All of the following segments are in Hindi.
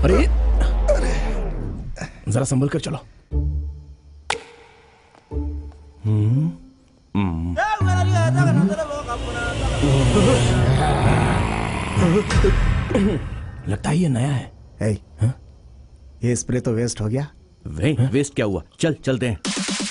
अरे जरा संभल कर चलो। लगता है ये नया है। hey, ये स्प्रे तो वेस्ट हो गया। वेस्ट क्या हुआ, चल चलते हैं।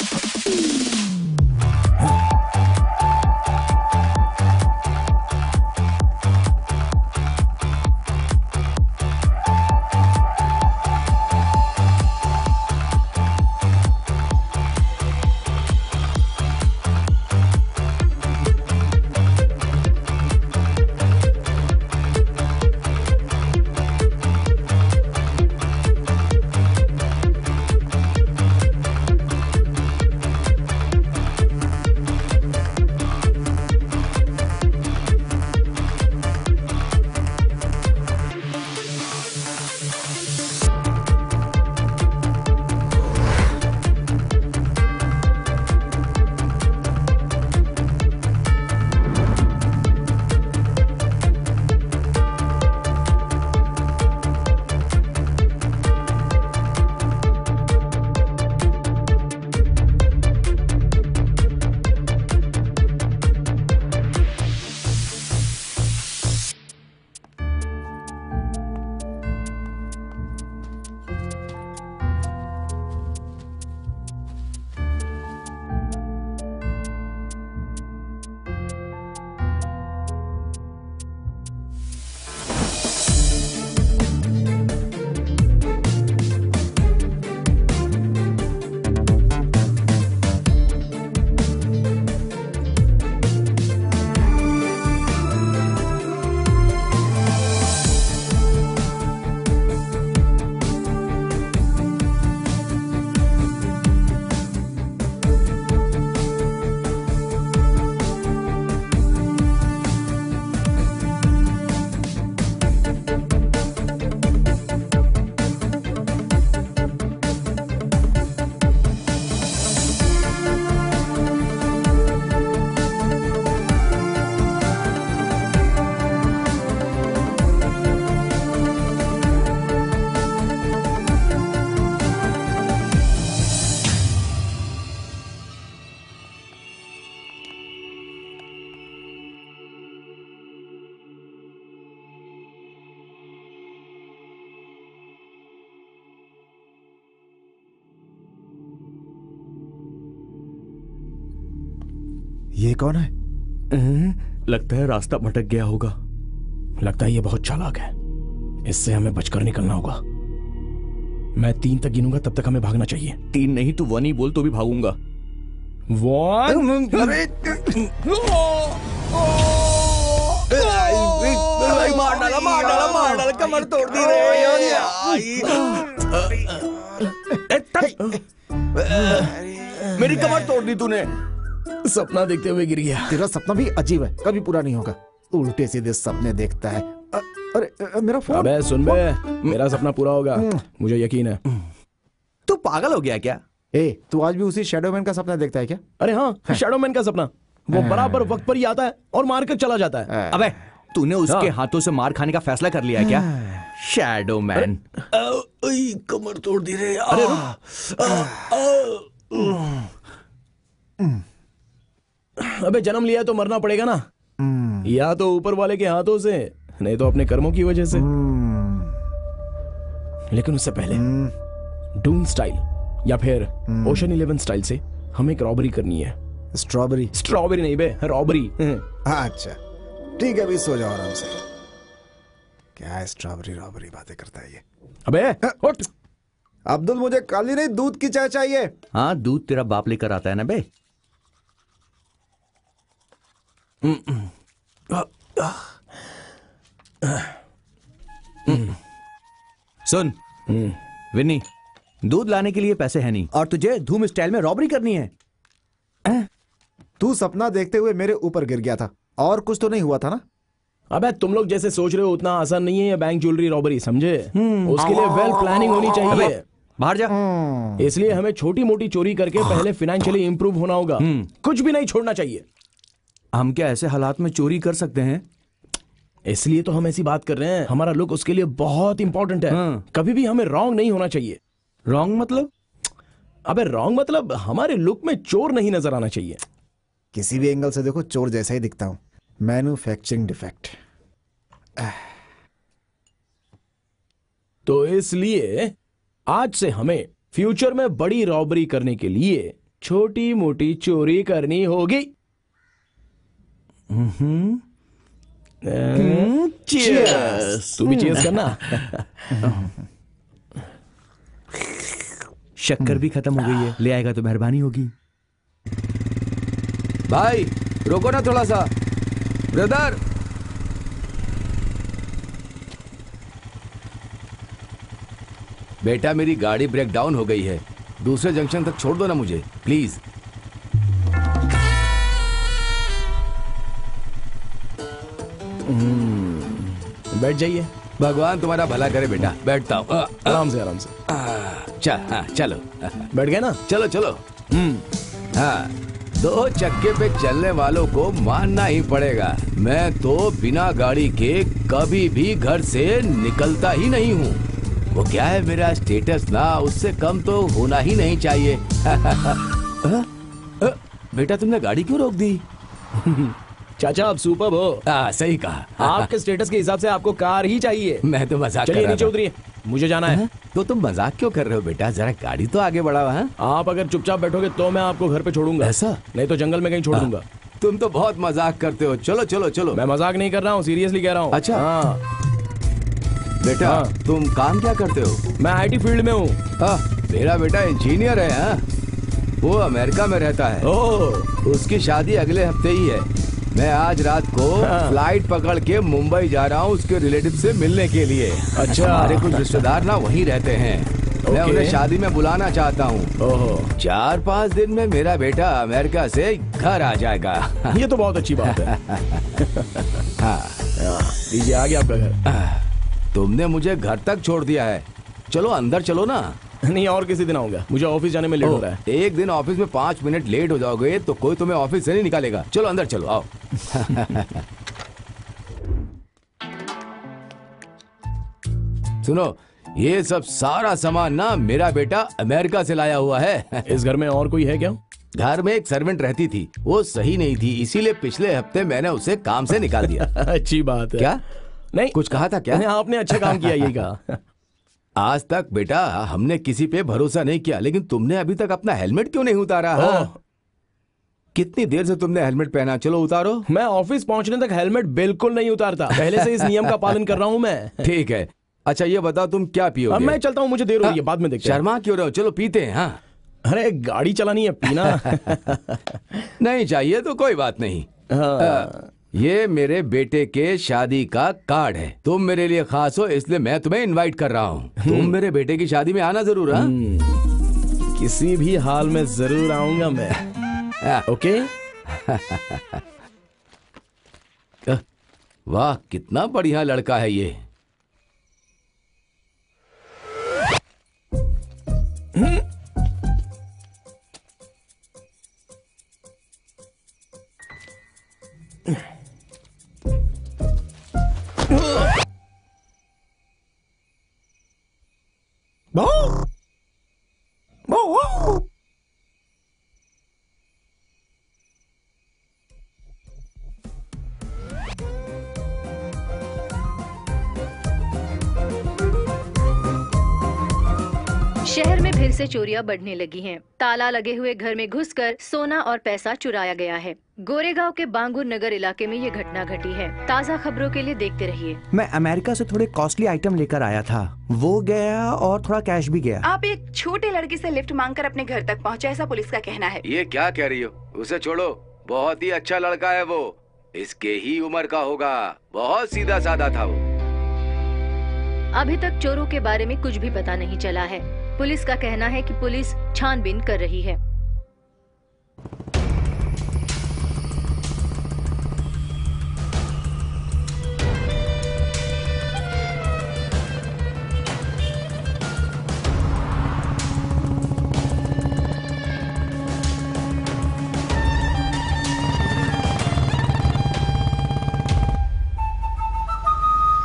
ये कौन है? लगता है रास्ता भटक गया होगा। लगता है ये बहुत चालाक है, इससे हमें बचकर निकलना होगा। मैं 3 तक गिनूंगा, तब तक हमें भागना चाहिए। 3 नहीं, तू 1 ही बोल तो भी भागूंगा। 1 मार डाला, कमर तोड़ दी रे। मेरी कमर तोड़ दी तूने। सपना देखते हुए गिर गया। तेरा सपना भी अजीब है, कभी पूरा नहीं होगा। उल्टे सीधे सपने देखता है। अरे मेरा फोन। अबे सुन बे, मेरा सपना पूरा होगा, मुझे यकीन है। तू पागल हो गया क्या? तू आज भी उसी शैडोमैन का सपना देखता है क्या? अरे हाँ, शैडोमैन का सपना। वो बराबर वक्त पर ही आता है और मार कर चला जाता है। अबे तूने उसके हाथों से मार खाने का फैसला कर लिया है क्या? शैडोमैन। कमर तोड़ दी रे। अबे जन्म लिया तो मरना पड़ेगा ना, या तो ऊपर वाले के हाथों से, नहीं तो अपने कर्मों की वजह से। लेकिन उससे पहले डून स्टाइल या फिर ओशन 11 स्टाइल से हमें एक रॉबरी करनी है। स्ट्रॉबेरी नहीं बे, रॉबरी। अच्छा ठीक है, अभी सो जाओ आराम से। क्या है रॉबरी बातें करता है ये। अबे उठ। अब्दुल, मुझे काली नहीं दूध की चाय चाहिए। हाँ, दूध तेरा बाप लेकर आता है ना बे। सुन विन्नी, दूध लाने के लिए पैसे है नहीं और तुझे धूम स्टाइल में रॉबरी करनी है। तू सपना देखते हुए मेरे ऊपर गिर गया था, और कुछ तो नहीं हुआ था ना? अबे तुम लोग जैसे सोच रहे हो उतना आसान नहीं है ये बैंक ज्वेलरी रॉबरी, समझे? उसके लिए वेल प्लानिंग होनी चाहिए। बाहर जा। इसलिए हमें छोटी मोटी चोरी करके पहले फाइनेंशियली इंप्रूव होना होगा। कुछ भी नहीं छोड़ना चाहिए। हम क्या ऐसे हालात में चोरी कर सकते हैं? इसलिए तो हम ऐसी बात कर रहे हैं, हमारा लुक उसके लिए बहुत इंपॉर्टेंट है। कभी भी हमें रॉन्ग नहीं होना चाहिए। रॉन्ग मतलब? अबे रॉन्ग मतलब हमारे लुक में चोर नहीं नजर आना चाहिए। किसी भी एंगल से देखो चोर जैसा ही दिखता हूं। Manufacturing defect. तो इसलिए आज से हमें फ्यूचर में बड़ी रॉबरी करने के लिए छोटी मोटी चोरी करनी होगी। चीयर्स। तू भी चीयर्स करना। शक्कर भी खत्म हो गई है, ले आएगा तो मेहरबानी होगी। भाई रोको ना थोड़ा सा, ब्रदर। बेटा मेरी गाड़ी ब्रेक डाउन हो गई है, दूसरे जंक्शन तक छोड़ दो ना मुझे प्लीज। बैठ जाइए। भगवान तुम्हारा भला करे बेटा, बैठता हूँ। आराम से आराम से। चलो बैठ गए ना? चलो चलो। हाँ, दो चक्के पे चलने वालों को मानना ही पड़ेगा। मैं तो बिना गाड़ी के कभी भी घर से निकलता ही नहीं हूँ। वो क्या है, मेरा स्टेटस ना उससे कम तो होना ही नहीं चाहिए। बेटा तुमने गाड़ी क्यों रोक दी? चाचा आप सुपर हो। सही कहा। आपके स्टेटस के हिसाब से आपको कार ही चाहिए। मैं तो मजाक कर चलिए रहा नीचे था। उतरिए, मुझे जाना है। तो तुम मजाक क्यों कर रहे हो बेटा, जरा गाड़ी तो आगे बढ़ाओ। हाँ? आप अगर चुपचाप बैठोगे तो मैं आपको घर पे छोड़ूंगा। ऐसा? नहीं तो जंगल में कहीं छोड़ दूंगा। तुम तो बहुत मजाक करते हो। चलो चलो चलो। मैं मजाक नहीं कर रहा हूँ, सीरियसली कह रहा हूँ। अच्छा। हाँ। बेटा हाँ। तुम काम क्या करते हो? मैं आईटी फील्ड में हूँ। मेरा बेटा इंजीनियर है। हाँ? वो अमेरिका में रहता है। ओह, उसकी शादी अगले हफ्ते ही है। मैं आज रात को फ्लाइट पकड़ के मुंबई जा रहा हूँ उसके रिलेटिव से मिलने के लिए। अच्छा। हमारे कुछ रिश्तेदार ना वहीं रहते हैं। मैं उन्हें शादी में बुलाना चाहता हूँ। ओहो, 4-5 दिन में मेरा बेटा अमेरिका से घर आ जाएगा। ये तो बहुत अच्छी बात है। लीजिए आ गया आपका घर। तुमने मुझे घर तक छोड़ दिया है, चलो अंदर चलो ना। नहीं, और किसी दिन आऊंगा, मुझे ऑफिस जाने में लेट हो रहा है। एक दिन ऑफिस में 5 मिनट लेट हो जाओगे तो कोई तुम्हें ऑफिस से नहीं निकालेगा। चलो अंदर चलो, आओ। सुनो, ये सब सारा सामान ना मेरा बेटा अमेरिका से लाया हुआ है। इस घर में और कोई है क्या? घर में एक सर्वेंट रहती थी, वो सही नहीं थी, इसीलिए पिछले हफ्ते मैंने उसे काम से निकाल दिया। अच्छी बात है। क्या? नहीं, कुछ कहा था क्या? नहीं, आपने अच्छा काम किया, यही कहा। आज तक बेटा हमने किसी पे भरोसा नहीं किया, लेकिन तुमने अभी तक अपना हेलमेट क्यों नहीं उतारा? हाँ? कितनी देर से तुमने हेलमेट पहना? चलो उतारो। मैं ऑफिस पहुंचने तक हेलमेट बिल्कुल नहीं उतारता, पहले से इस नियम का पालन कर रहा हूं मैं। ठीक है। अच्छा ये बताओ तुम क्या पियोगे? अब मैं चलता हूं, मुझे देर हो रही है, बाद में देखते हैं। शर्मा क्यों रहे हो? चलो पीते हैं। हाँ? अरे गाड़ी चलानी है, पीना। नहीं चाहिए तो कोई बात नहीं। ये मेरे बेटे के शादी का कार्ड है, तुम मेरे लिए खास हो इसलिए मैं तुम्हें इनवाइट कर रहा हूँ। तुम मेरे बेटे की शादी में आना जरूर। हाँ? किसी भी हाल में जरूर आऊंगा मैं। ओके। वाह कितना बढ़िया लड़का है ये। शहर में फिर से चोरियां बढ़ने लगी हैं। ताला लगे हुए घर में घुसकर सोना और पैसा चुराया गया है। गोरेगांव के बांगुर नगर इलाके में ये घटना घटी है। ताज़ा खबरों के लिए देखते रहिए। मैं अमेरिका से थोड़े कॉस्टली आइटम लेकर आया था, वो गया और थोड़ा कैश भी गया। आप एक छोटे लड़के से लिफ्ट मांगकर अपने घर तक पहुंचे, ऐसा पुलिस का कहना है। ये क्या कह रही हो? उसे छोड़ो, बहुत ही अच्छा लड़का है वो, इसके ही उम्र का होगा, बहुत सीधा साधा था वो। अभी तक चोरों के बारे में कुछ भी पता नहीं चला है। पुलिस का कहना है कि पुलिस छानबीन कर रही है।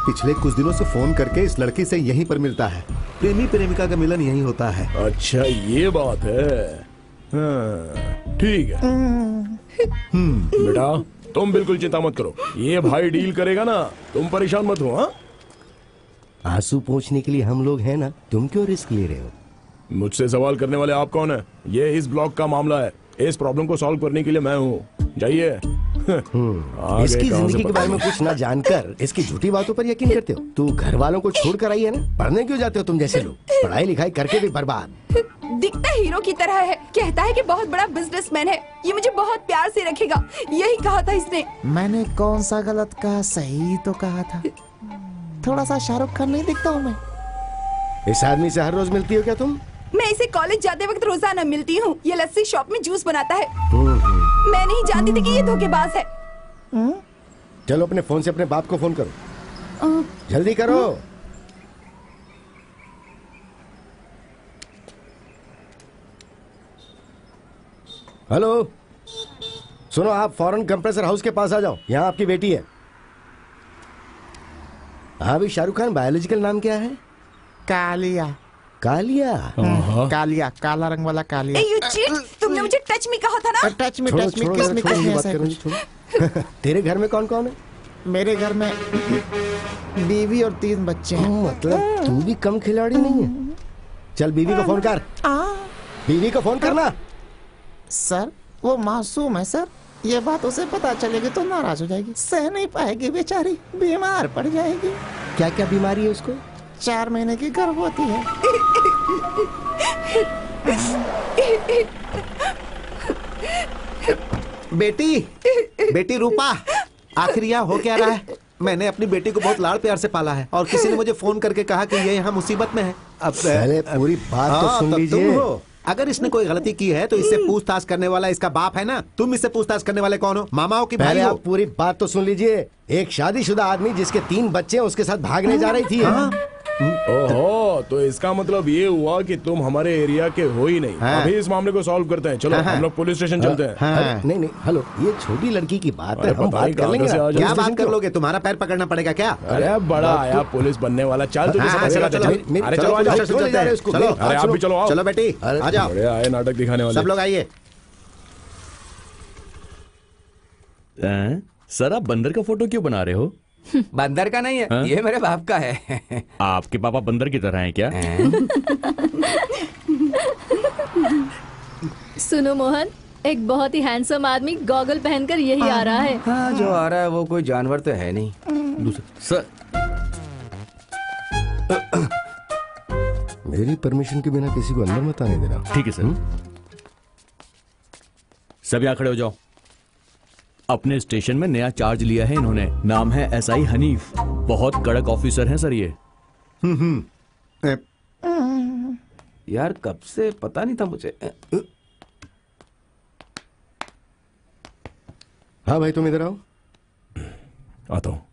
पिछले कुछ दिनों से फोन करके इस लड़की से यहीं पर मिलता है। प्रेमी प्रेमिका का मिलन यहीं होता है। अच्छा ये बात है। हाँ, ठीक है। बेटा तुम बिल्कुल चिंता मत करो, ये भाई डील करेगा ना, तुम परेशान मत हो। हाँ आंसू पोंछने के लिए हम लोग हैं ना, तुम क्यों रिस्क ले रहे हो? मुझसे सवाल करने वाले आप कौन है? ये इस ब्लॉक का मामला है, इस प्रॉब्लम को सॉल्व करने के लिए मैं हूँ। जाइए। इसकी जिंदगी के बारे में कुछ ना जानकर इसकी झूठी बातों पर यकीन करते हो। तू घर वालों को छोड़ कर आई है ना, पढ़ने क्यों जाते हो तुम जैसे लोग? पढ़ाई लिखाई करके भी बर्बाद। दिखता हीरो की तरह है, कहता है कि बहुत बड़ा बिजनेसमैन है, ये मुझे बहुत प्यार से रखेगा, यही कहा था इसने। मैंने कौन सा गलत कहा, सही तो कहा था। थोड़ा सा शाहरुख खान नहीं दिखता हूँ मैं? इस आदमी से हर रोज मिलती हो क्या तुम? मैं इसे कॉलेज जाते वक्त रोजाना मिलती हूँ। ये लस्सी शॉप में जूस बनाता है। मैं नहीं जानती थी कि ये धोखेबाज है। चलो अपने फोन से अपने बाप को फोन करो, जल्दी करो। हेलो, सुनो, आप फौरन कंप्रेसर हाउस के पास आ जाओ, यहाँ आपकी बेटी है। हाँ भी शाहरुख खान, बायोलॉजिकल नाम क्या है? कालिया। कालिया? कालिया, काला रंग वाला कालिया। You cheat! तुमने मुझे टच मी कहा था ना? टच मी, टच मी, किस में किस में ऐसा कुछ। तेरे घर में कौन कौन है? मेरे घर में बीवी और 3 बच्चे हैं। मतलब तू भी कम खिलाड़ी नहीं है। चल बीवी को फोन कर। बीवी को फोन करना। सर वो मासूम है सर, ये बात उसे पता चलेगी तो नाराज हो जाएगी, सह नहीं पाएगी, बेचारी बीमार पड़ जाएगी। क्या क्या बीमारी है उसको? 4 महीने की गर्भवती है। बेटी, बेटी रूपा, आखिर यहाँ हो क्या रहा है? मैंने अपनी बेटी को बहुत लाड़ प्यार से पाला है और किसी ने मुझे फोन करके कहा कि ये यहाँ मुसीबत में है। अब पहले पूरी बात तो सुन लीजिए। अगर इसने कोई गलती की है तो इससे पूछताछ करने वाला इसका बाप है ना। तुम इससे पूछताछ करने वाले कौन हो? मामाओं की भाई हो? आप पूरी बात तो सुन लीजिए। एक शादीशुदा आदमी जिसके 3 बच्चे हैं उसके साथ भागने जा रही थी। ओहो, तो इसका मतलब ये हुआ कि तुम हमारे एरिया के हो ही नहीं। अभी इस मामले को सॉल्व करते हैं। चलो हम लोग पुलिस स्टेशन चलते हैं। नहीं नहीं, हेलो, ये छोटी लड़की की बात है, हम बात कर लेंगे। क्या बात कर लोगे? तुम्हारा पैर पकड़ना पड़ेगा क्या? अरे बड़ा आया पुलिस बनने वाला। चल तुझे समझ चलो अरे आप भी चलो। चलो बेटी आ जाओ। बड़े आए नाटक दिखाने वाले। सब लोग आइए। सर आप बंदर का फोटो क्यों बना रहे हो? बंदर का नहीं है, ये मेरे बाप का है। आपके पापा बंदर की तरह हैं क्या? सुनो मोहन, एक बहुत ही हैंडसम आदमी गॉगल पहनकर यही आ रहा है। हाँ, जो आ रहा है वो कोई जानवर तो है नहीं। सर मेरी परमिशन के बिना किसी को अंदर मत आने देना। ठीक है सर। सब यहाँ खड़े हो जाओ। अपने स्टेशन में नया चार्ज लिया है इन्होंने, नाम है एसआई हनीफ। बहुत कड़क ऑफिसर हैं सर ये। यार कब से पता नहीं था मुझे। हाँ भाई तुम इधर आओ। आता हूँ।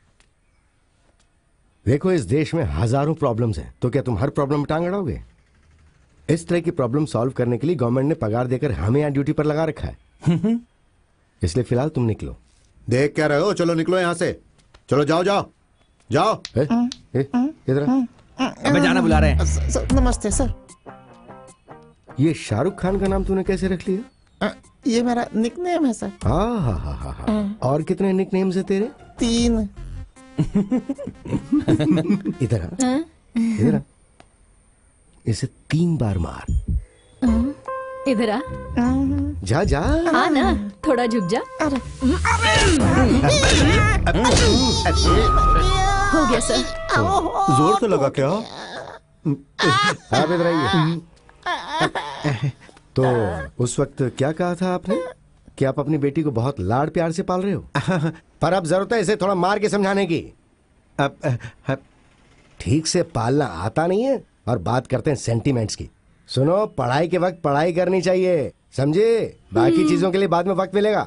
देखो इस देश में हजारों प्रॉब्लम्स हैं, तो क्या तुम हर प्रॉब्लम में टांग अड़ाओगे? इस तरह की प्रॉब्लम सॉल्व करने के लिए गवर्नमेंट ने पगार देकर हमें यहाँ ड्यूटी पर लगा रखा है। इसलिए फिलहाल तुम निकलो। देख क्या रहे हो? चलो निकलो यहाँ से। चलो जाओ जाओ जाओ। इधर हमें जाना बुला रहे हैं। नमस्ते सर। ये शाहरुख खान का नाम तूने कैसे रख लिया? ये मेरा निकनेम है सर। हाँ। और कितने निकनेम्स है तेरे? 3। इधर इधर इसे 3 बार मार। इधर आ। जा जा। हाँ ना, थोड़ा झुक जा। हो गया सर। जोर तो लगा क्या? आप इधर आइए। तो उस वक्त क्या कहा था आपने कि आप अपनी बेटी को बहुत लाड़ प्यार से पाल रहे हो? पर अब जरूरत है इसे थोड़ा मार के समझाने की। ठीक से पालना आता नहीं है और बात करते हैं सेंटीमेंट्स की। सुनो, पढ़ाई के वक्त पढ़ाई करनी चाहिए, समझे? बाकी चीजों के लिए बाद में वक्त मिलेगा।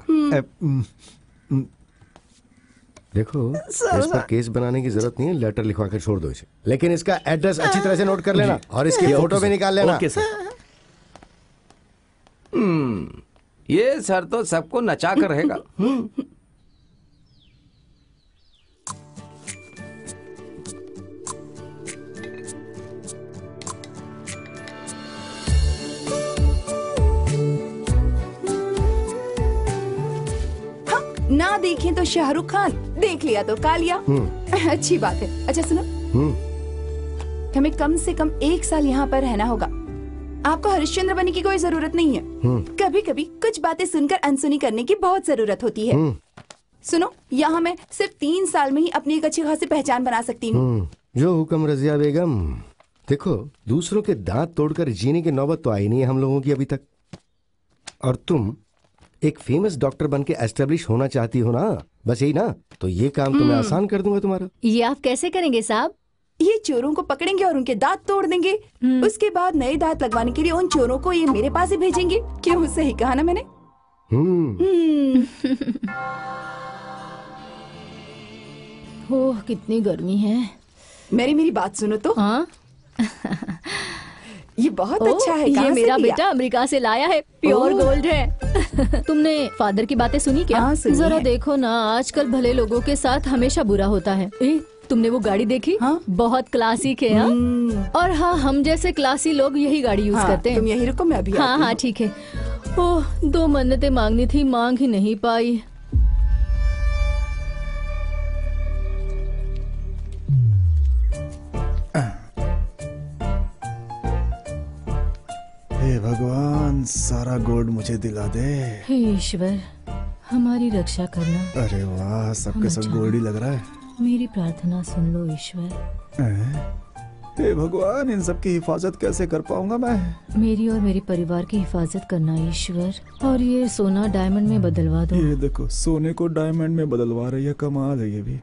देखो इस पर केस बनाने की जरूरत नहीं है, लेटर लिखवा कर छोड़ दो इसे। लेकिन इसका एड्रेस अच्छी तरह से नोट कर लेना और इसकी फोटो भी निकाल लेना। Okay sir. ये सर तो सबको नचा कर रहेगा। ना देखें तो शाहरुख खान, देख लिया तो कालिया। अच्छी बात है। अच्छा सुनो, हमें कम से कम 1 साल यहाँ पर रहना होगा। आपको हरिश्चंद्र बनने की कोई जरूरत नहीं है। कभी कभी कुछ बातें सुनकर अनसुनी करने की बहुत जरूरत होती है। सुनो, यहाँ मैं सिर्फ 3 साल में ही अपनी एक अच्छी खासी पहचान बना सकती हूँ। जो हुक्म रजिया बेगम। देखो, दूसरों के दांत तोड़कर जीने की नौबत तो आई नहीं है हम लोगों की अभी तक। और तुम एक फेमस डॉक्टर बन के एस्टेब्लिश होना चाहती हो ना, बस यही ना? तो ये काम तो मैं आसान कर दूंगा तुम्हारा। ये आप कैसे करेंगे साहब? ये चोरों को पकड़ेंगे और उनके दांत तोड़ देंगे। उसके बाद नए दांत लगवाने के लिए उन चोरों को ये मेरे पास ही भेजेंगे। क्यों, सही कहा ना मैंने? ओह, कितनी गर्मी है। मेरी बात सुनो तो। हाँ? ये बहुत अच्छा है। ये कहाँ से मेरा लिया? बेटा अमेरिका से लाया है, प्योर गोल्ड है। तुमने फादर की बातें सुनी क्या? हाँ, सुनी जरा है। देखो ना, आजकल भले लोगों के साथ हमेशा बुरा होता है। तुमने वो गाड़ी देखी? हाँ? बहुत क्लासिक है। हाँ? और हाँ, हम जैसे क्लासी लोग यही गाड़ी यूज हाँ, करते हैं। तुम यही रुको, मैं अभी हाँ आती हाँ हूँ। ठीक है। ओह, 2 मन्नतें मांगनी थी, मांग ही नहीं पाई। हे भगवान, सारा गोल्ड मुझे दिला दे। हे ईश्वर, हमारी रक्षा करना। अरे वाह, सबके सब गोल्ड ही लग रहा है। मेरी प्रार्थना सुन लो ईश्वर। हे भगवान, इन सब की हिफाजत कैसे कर पाऊंगा मैं? मेरी और मेरे परिवार की हिफाजत करना ईश्वर। और ये सोना डायमंड में बदलवा दो। ये देखो, सोने को डायमंड में बदलवा रही है। कमाल है ये भी।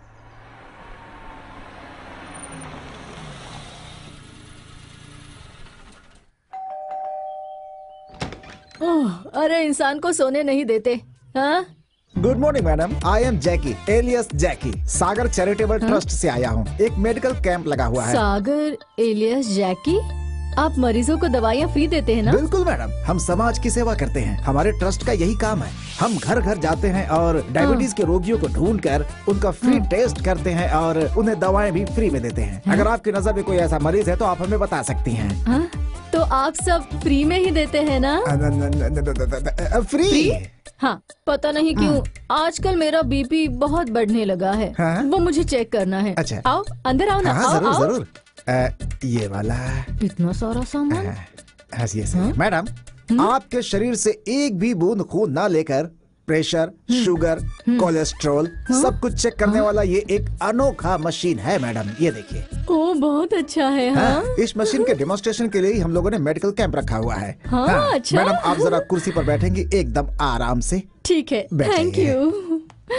ओह, अरे इंसान को सोने नहीं देते। हाँ? Good morning madam, I am Jackie alias Jackie, Sagar charitable trust से आया हूँ। एक मेडिकल कैंप लगा हुआ है। सागर एलियस जैकी, आप मरीजों को दवाइयाँ फ्री देते हैं ना? बिल्कुल मैडम, हम समाज की सेवा करते हैं। हमारे ट्रस्ट का यही काम है। हम घर घर जाते हैं और डायबिटीज के रोगियों को ढूंढकर उनका फ्री टेस्ट करते हैं और उन्हें दवाएं भी फ्री में देते हैं। अगर आपकी नजर में कोई ऐसा मरीज है तो आप हमें बता सकती हैं। हाँ? तो आप सब फ्री में ही देते हैं ना? फ्री? हाँ, पता नहीं क्यों आजकल मेरा बीपी बहुत बढ़ने लगा है। हाँ? वो मुझे चेक करना है। अच्छा। आओ, अंदर आओ ना। हाँ, आओ, जरूर आओ। जरूर। ये वाला। इतना सारा सामान। हाँ, ये सही। मैडम, आपके शरीर से एक भी बूंद खून ना लेकर प्रेशर, शुगर, कोलेस्ट्रॉल सब कुछ चेक करने वाला ये एक अनोखा मशीन है मैडम। ये देखिए। ओ, बहुत अच्छा है। हाँ? इस मशीन के डेमोन्स्ट्रेशन के लिए ही हम लोगों ने मेडिकल कैंप रखा हुआ है। हाँ, अच्छा। मैडम, आप जरा कुर्सी पर बैठेंगी एकदम आराम से। ठीक है, बैठिए। Thank you.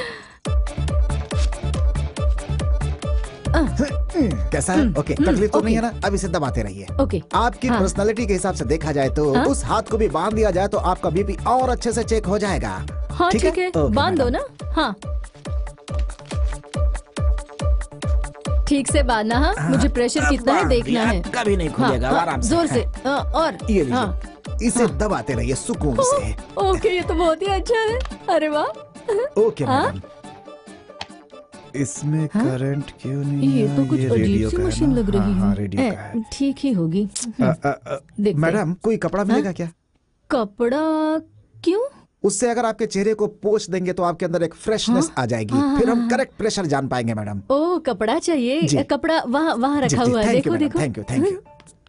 कैसा है? ओके, तकलीफ तो नहीं है ना? अब इसे दबाते रहिए। ओके। आपकी हाँ। पर्सनालिटी के हिसाब से देखा जाए तो उस हाथ को भी बांध दिया जाए तो आपका बीपी और अच्छे से चेक हो जाएगा। हाँ ठीक है, ओके, बांध दो मैडम। ना। हाँ, ठीक से बांधना। हाँ, मुझे प्रेशर कितना है बांध देखना दिया, है। कभी नहीं खुलेगा। हाँ, आराम से। जोर से। और ये लीजिए। हाँ। इसे दबाते रहिए सुकून से। ओके, ये तो बहुत ही अच्छा है। अरे वाह। ओके हाँ? मैडम। इसमें करंट क्यों नहीं ये है? तो कुछ अजीब रेडियो सी का है मशीन ना? लग रही हाँ, है। हाँ, रेडियो का है। ठीक ही होगी। देखते। मैडम, कोई कपड़ा मिलेगा क्या? कपड़ा क्यों? उससे अगर आपके चेहरे को पोंछ देंगे तो आपके अंदर एक फ्रेशनेस आ जाएगी। फिर हम करेक्ट प्रेशर जान पाएंगे मैडम। ओ, कपड़ा चाहिए। जी। कपड़ा वहाँ वहाँ रखा हुआ है। देखो देखो। Thank you thank you.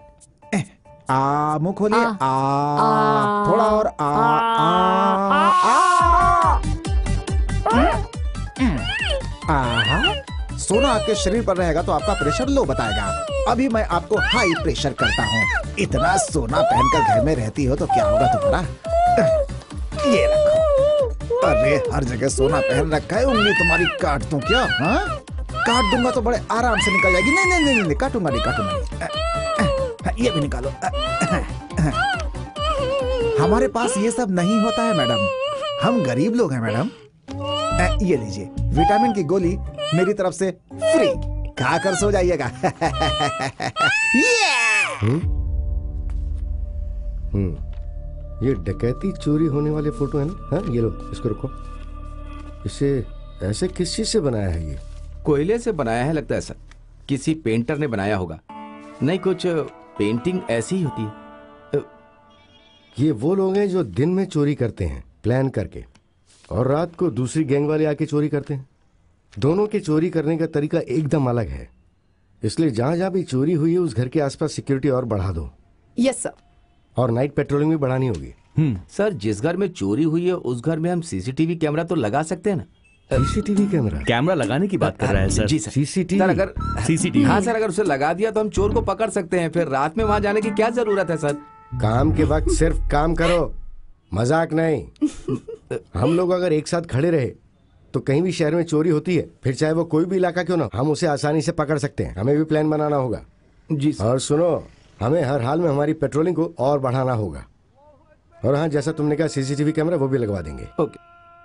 मुंह खोलिए। थोड़ा और। सोना आपके शरीर पर रहेगा तो आपका प्रेशर लो बताएगा। अभी मैं आपको हाई प्रेशर करता हूँ। इतना सोना पहनकर घर में रहती हो तो क्या होगा तुम्हारा? ये रखो। अरे, हर जगह सोना पहन रखा है। उंगली तुम्हारी काट दूं क्या? हाँ, काट दूंगा तो बड़े आराम से निकल जाएगी। नहीं नहीं नहीं, नहीं काटूंगा नहीं। ये भी निकालो। हमारे पास ये सब नहीं होता है मैडम, हम गरीब लोग हैं मैडम। ये लीजिए, विटामिन की गोली मेरी तरफ से फ्री, खाकर सो जाइएगा। ये डकैती चोरी होने वाले फोटो है ना? हाँ, ये लो, इसको रखो। इसे ऐसे किस चीज से बनाया है ये? कोयले से बनाया है लगता है सर। किसी पेंटर ने बनाया होगा। नहीं, कुछ पेंटिंग ऐसी ही होती है। ये वो लोग हैं जो दिन में चोरी करते हैं प्लान करके, और रात को दूसरी गैंग वाले आके चोरी करते हैं। दोनों के चोरी करने का तरीका एकदम अलग है, इसलिए जहां जहां भी चोरी हुई है उस घर के आसपास सिक्योरिटी और बढ़ा दो। Yes sir. और नाइट पेट्रोलिंग भी बढ़ानी होगी। सर, जिस घर में चोरी हुई है उस घर में हम सीसीटीवी कैमरा तो लगा सकते हैं ना? सीसीटीवी कैमरा लगाने की बात कर रहा है सर। जी सर। सीसीटीवी सर, अगर सीसीटीवी, हाँ सर, अगर उसे लगा दिया तो हम चोर को पकड़ सकते हैं। फिर रात में वहां जाने की क्या जरूरत है सर? काम के वक्त सिर्फ काम करो, मजाक नहीं। हम लोग अगर एक साथ खड़े रहे तो कहीं भी शहर में चोरी होती है, फिर चाहे वो कोई भी इलाका क्यों ना, हम उसे आसानी से पकड़ सकते हैं। हमें भी प्लान बनाना होगा। जी सर। और सुनो, हमें हर हाल में हमारी पेट्रोलिंग को और बढ़ाना होगा। और हाँ, जैसा तुमने कहा सीसीटीवी कैमरा वो भी लगवा देंगे। ओके।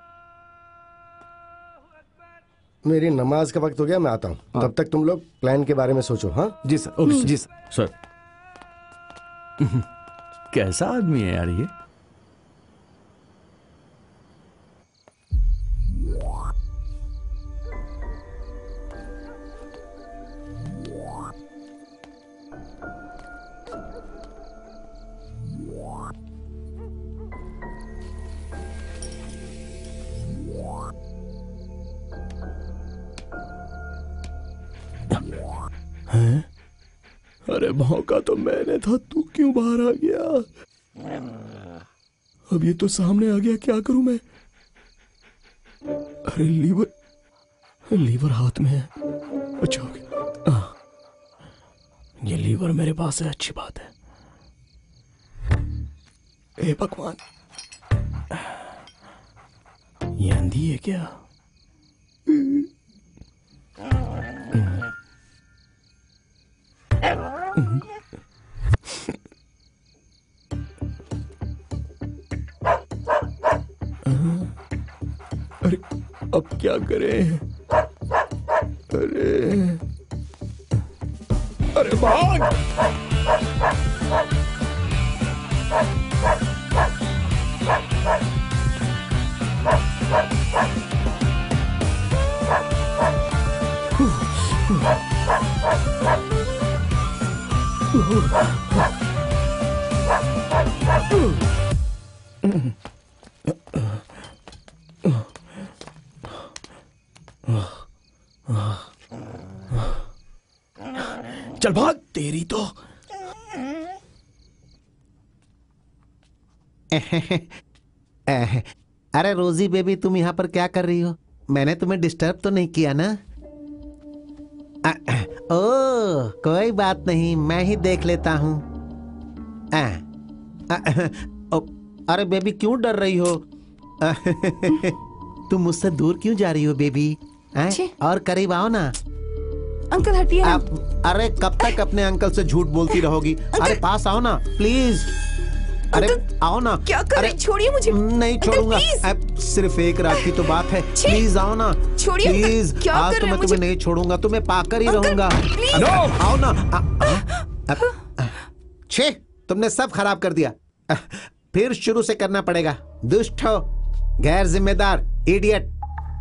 मेरी नमाज का वक्त हो गया, मैं आता हूँ। तब तक तुम लोग प्लान के बारे में सोचो। हाँ जी सर। ओके जी सर। कैसा आदमी है यार ये। हैं? अरे भौंका तो मैंने था, तू क्यों बाहर आ गया? अब ये तो सामने आ गया, क्या करूं मैं? अरे लीवर हाथ में है। अच्छा हो गया। ये लीवर मेरे पास है, अच्छी बात है। ए भगवान, ये आंधी है क्या? अरे अब क्या करें? अरे भाग! चल भाग, तेरी तो। अरे रोजी बेबी, तुम यहाँ पर क्या कर रही हो? मैंने तुम्हें डिस्टर्ब तो नहीं किया ना? ओह, कोई बात नहीं, मैं ही देख लेता हूँ। अरे बेबी, क्यों डर रही हो? तुम मुझसे दूर क्यों जा रही हो बेबी? और करीब आओ ना। अंकल हटिए ना। अरे कब तक अपने अंकल से झूठ बोलती रहोगी? अरे पास आओ ना प्लीज। अरे आओ ना। क्या कर रही? छोड़िए मुझे। नहीं छोड़ूंगा। सिर्फ एक रात की तो बात है, प्लीज आओ ना। छोड़िए प्लीज। आज तो मैं तुम्हें नहीं छोड़ूंगा, तुम्हें पाकर ही रहूंगा। आओ ना। छे, तुमने सब खराब कर दिया। फिर शुरू से करना पड़ेगा। दुष्ट हो, गैर जिम्मेदार, इडियट।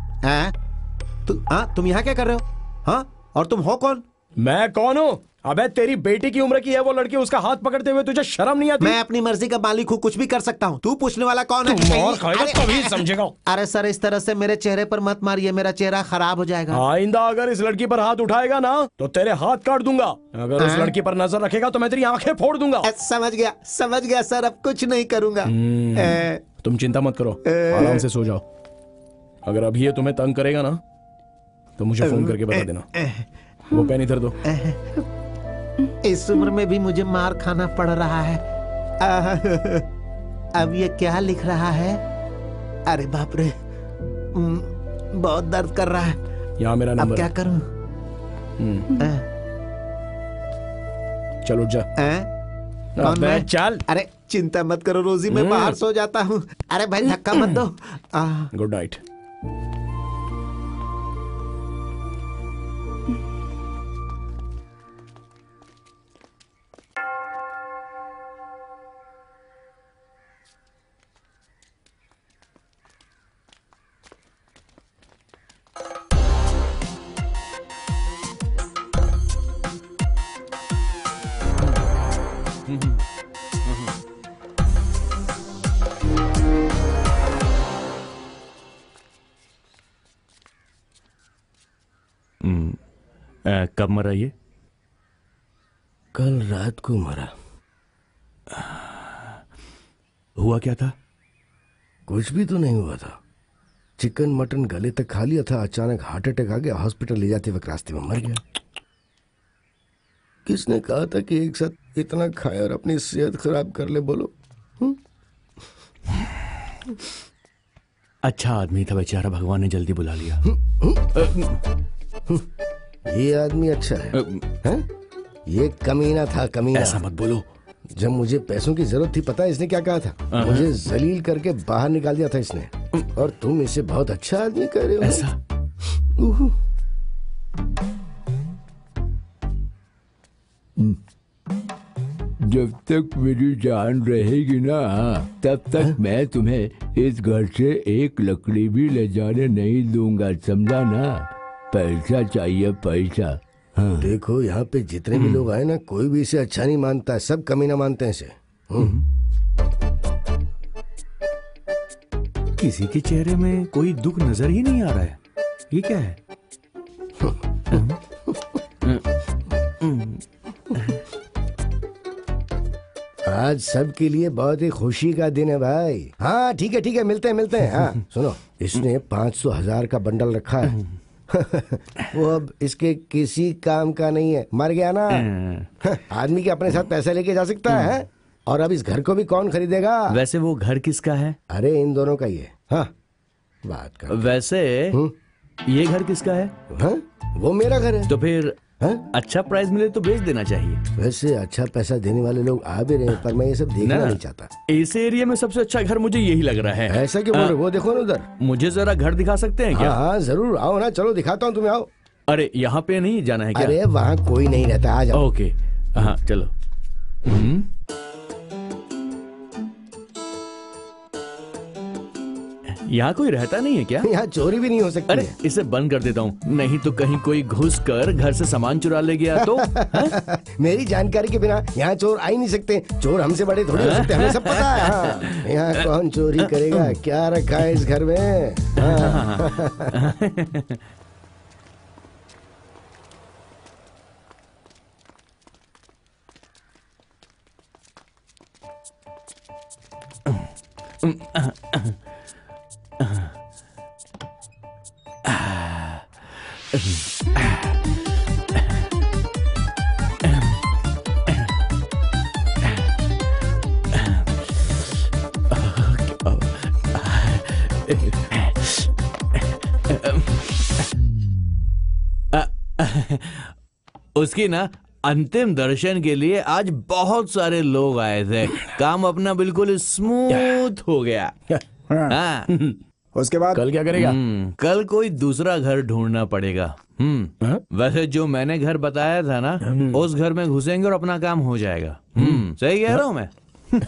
तुम यहाँ क्या कर रहे हो? हाँ, और तुम हो कौन? मैं कौन हूँ? अबे तेरी बेटी की उम्र की है वो लड़की, उसका हाथ पकड़ते हुए तुझे शर्म नहीं आती? मैं अपनी मर्जी का मालिक हूँ, कुछ भी कर सकता हूँ। तू पूछने वाला कौन है? मार खाएगा तभी समझेगा। अरे सर, इस तरह से मेरे चेहरे पर मत मारिए, मेरा चेहरा खराब हो जाएगा। आइंदा अगर इस लड़की पर हाथ उठाएगा ना तो तेरे हाथ काट दूंगा। अगर उस लड़की पर नजर रखेगा तो मैं तेरी आंखें फोड़ दूंगा। समझ गया सर, अब कुछ नहीं करूंगा। तुम चिंता मत करो, आराम से सो जाओ। अगर अभी ये तुम्हें तंग करेगा ना तो मुझे फोन करके बता देना। वो पेन इधर दो। इस उम्र में भी मुझे मार खाना पड़ रहा है। अब ये क्या लिख रहा है? अरे बाप रे, बहुत दर्द कर रहा है। यहाँ मेरा नंबर। अब क्या करूं? चल उठ जा। कौन मैं? चल। अरे चिंता मत करो रोजी, मैं बाहर सो जाता हूँ। अरे भाई धक्का मत दो। Good night. कब मरा ये? कल रात को मरा। हुआ क्या था? कुछ भी तो नहीं हुआ था। चिकन मटन गले तक खा लिया था, अचानक हार्ट अटैक आ गया। हॉस्पिटल ले जाते वक्त रास्ते में मर गया। किसने कहा था कि एक साथ इतना खाए और अपनी सेहत खराब कर ले, बोलो? अच्छा आदमी था बेचारा, भगवान ने जल्दी बुला लिया। ये आदमी अच्छा है? ये कमीना था, कमीना। ऐसा मत बोलो। जब मुझे पैसों की जरूरत थी, पता है इसने क्या कहा था? मुझे जलील करके बाहर निकाल दिया था इसने। और तुम इसे बहुत अच्छा आदमी कह रहे हो। ऐसा? जब तक मेरी जान रहेगी ना, तब तक मैं तुम्हें इस घर से एक लकड़ी भी ले जाने नहीं दूंगा, समझा ना? पैसा चाहिए, पैसा। हाँ। देखो यहाँ पे जितने भी लोग आए ना, कोई भी इसे अच्छा नहीं मानता है, सब कमीना मानते हैं इसे। किसी के चेहरे में कोई दुख नजर ही नहीं आ रहा है। ये क्या है? आज सबके लिए बहुत ही खुशी का दिन है भाई। हाँ ठीक है ठीक है, मिलते हैं मिलते हैं। हाँ सुनो, इसने 500,000 का बंडल रखा है। वो अब इसके किसी काम का नहीं है, मर गया ना। आदमी के अपने साथ पैसा लेके जा सकता है, और अब इस घर को भी कौन खरीदेगा? वैसे वो घर किसका है? अरे इन दोनों का ही है। हाँ बात कर। वैसे ये घर किसका है? हाँ? वो मेरा घर है। तो फिर अच्छा प्राइस मिले तो बेच देना चाहिए। वैसे अच्छा पैसा देने वाले लोग आ भी रहे हैं, पर मैं ये सब देखना नहीं चाहता। इस एरिया में सबसे अच्छा घर मुझे यही लग रहा है। ऐसा क्यों बोल रहे? वो देखो ना उधर। मुझे जरा घर दिखा सकते हैं क्या? हाँ जरूर, आओ ना, चलो दिखाता हूँ तुम्हें, आओ। अरे यहाँ पे नहीं जाना है क्या? अरे वहाँ कोई नहीं रहता, आ जाओ। ओके हाँ चलो। यहाँ कोई रहता नहीं है क्या? यहाँ चोरी भी नहीं हो सकती। अरे इसे बंद कर देता हूँ, नहीं तो कहीं कोई घुस कर घर से सामान चुरा ले गया तो? मेरी जानकारी के बिना यहाँ चोर आ ही नहीं सकते। चोर हमसे बड़े थोड़ी हो सकते, हमें सब पता है। हाँ। यहाँ कौन चोरी करेगा? क्या रखा है इस घर में? हाँ। उसकी ना अंतिम दर्शन के लिए आज बहुत सारे लोग आए थे। काम अपना बिल्कुल स्मूथ हो गया। हाँ। उसके बाद कल क्या करेगा? कल कोई दूसरा घर ढूंढना पड़ेगा। वैसे जो मैंने घर बताया था ना, उस घर में घुसेंगे और अपना काम हो जाएगा। सही कह रहा हूँ मैं?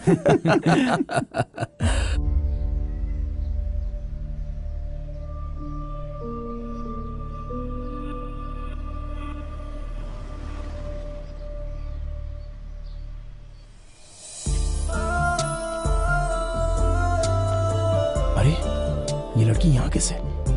अरे ये लड़की यहाँ कैसे?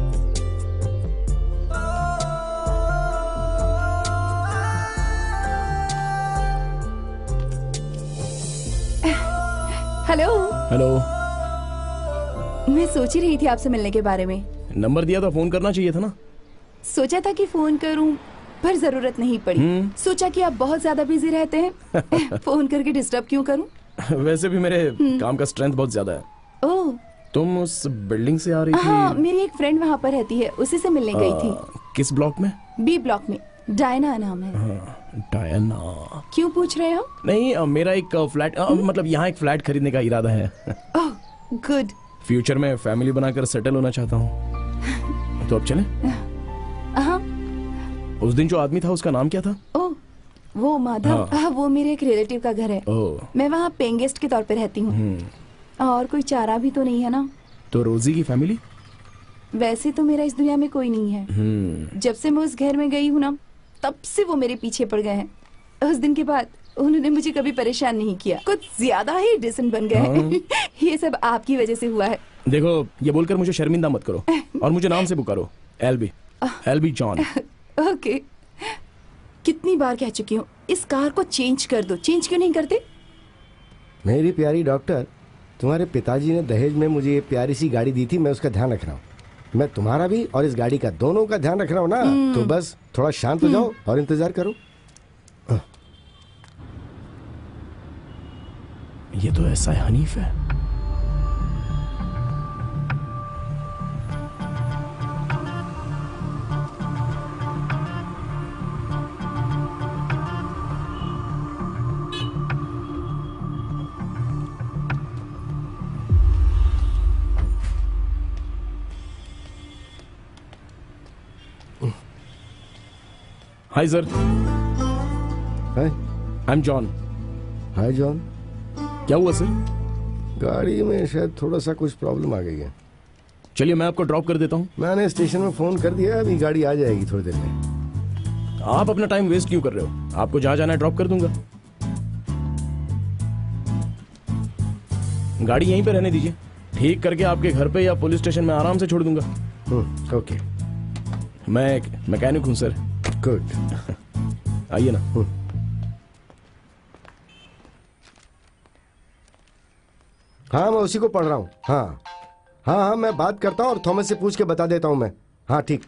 हेलो। हेलो। मैं सोच ही रही थी आपसे मिलने के बारे में। नंबर दिया था, फोन करना चाहिए था ना। सोचा था कि फोन करूं, पर जरूरत नहीं पड़ी। सोचा कि आप बहुत ज्यादा बिजी रहते हैं, फोन करके डिस्टर्ब क्यों करूं? वैसे भी मेरे काम का स्ट्रेंथ बहुत ज्यादा है। ओह, तुम उस बिल्डिंग से आ रही थी? हाँ, मेरी एक फ्रेंड वहाँ पर रहती है, उसी से मिलने गई थी। किस ब्लॉक में? बी ब्लॉक में। डायना नाम है। डायना। क्यों पूछ रहे हो? नहीं, मेरा एक फ्लैट, मतलब यहाँ एक फ्लैट खरीदने का इरादा है। Oh, good. फ्यूचर में फैमिली बनाकर सेटल होना चाहता हूँ। तो अब चलें? हाँ। उस दिन जो आदमी था उसका नाम क्या था? ओह, वो माधव। हाँ, वो मेरे एक रिलेटिव का घर है। मैं वहाँ पेइंग गेस्ट के तौर पे रहती हूँ। और कोई चारा भी तो नहीं है ना। तो रोजी की फैमिली? वैसे तो मेरा इस दुनिया में कोई नहीं है। जब से मैं उस घर में गई हूँ ना, तब से वो मेरे पीछे पड़ गए हैं। उस दिन के बाद उन्होंने मुझे कभी परेशान नहीं किया। कुछ ज्यादा ही डिसेंट बन गए हैं। ये सब आपकी वजह से हुआ है। देखो, ये बोलकर मुझे शर्मिंदा मत करो और मुझे नाम से पुकारो। LB, LB John. ओके। कितनी बार कह चुकी हूँ इस कार को चेंज कर दो, चेंज क्यों नहीं करते? मेरी प्यारी डॉक्टर, तुम्हारे पिताजी ने दहेज में मुझे ये प्यारी सी गाड़ी दी थी, मैं उसका ध्यान रख रहा हूँ। मैं तुम्हारा भी और इस गाड़ी का दोनों का ध्यान रख रहा हूँ ना। तो बस थोड़ा शांत हो जाओ और इंतजार करो। ये तो ऐसा है हनीफ है। Hi sir. Hi, I am John. Hi John. क्या हुआ सर? गाड़ी में शायद थोड़ा सा कुछ प्रॉब्लम आ गई है। चलिए मैं आपको ड्रॉप कर देता हूँ। मैंने स्टेशन में फोन कर दिया, अभी गाड़ी आ जाएगी थोड़ी देर में। आप अपना टाइम वेस्ट क्यों कर रहे हो? आपको जहां जाना है ड्रॉप कर दूंगा। गाड़ी यहीं पे रहने दीजिए, ठीक करके आपके घर पे या पुलिस स्टेशन में आराम से छोड़ दूंगा। ओके। मैं एक मैकेनिक हूँ सर। गुड। आइए ना। हाँ, मैं उसी को पढ़ रहा हूँ। हाँ हाँ हाँ, मैं बात करता हूँ और थॉमस से पूछ के बता देता हूँ मैं। हाँ ठीक।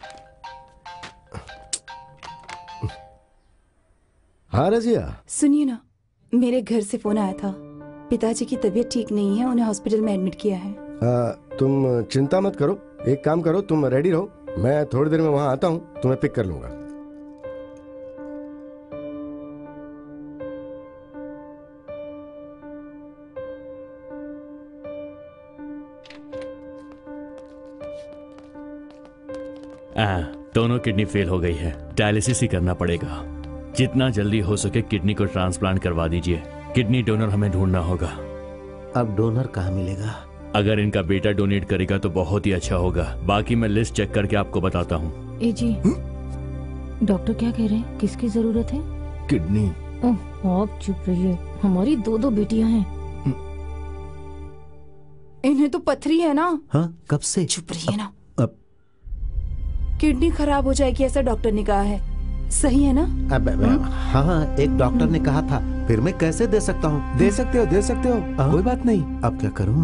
हाँ रजिया। सुनिए ना, मेरे घर से फोन आया था। पिताजी की तबीयत ठीक नहीं है, उन्हें हॉस्पिटल में एडमिट किया है। तुम चिंता मत करो, एक काम करो, तुम रेडी रहो, मैं थोड़ी देर में वहां आता हूँ, तुम्हें पिक कर लूंगा। दोनों किडनी फेल हो गई है, डायलिसिस ही करना पड़ेगा। जितना जल्दी हो सके किडनी को ट्रांसप्लांट करवा दीजिए। किडनी डोनर हमें ढूंढना होगा। अब डोनर कहाँ मिलेगा? अगर इनका बेटा डोनेट करेगा तो बहुत ही अच्छा होगा। बाकी मैं लिस्ट चेक करके आपको बताता हूँ। ए जी, डॉक्टर क्या कह रहे हैं? किसकी जरूरत है? किडनी। आप चुप रहिए, हमारी दो बेटियां हैं। इन्हें तो पथरी है ना। हाँ, कब से? चुप रहिए ना। अब किडनी खराब हो जाएगी ऐसा डॉक्टर ने कहा है, सही है ना? हाँ, एक डॉक्टर ने कहा था, फिर मैं कैसे दे सकता हूँ? दे सकते हो, कोई बात नहीं। अब क्या करूँ?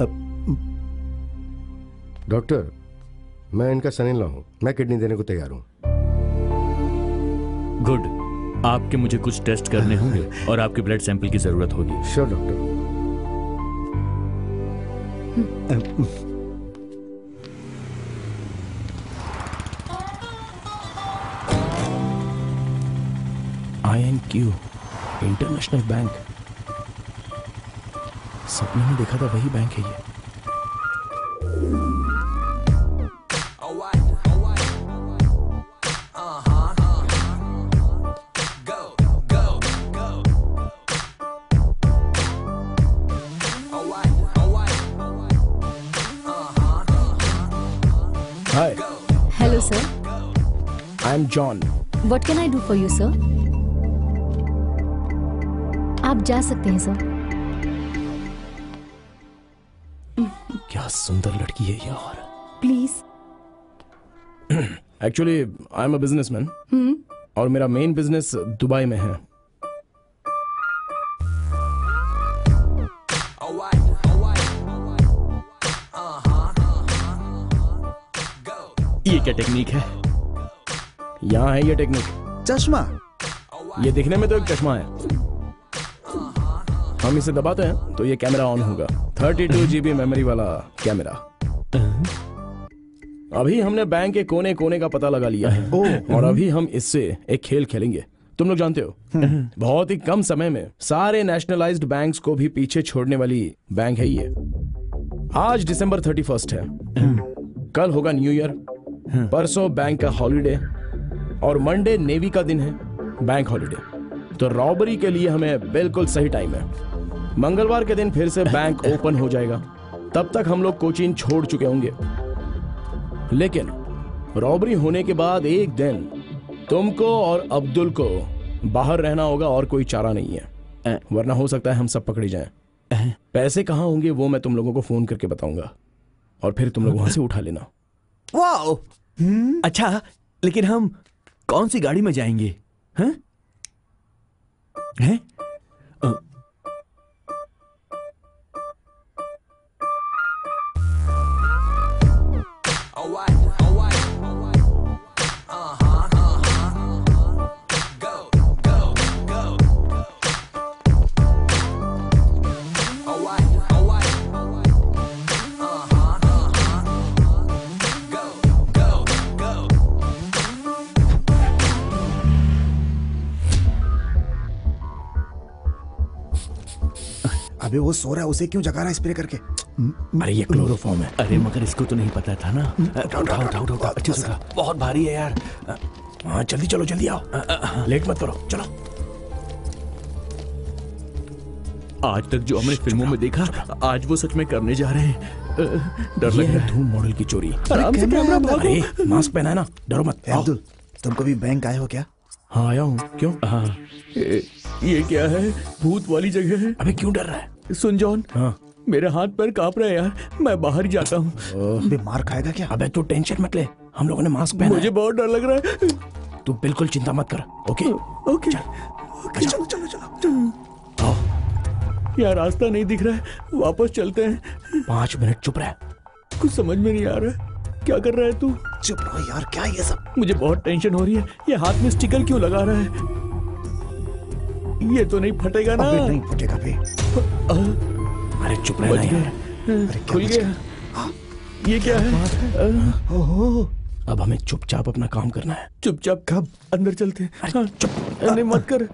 डॉक्टर, मैं इनका सन इन लॉ हूँ, मैं किडनी देने को तैयार हूँ। गुड। आपके मुझे कुछ टेस्ट करने होंगे और आपके ब्लड सैंपल की जरूरत होगी। Sure doctor. INQ international bank. सपने में देखा था वही बैंक है ये। Hi. Hello sir. I am John. What can I do for you sir? आप जा सकते हैं सर। क्या सुंदर लड़की है यार। Please. Actually I am a businessman और मेरा मेन बिजनेस दुबई में है। ये क्या टेक्निक है? यहाँ है ये टेक्निक। चश्मा। ये दिखने में तो एक चश्मा है। हम इसे दबाते हैं तो ये कैमरा ऑन होगा। 32 GB मेमोरी वाला कैमरा। अभी हमने बैंक के कोने कोने का पता लगा लिया है और अभी हम इससे एक खेल खेलेंगे। तुम लोग जानते हो, बहुत ही कम समय में सारे नेशनलाइज्ड बैंक्स को भी पीछे छोड़ने वाली बैंक है ये। आज दिसंबर 31 है, कल होगा न्यू ईयर, परसों बैंक का हॉलिडे और मंडे नेवी का दिन है, बैंक हॉलिडे। तो रॉबरी के लिए हमें बिल्कुल सही टाइम है। मंगलवार के दिन फिर से बैंक ओपन हो जाएगा, तब तक हम लोग कोचीन छोड़ चुके होंगे। लेकिन रॉबरी होने के बाद एक दिन तुमको और अब्दुल को बाहर रहना होगा और कोई चारा नहीं है, वरना हो सकता है हम सब पकड़े जाएं। पैसे कहाँ होंगे वो मैं तुम लोगों को फोन करके बताऊंगा और फिर तुम लोग वहां से उठा लेना। वाओ, अच्छा, लेकिन हम कौन सी गाड़ी में जाएंगे? हैं? हैं? अबे वो सो रहा है, उसे क्यों जगा रहा है स्प्रे करके? अरे ये क्लोरोफॉर्म है। अरे मगर इसको तो नहीं पता था ना। उठाओ अच्छे से उठाओ, बहुत भारी है यार। हाँ जल्दी चलो, जल्दी आओ, लेट मत करो, चलो। आज तक जो हमने फिल्मों में देखा, आज वो सच में करने जा रहे हैं। डर लग रहा है। धूम मॉडल की चोरी। आराम से कैमरा भागो। अरे मास्क पहना है ना, डरो मत। अब्दुल, तुम कभी बैंक आए हो क्या? हाँ आया हूँ, क्यों? हाँ, ये क्या है? भूत वाली जगह है। अबे क्यों डर रहा है? सुन जॉन, हाँ मेरे हाथ पैर कांप रहे हैं यार, मैं बाहर ही जाता हूँ। अबे मार खाएगा क्या? अबे तू टेंशन मत ले, हम लोगों ने मास्क पहना मुझे है। बहुत डर लग रहा है। तू बिल्कुल चिंता मत कर, ओके? ओके चलो चलो चलो। यार रास्ता नहीं दिख रहा है, वापस चलते हैं। 5 मिनट चुप रह। कुछ समझ में नहीं आ रहा है, क्या कर रहा है तू? चुप रहो यार, क्या ये सब? मुझे बहुत टेंशन हो रही है। ये हाथ में स्टिकर क्यों लगा रहा है? ये तो नहीं फटेगा ना? अबे नहीं फटेगा बे। अरे चुप रहना यार। खुल गया। ये क्या है? ओहो, अब हमें चुपचाप अपना काम करना है। चुपचाप कब अंदर चलते हैं? अरे चुप। नहीं मत कर।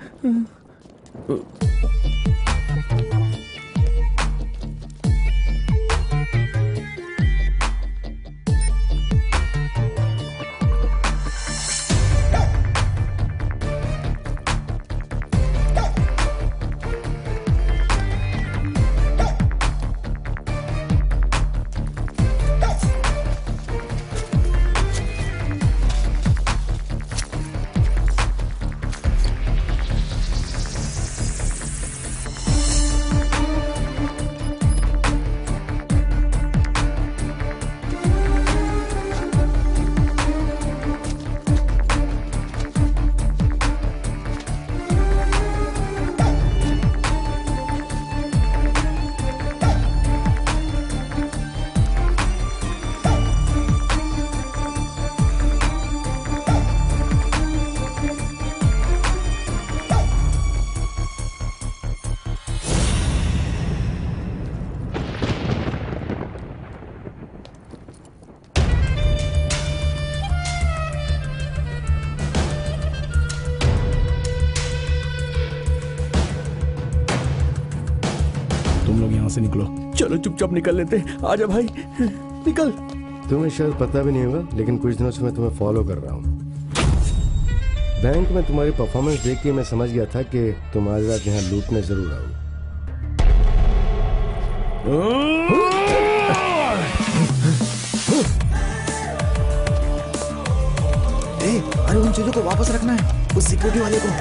से निकलो। चलो चुपचाप निकल लेते हैं। आजा भाई, निकल। तुम्हें शायद पता भी नहीं होगा, लेकिन कुछ दिनों से मैं तुम्हें फॉलो कर रहा हूँ। बैंक में तुम्हारी परफॉर्मेंस देख के मैं समझ गया था कि तुम आज रात यहाँ लूटने जरूर आओगे। अरे उन चीजों को वापस रखना है, उस सिक्योरिटी वाले को।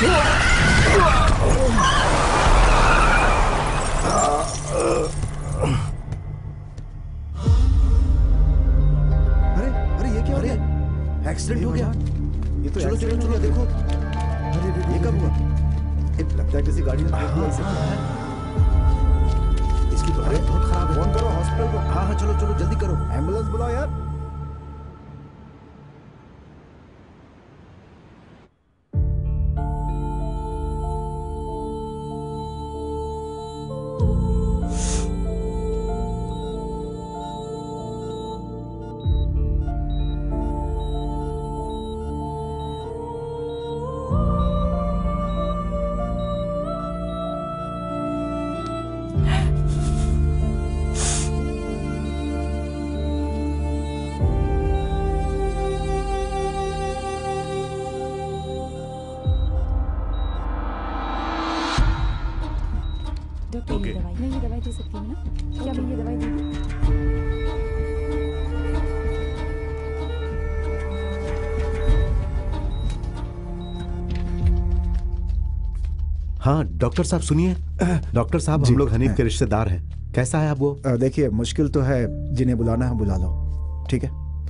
अरे ये क्या हो गया? एक्सीडेंट हो गया। ये तो चलो चलो चलो देखो। अरे ये कब हुआ? लगता है किसी गाड़ी ने ब्रेक नहीं सही है। इसकी तो हालत बहुत खराब है। फोन करो हॉस्पिटल को। हाँ हाँ चलो चलो जल्दी करो। एम्बुलेंस बुलाओ यार। हाँ डॉक्टर साहब सुनिए। डॉक्टर साहब हम लोग हनीफ के रिश्तेदार हैं। कैसा है आप वो? देखिए मुश्किल तो है, जिन्हें बुलाना है बुला लो, ठीक है?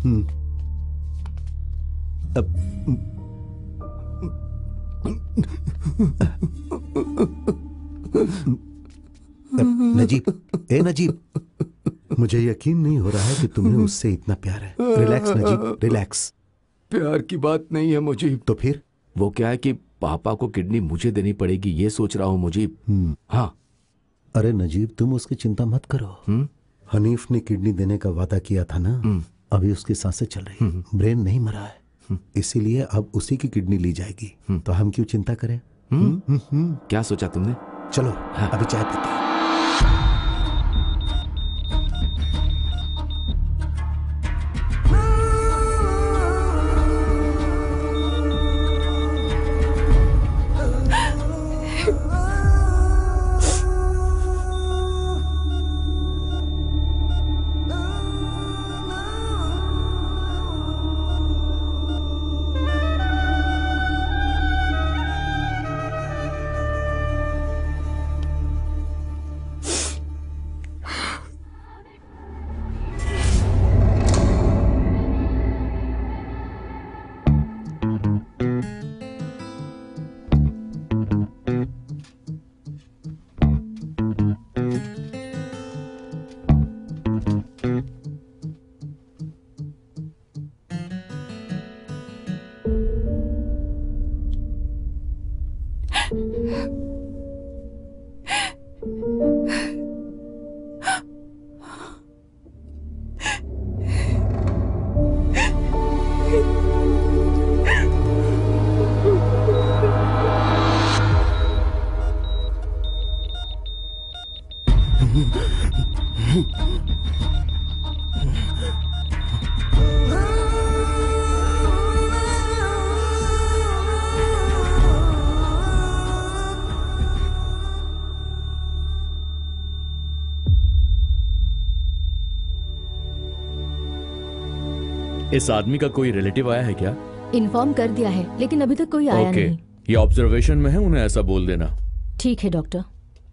नजीब, ए नजीब, मुझे यकीन नहीं हो रहा है कि तुम्हें उससे इतना प्यार है। Relax Najeeb, relax. प्यार की बात नहीं है मुझे। तो फिर? वो क्या है कि पापा को किडनी मुझे देनी पड़ेगी, ये सोच रहा हूँ मुजीब। हाँ। अरे नजीब तुम उसकी चिंता मत करो। हनीफ ने किडनी देने का वादा किया था ना, अभी उसकी सांसें चल रही, ब्रेन नहीं मरा है, इसीलिए अब उसी की किडनी ली जाएगी। तो हम क्यों चिंता करें? क्या सोचा तुमने? चलो अभी चाय पीते हैं। इस आदमी का कोई रिलेटिव आया है क्या? इन्फॉर्म कर दिया है लेकिन अभी तक कोई आया नहीं। ये ऑब्जर्वेशन में है, उन्हें ऐसा बोल देना। ठीक है डॉक्टर।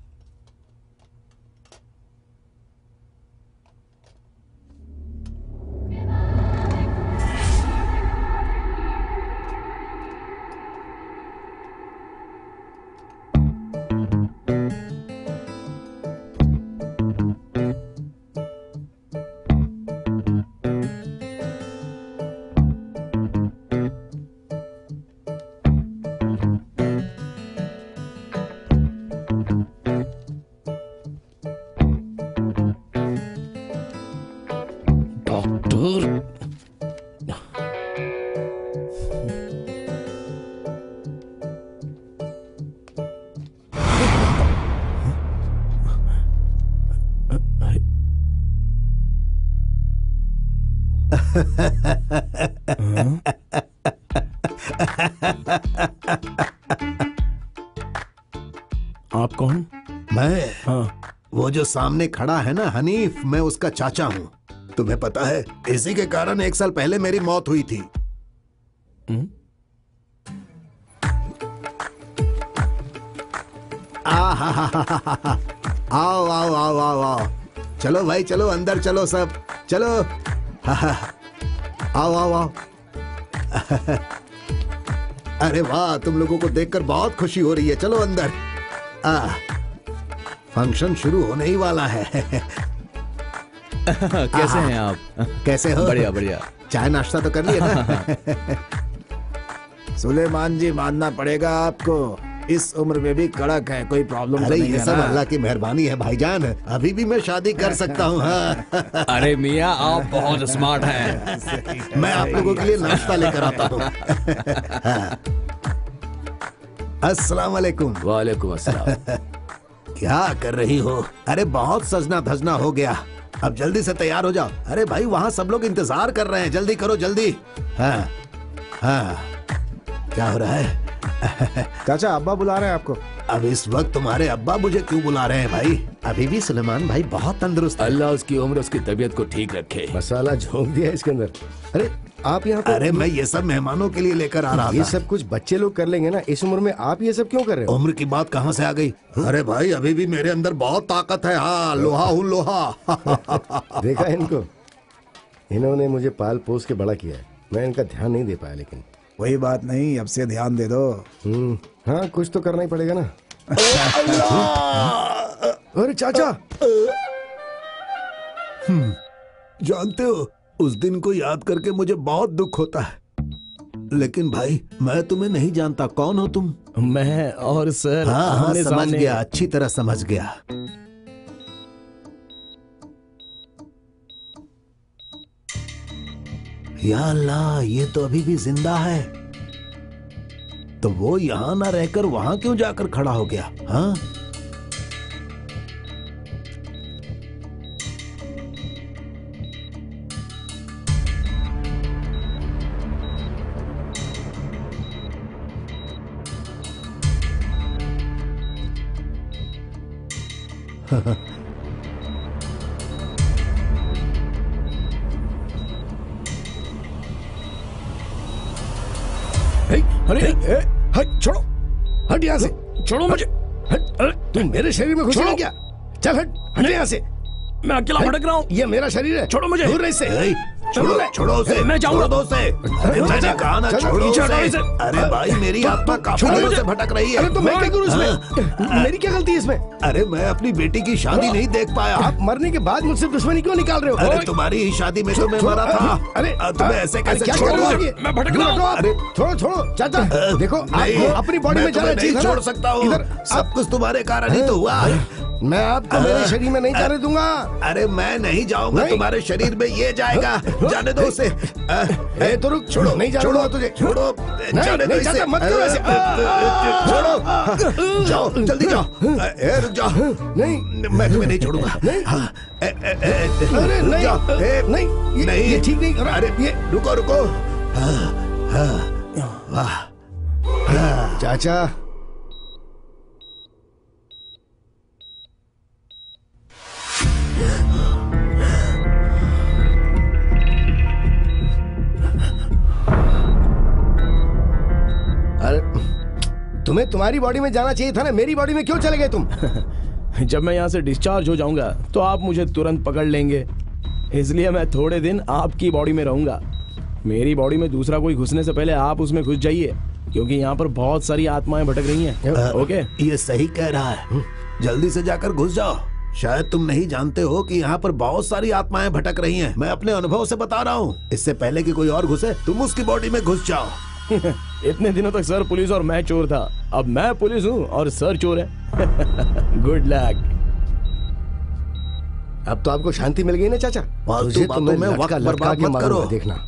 आप कौन? मैं? हाँ। वो जो सामने खड़ा है ना हनीफ, मैं उसका चाचा हूँ। तुम्हें पता है इसी के कारण 1 साल पहले मेरी मौत हुई थी। आओ आओ आओ आओ आओ, चलो भाई चलो, अंदर चलो सब, चलो। आओ आओ आओ। अरे वाह, तुम लोगों को देखकर बहुत खुशी हो रही है, चलो अंदर। फंक्शन शुरू होने ही वाला है। कैसे हैं आप? कैसे हो? बढ़िया बढ़िया। चाय नाश्ता तो कर लिया ना? सुलेमान जी, मानना पड़ेगा आपको, इस उम्र में भी कड़क है, कोई प्रॉब्लम अरे नहीं ये है सब ना? अल्लाह की मेहरबानी है भाईजान, अभी भी मैं शादी कर सकता हूँ। हाँ। अरे मियाँ, आप बहुत स्मार्ट हैं। मैं आप लोगों के लिए नाश्ता लेकर आता हूँ। अस्सलाम वालेकुम। वालेकुम अस्सलाम। क्या कर रही हो? अरे बहुत सजना धजना हो गया, अब जल्दी से तैयार हो जाओ। अरे भाई, वहाँ सब लोग इंतजार कर रहे हैं, जल्दी करो जल्दी। हाँ हाँ, क्या हो रहा है? चाचा, अब्बा बुला रहे हैं आपको। अब इस वक्त तुम्हारे अब्बा मुझे क्यों बुला रहे हैं भाई? अभी भी सुलेमान भाई बहुत तंदुरुस्त है। अल्लाह उसकी उम्र उसकी तबीयत को ठीक रखे। मसाला झोंक दिया इसके अंदर। अरे आप यहाँ पे? अरे मैं ये सब मेहमानों के लिए लेकर आ रहा था। ये सब कुछ बच्चे लोग कर लेंगे ना, इस उम्र में आप ये सब क्यों कर रहे हो? उम्र की बात कहाँ से आ गई? अरे भाई, अभी भी मेरे अंदर बहुत ताकत है। हाँ, लोहा हूँ लोहा। देखा इनको, इन्होंने मुझे पाल पोस के बड़ा किया है, मैं इनका ध्यान नहीं दे पाया। लेकिन वही बात नहीं, अब से ध्यान दे दो। हाँ, कुछ तो करना ही पड़ेगा ना। अरे चाचा, जानते हो, उस दिन को याद करके मुझे बहुत दुख होता है। लेकिन भाई, मैं तुम्हें नहीं जानता, कौन हो तुम? मैं और सर हाँ हाँ, आमने समझ सामने- गया, अच्छी तरह समझ गया। या अल्लाह, ये तो अभी भी जिंदा है। तो वो यहाँ ना रहकर वहां क्यों जाकर खड़ा हो गया? हाँ, अरे हट, छोड़ो, हट यहाँ से, छोड़ो मुझे। हट। अरे तुम मेरे शरीर में घुस छोड़ो। गया क्या? चल हट, हट यहाँ से। मैं अकेला भटक रहा हूँ। ये मेरा शरीर है, छोड़ो मुझे। दूर रह इससे। छोड़ो छोड़ो उसे, मैं जाऊंगा। छोड़ दो उसे। अरे मैंने कहा ना, चलो, छोड़ो पीछे हटाओ उसे। इसे। अरे भाई, मेरी आत्मा काफी छोड़ो दिनों मुझे। से भटक रही है। अरे तो मैं क्या करूँ इसमें? मेरी क्या गलती है इसमें? अरे मैं अपनी बेटी की शादी नहीं देख पाया। आप मरने के बाद मुझसे दुश्मनी क्यों निकाल रहे हो? अरे तुम्हारी ही शादी में तो मैं मरा था। अरे तुम्हें ऐसे कैसे क्या छोड़ कर रहे हो दूं? ये? मैं भटक रहा हूँ। अरे छोड़ो छोड़ो चाचा, देखो नहीं, आपको अपनी बॉडी मैं में जाना तुम्हें चाहिए नहीं था ना। छोड़ सकता हूँ। इधर सब कुछ तुम्हारे कारण ही तो हुआ। मैं आपको मेरे शरीर में नहीं जाने दूंगा। अरे मैं नहीं जाऊंगा, नहीं। तुम्हारे शरीर में ये जाएगा। जाने दो उसे। ए तो रुक, छोड़ो, नहीं जाने छोड़ो दूंगा तुझे। छोड़ो, नहीं, जाने दो नहीं इसे। चाचा, मत करो ऐसे। छोड़ो, जाओ जल्दी जाओ। रुक जाओ, नहीं, मैं तुम्हें नहीं छोड़ूंगा। नहीं। हाँ, अरे रुक नहीं, जाओ। नहीं, नहीं, ये ठीक नहीं। अरे ये रुको रुको। वाह चाचा, अरे तुम्हें तुम्हारी बॉडी में जाना चाहिए था ना, मेरी बॉडी में क्यों चले गए तुम? जब मैं यहाँ से डिस्चार्ज हो जाऊंगा तो आप मुझे तुरंत पकड़ लेंगे, इसलिए मैं थोड़े दिन आपकी बॉडी में रहूंगा। मेरी बॉडी में दूसरा कोई घुसने से पहले आप उसमें घुस जाइए, क्योंकि यहाँ पर बहुत सारी आत्माएं भटक रही हैं। ओके? ये सही कह रहा है, जल्दी से जाकर घुस जाओ। शायद तुम नहीं जानते हो कि यहाँ पर बहुत सारी आत्माएं भटक रही हैं। मैं अपने अनुभव से बता रहा हूँ। इससे पहले कि कोई और घुसे, तुम उसकी बॉडी में घुस जाओ। इतने दिनों तक सर पुलिस और मैं चोर था, अब मैं पुलिस हूँ और सर चोर है। Good luck. अब तो आपको शांति मिल गई ना चाचा? फालतू बातों में वक्त बर्बाद मत करो। देखना।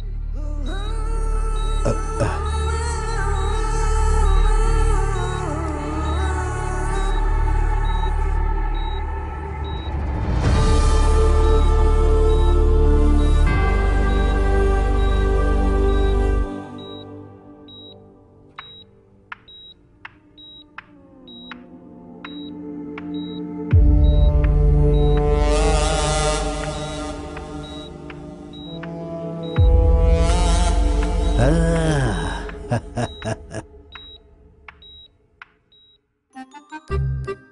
Ah.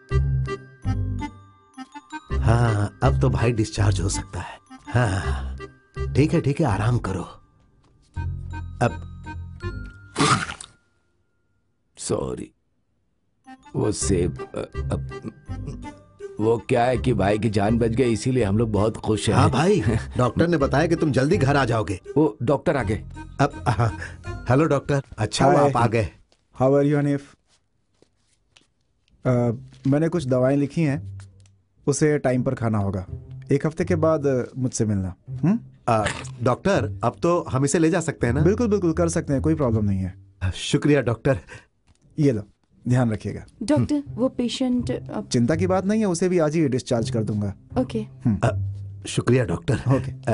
अब तो भाई डिस्चार्ज हो सकता है। हाँ ठीक है आराम करो। अब सॉरी, वो सेब वो क्या है कि भाई की जान बच गई, इसीलिए हम लोग बहुत खुश हैं। हाँ भाई, डॉक्टर ने बताया कि तुम जल्दी घर आ जाओगे। वो डॉक्टर आ गए। अब हेलो डॉक्टर, अच्छा हुआ आप आ गए। How are you Hanif? मैंने कुछ दवाएं लिखी हैं, उसे टाइम पर खाना होगा। 1 हफ्ते के बाद मुझसे मिलना। डॉक्टर अब तो हम इसे ले जा सकते हैं ना? बिल्कुल बिल्कुल कर सकते हैं, कोई प्रॉब्लम नहीं है। शुक्रिया डॉक्टर। ये लो, ध्यान रखिएगा। डॉक्टर वो पेशेंट चिंता की बात नहीं है, उसे भी आज ही डिस्चार्ज कर दूंगा। ओके। शुक्रिया डॉक्टर। ओके।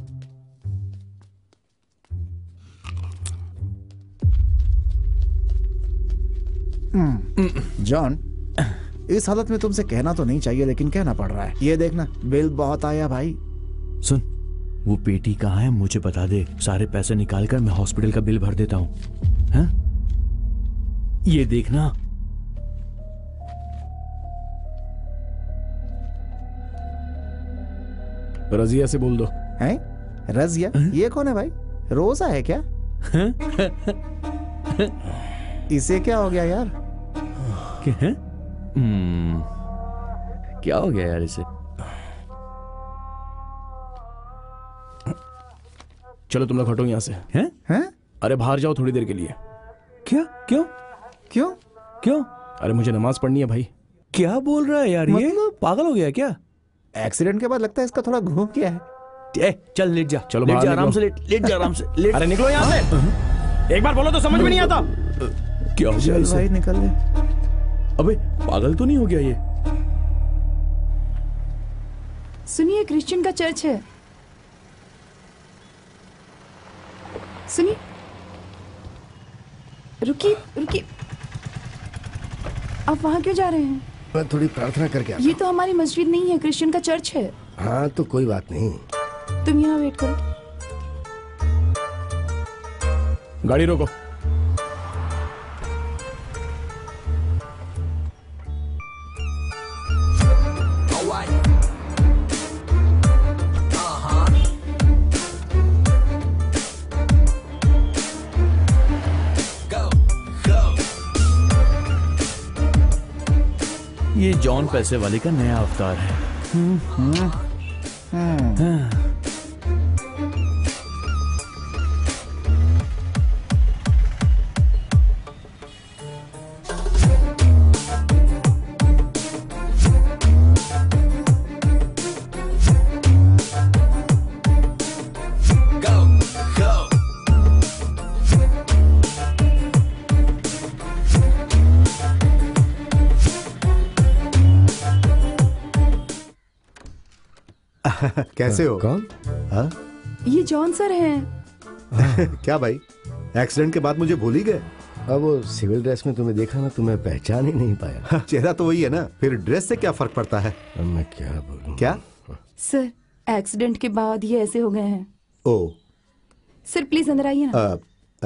जॉन, इस हालत में तुमसे कहना तो नहीं चाहिए लेकिन कहना पड़ रहा है। ये देखना, बिल बहुत आया भाई। सुन, वो पेटी कहाँ है मुझे बता दे, सारे पैसे निकाल कर मैं हॉस्पिटल का बिल भर देता हूँ। हाँ? ये देखना। रजिया से बोल दो। हैं? रजिया? ये कौन है भाई? रोजा है क्या? इसे क्या हो गया यार? क्या हो गया यार इसे? चलो तुम लोग हटो यहाँ से। हैं? अरे बाहर जाओ थोड़ी देर के लिए। क्या? क्यों? क्यों? क्यों? अरे मुझे नमाज पढ़नी है भाई। क्या बोल रहा है यार, ये पागल हो गया क्या? एक्सीडेंट के बाद लगता है इसका थोड़ा घूम गया है। चल लेट जा, चलो लेट जा आराम से, लेट जा आराम से, लेट। अरे निकलो यहाँ से। एक बार बोलो तो समझ में नहीं आता। क्या हो गया इसे? भाई निकल ले। अबे पागल तो नहीं हो गया ये? सुनिए, क्रिश्चियन का चर्च है। सुनिए, रुकिए। आप वहाँ क्यों जा रहे हैं? मैं थोड़ी प्रार्थना करके आता ये तो हमारी मस्जिद नहीं है, क्रिश्चियन का चर्च है। हाँ तो कोई बात नहीं। तुम यहाँ वेट करो। गाड़ी रोको। ये जॉन पैसे वाले का नया अवतार है। कैसे हो? कौन? हाँ? ये जॉन सर हैं। क्या भाई, एक्सीडेंट के बाद मुझे भूल ही गए? अब वो सिविल ड्रेस में तुम्हें देखा ना, तुम्हें पहचान ही नहीं पाया। चेहरा तो वही है ना, फिर ड्रेस से क्या फर्क पड़ता है? अब मैं क्या बोलूं? क्या? सर, एक्सीडेंट के बाद ये ऐसे हो गए हैं। ओ सर प्लीज अंदर आइए ना।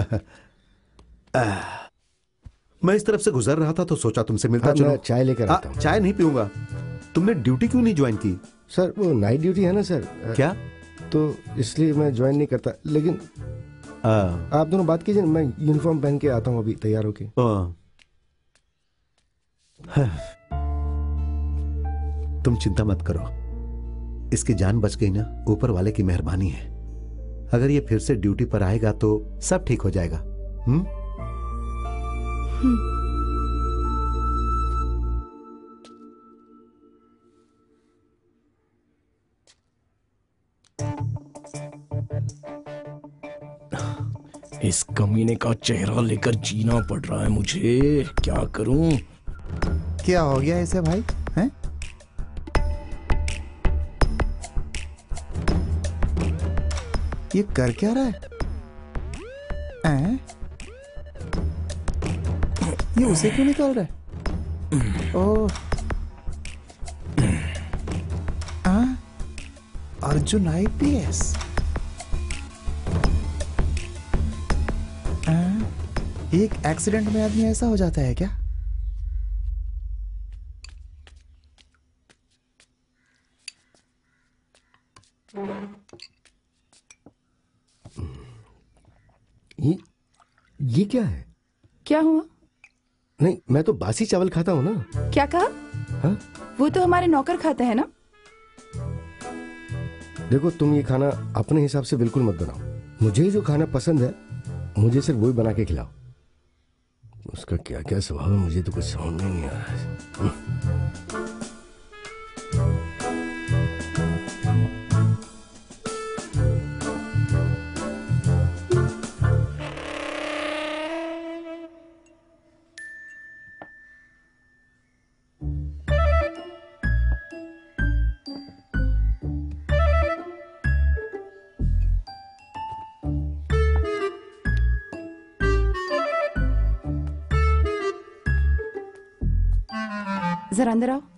मैं इस तरफ से गुजर रहा था तो सोचा तुमसे मिलता। हाँ, चलो मैं चाय लेकर आता हूँ। चाय नहीं पीऊंगा। तुमने ड्यूटी क्यों नहीं ज्वाइन की? सर वो नाइट ड्यूटी है ना सर। क्या? तो इसलिए मैं ज्वाइन नहीं करता, लेकिन आप दोनों बात कीजिए, मैं यूनिफॉर्म पहन के आता हूँ अभी तैयार होके। तुम चिंता मत करो, इसकी जान बच गई ना, ऊपर वाले की मेहरबानी है। अगर ये फिर से ड्यूटी पर आएगा तो सब ठीक हो जाएगा। इस कमीने का चेहरा लेकर जीना पड़ रहा है मुझे, क्या करूं? क्या हो गया इसे भाई? हैं? ये कर क्या रहा है? ये उसे क्यों निकाल रहा है? Oh, Arjun IPS। एक एक्सीडेंट में आदमी ऐसा हो जाता है क्या? ये क्या है? क्या हुआ? नहीं, मैं तो बासी चावल खाता हूँ ना। क्या कहा? हाँ? वो तो हमारे नौकर खाते हैं ना। देखो, तुम ये खाना अपने हिसाब से बिल्कुल मत बनाओ। मुझे जो खाना पसंद है मुझे सिर्फ वही बना के खिलाओ। उसका क्या क्या स्वभाव है मुझे तो कुछ समझ में नहीं आ रहा है। जरा अंदर आओ।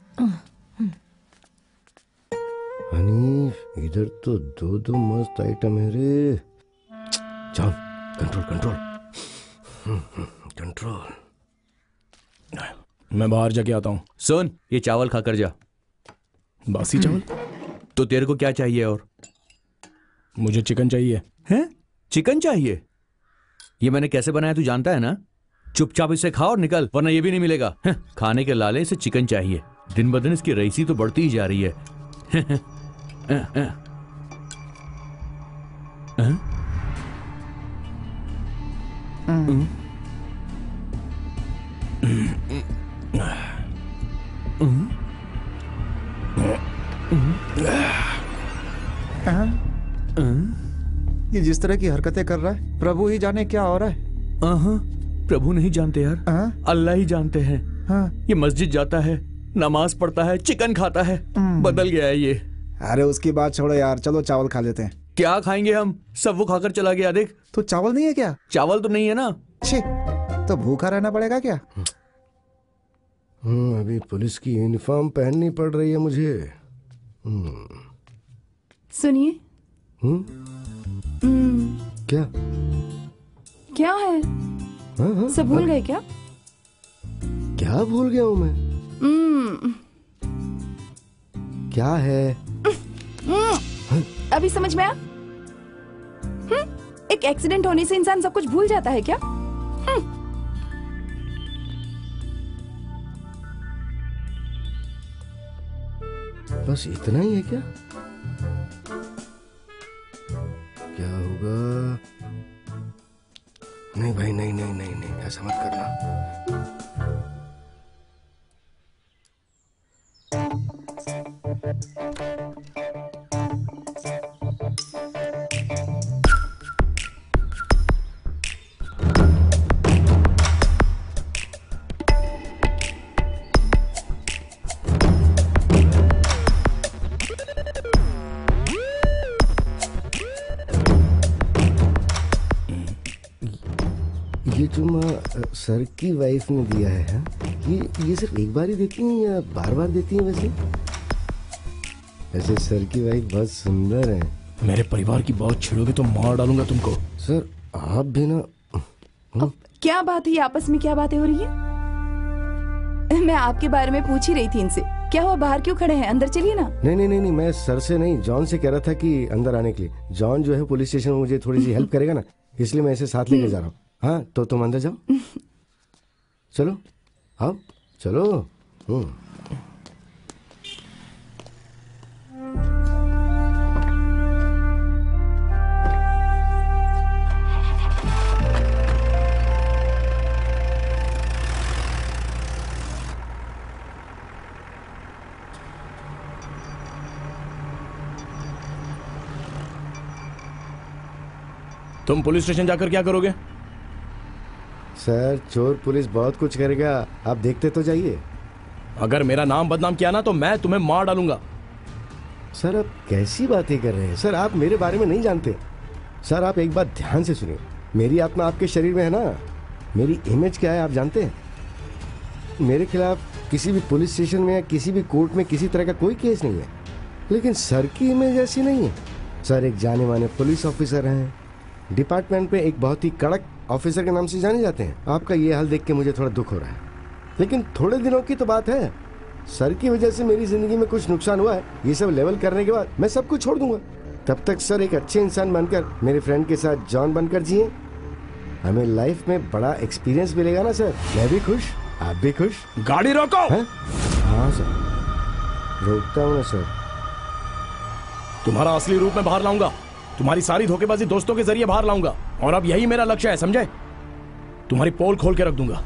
हनीफ, इधर तो दो दो मस्त आइटम है रे। जान, कंट्रोल कंट्रोल कंट्रोल। मैं बाहर जाके आता हूँ। सुन, ये चावल खाकर जा। बासी चावल? तो तेरे को क्या चाहिए? और मुझे चिकन चाहिए। हैं? चिकन चाहिए? ये मैंने कैसे बनाया तू जानता है ना? चुपचाप इसे खा और निकल, वरना ये भी नहीं मिलेगा। खाने के लाले इसे चिकन चाहिए। दिन ब दिन इसकी रईसी तो बढ़ती ही जा रही है। ये जिस तरह की हरकतें कर रहा है, प्रभु ही जाने क्या हो रहा है। प्रभु नहीं जानते यार, अल्लाह ही जानते हैं। ये मस्जिद जाता है, नमाज पढ़ता है, चिकन खाता है, बदल गया है ये। अरे उसकी बात छोड़ो यार, चलो चावल खा लेते हैं। क्या खाएंगे हम? सब वो खाकर चला गया। देख तो चावल नहीं है क्या? चावल तो नहीं है ना। छी, तो भूखा रहना पड़ेगा क्या? अभी पुलिस की यूनिफॉर्म पहननी पड़ रही है मुझे। सुनिए। क्या क्या है? सब भूल गए क्या? क्या भूल गया हूँ मैं? क्या है? अभी समझ में आया? एक एक्सीडेंट होने से इंसान सब कुछ भूल जाता है क्या? बस इतना ही है क्या? क्या होगा? नहीं भाई, नहीं नहीं नहीं नहीं, ऐसा मत करना। ये जो सर की वाइफ ने दिया है, ये सिर्फ एक बार ही देती हैं या बार बार देती हैं? वैसे सर की वाइफ बहुत सुंदर है। मेरे परिवार की बात छेड़ोगे तो मार डालूंगा तुमको। सर आप भी ना। क्या बात है? आपस में क्या बातें हो रही है? मैं आपके बारे में पूछ ही रही थी इनसे। क्या हुआ, बाहर क्यों खड़े हैं? अंदर चलिए ना। नहीं नहीं नहीं, मैं सर से नहीं, जॉन से कह रहा था कि अंदर आने के लिए। जॉन जो है पुलिस स्टेशन में मुझे थोड़ी सी हेल्प करेगा ना, इसलिए मैं इसे साथ लेके जा रहा हूँ। हाँ, तो तुम अंदर जाओ। चलो आओ, चलो। तुम पुलिस स्टेशन जाकर क्या करोगे? सर, चोर पुलिस बहुत कुछ करेगा, आप देखते तो जाइए। अगर मेरा नाम बदनाम किया ना तो मैं तुम्हें मार डालूंगा। सर आप कैसी बातें कर रहे हैं? सर आप मेरे बारे में नहीं जानते। सर आप एक बात ध्यान से सुनिए, मेरी आत्मा आपके शरीर में है ना। मेरी इमेज क्या है आप जानते हैं? मेरे खिलाफ किसी भी पुलिस स्टेशन में या किसी भी कोर्ट में किसी तरह का कोई केस नहीं है, लेकिन सर की इमेज ऐसी नहीं है। सर एक जाने माने पुलिस ऑफिसर हैं, डिपार्टमेंट में एक बहुत ही कड़क ऑफिसर के नाम से जाने जाते हैं। आपका ये हाल देख के मुझे थोड़ा दुख हो रहा है, लेकिन थोड़े दिनों की तो बात है। सर की वजह से मेरी जिंदगी में कुछ नुकसान हुआ है, ये सब लेवल करने के बाद मैं सब कुछ छोड़ दूंगा। तब तक सर एक अच्छे इंसान बनकर मेरे फ्रेंड के साथ जॉन बनकर जिए। हमें लाइफ में बड़ा एक्सपीरियंस मिलेगा ना सर। मैं भी खुश, आप भी खुश। गाड़ी रोको। हाँ सर, रोकता हूँ ना सर। तुम्हारा असली रूप में बाहर लाऊंगा, तुम्हारी सारी धोखेबाजी दोस्तों के जरिए बाहर लाऊंगा, और अब यही मेरा लक्ष्य है, समझे? तुम्हारी पोल खोल के रख दूंगा।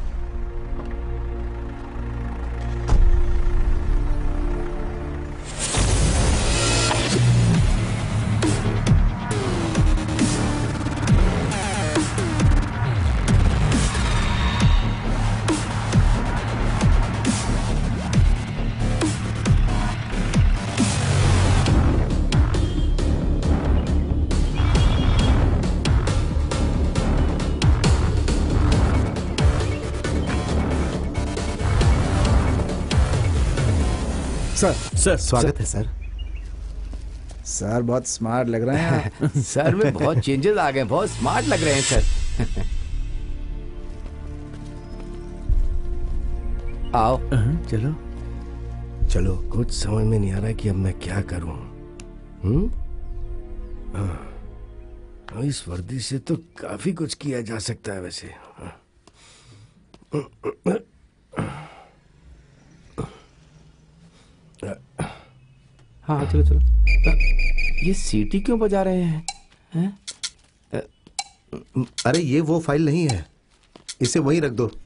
सर स्वागत है सर। सर बहुत स्मार्ट लग रहे हैं आप। सर में बहुत चेंजेस आ गए, बहुत स्मार्ट लग रहे हैं सर। आओ चलो चलो। कुछ समझ में नहीं आ रहा कि अब मैं क्या करूं। इस वर्दी से तो काफी कुछ किया जा सकता है वैसे। हाँ चलो चलो। ये सीटी क्यों बजा रहे हैं? अरे ये वो फाइल नहीं है, इसे वहीं रख दो।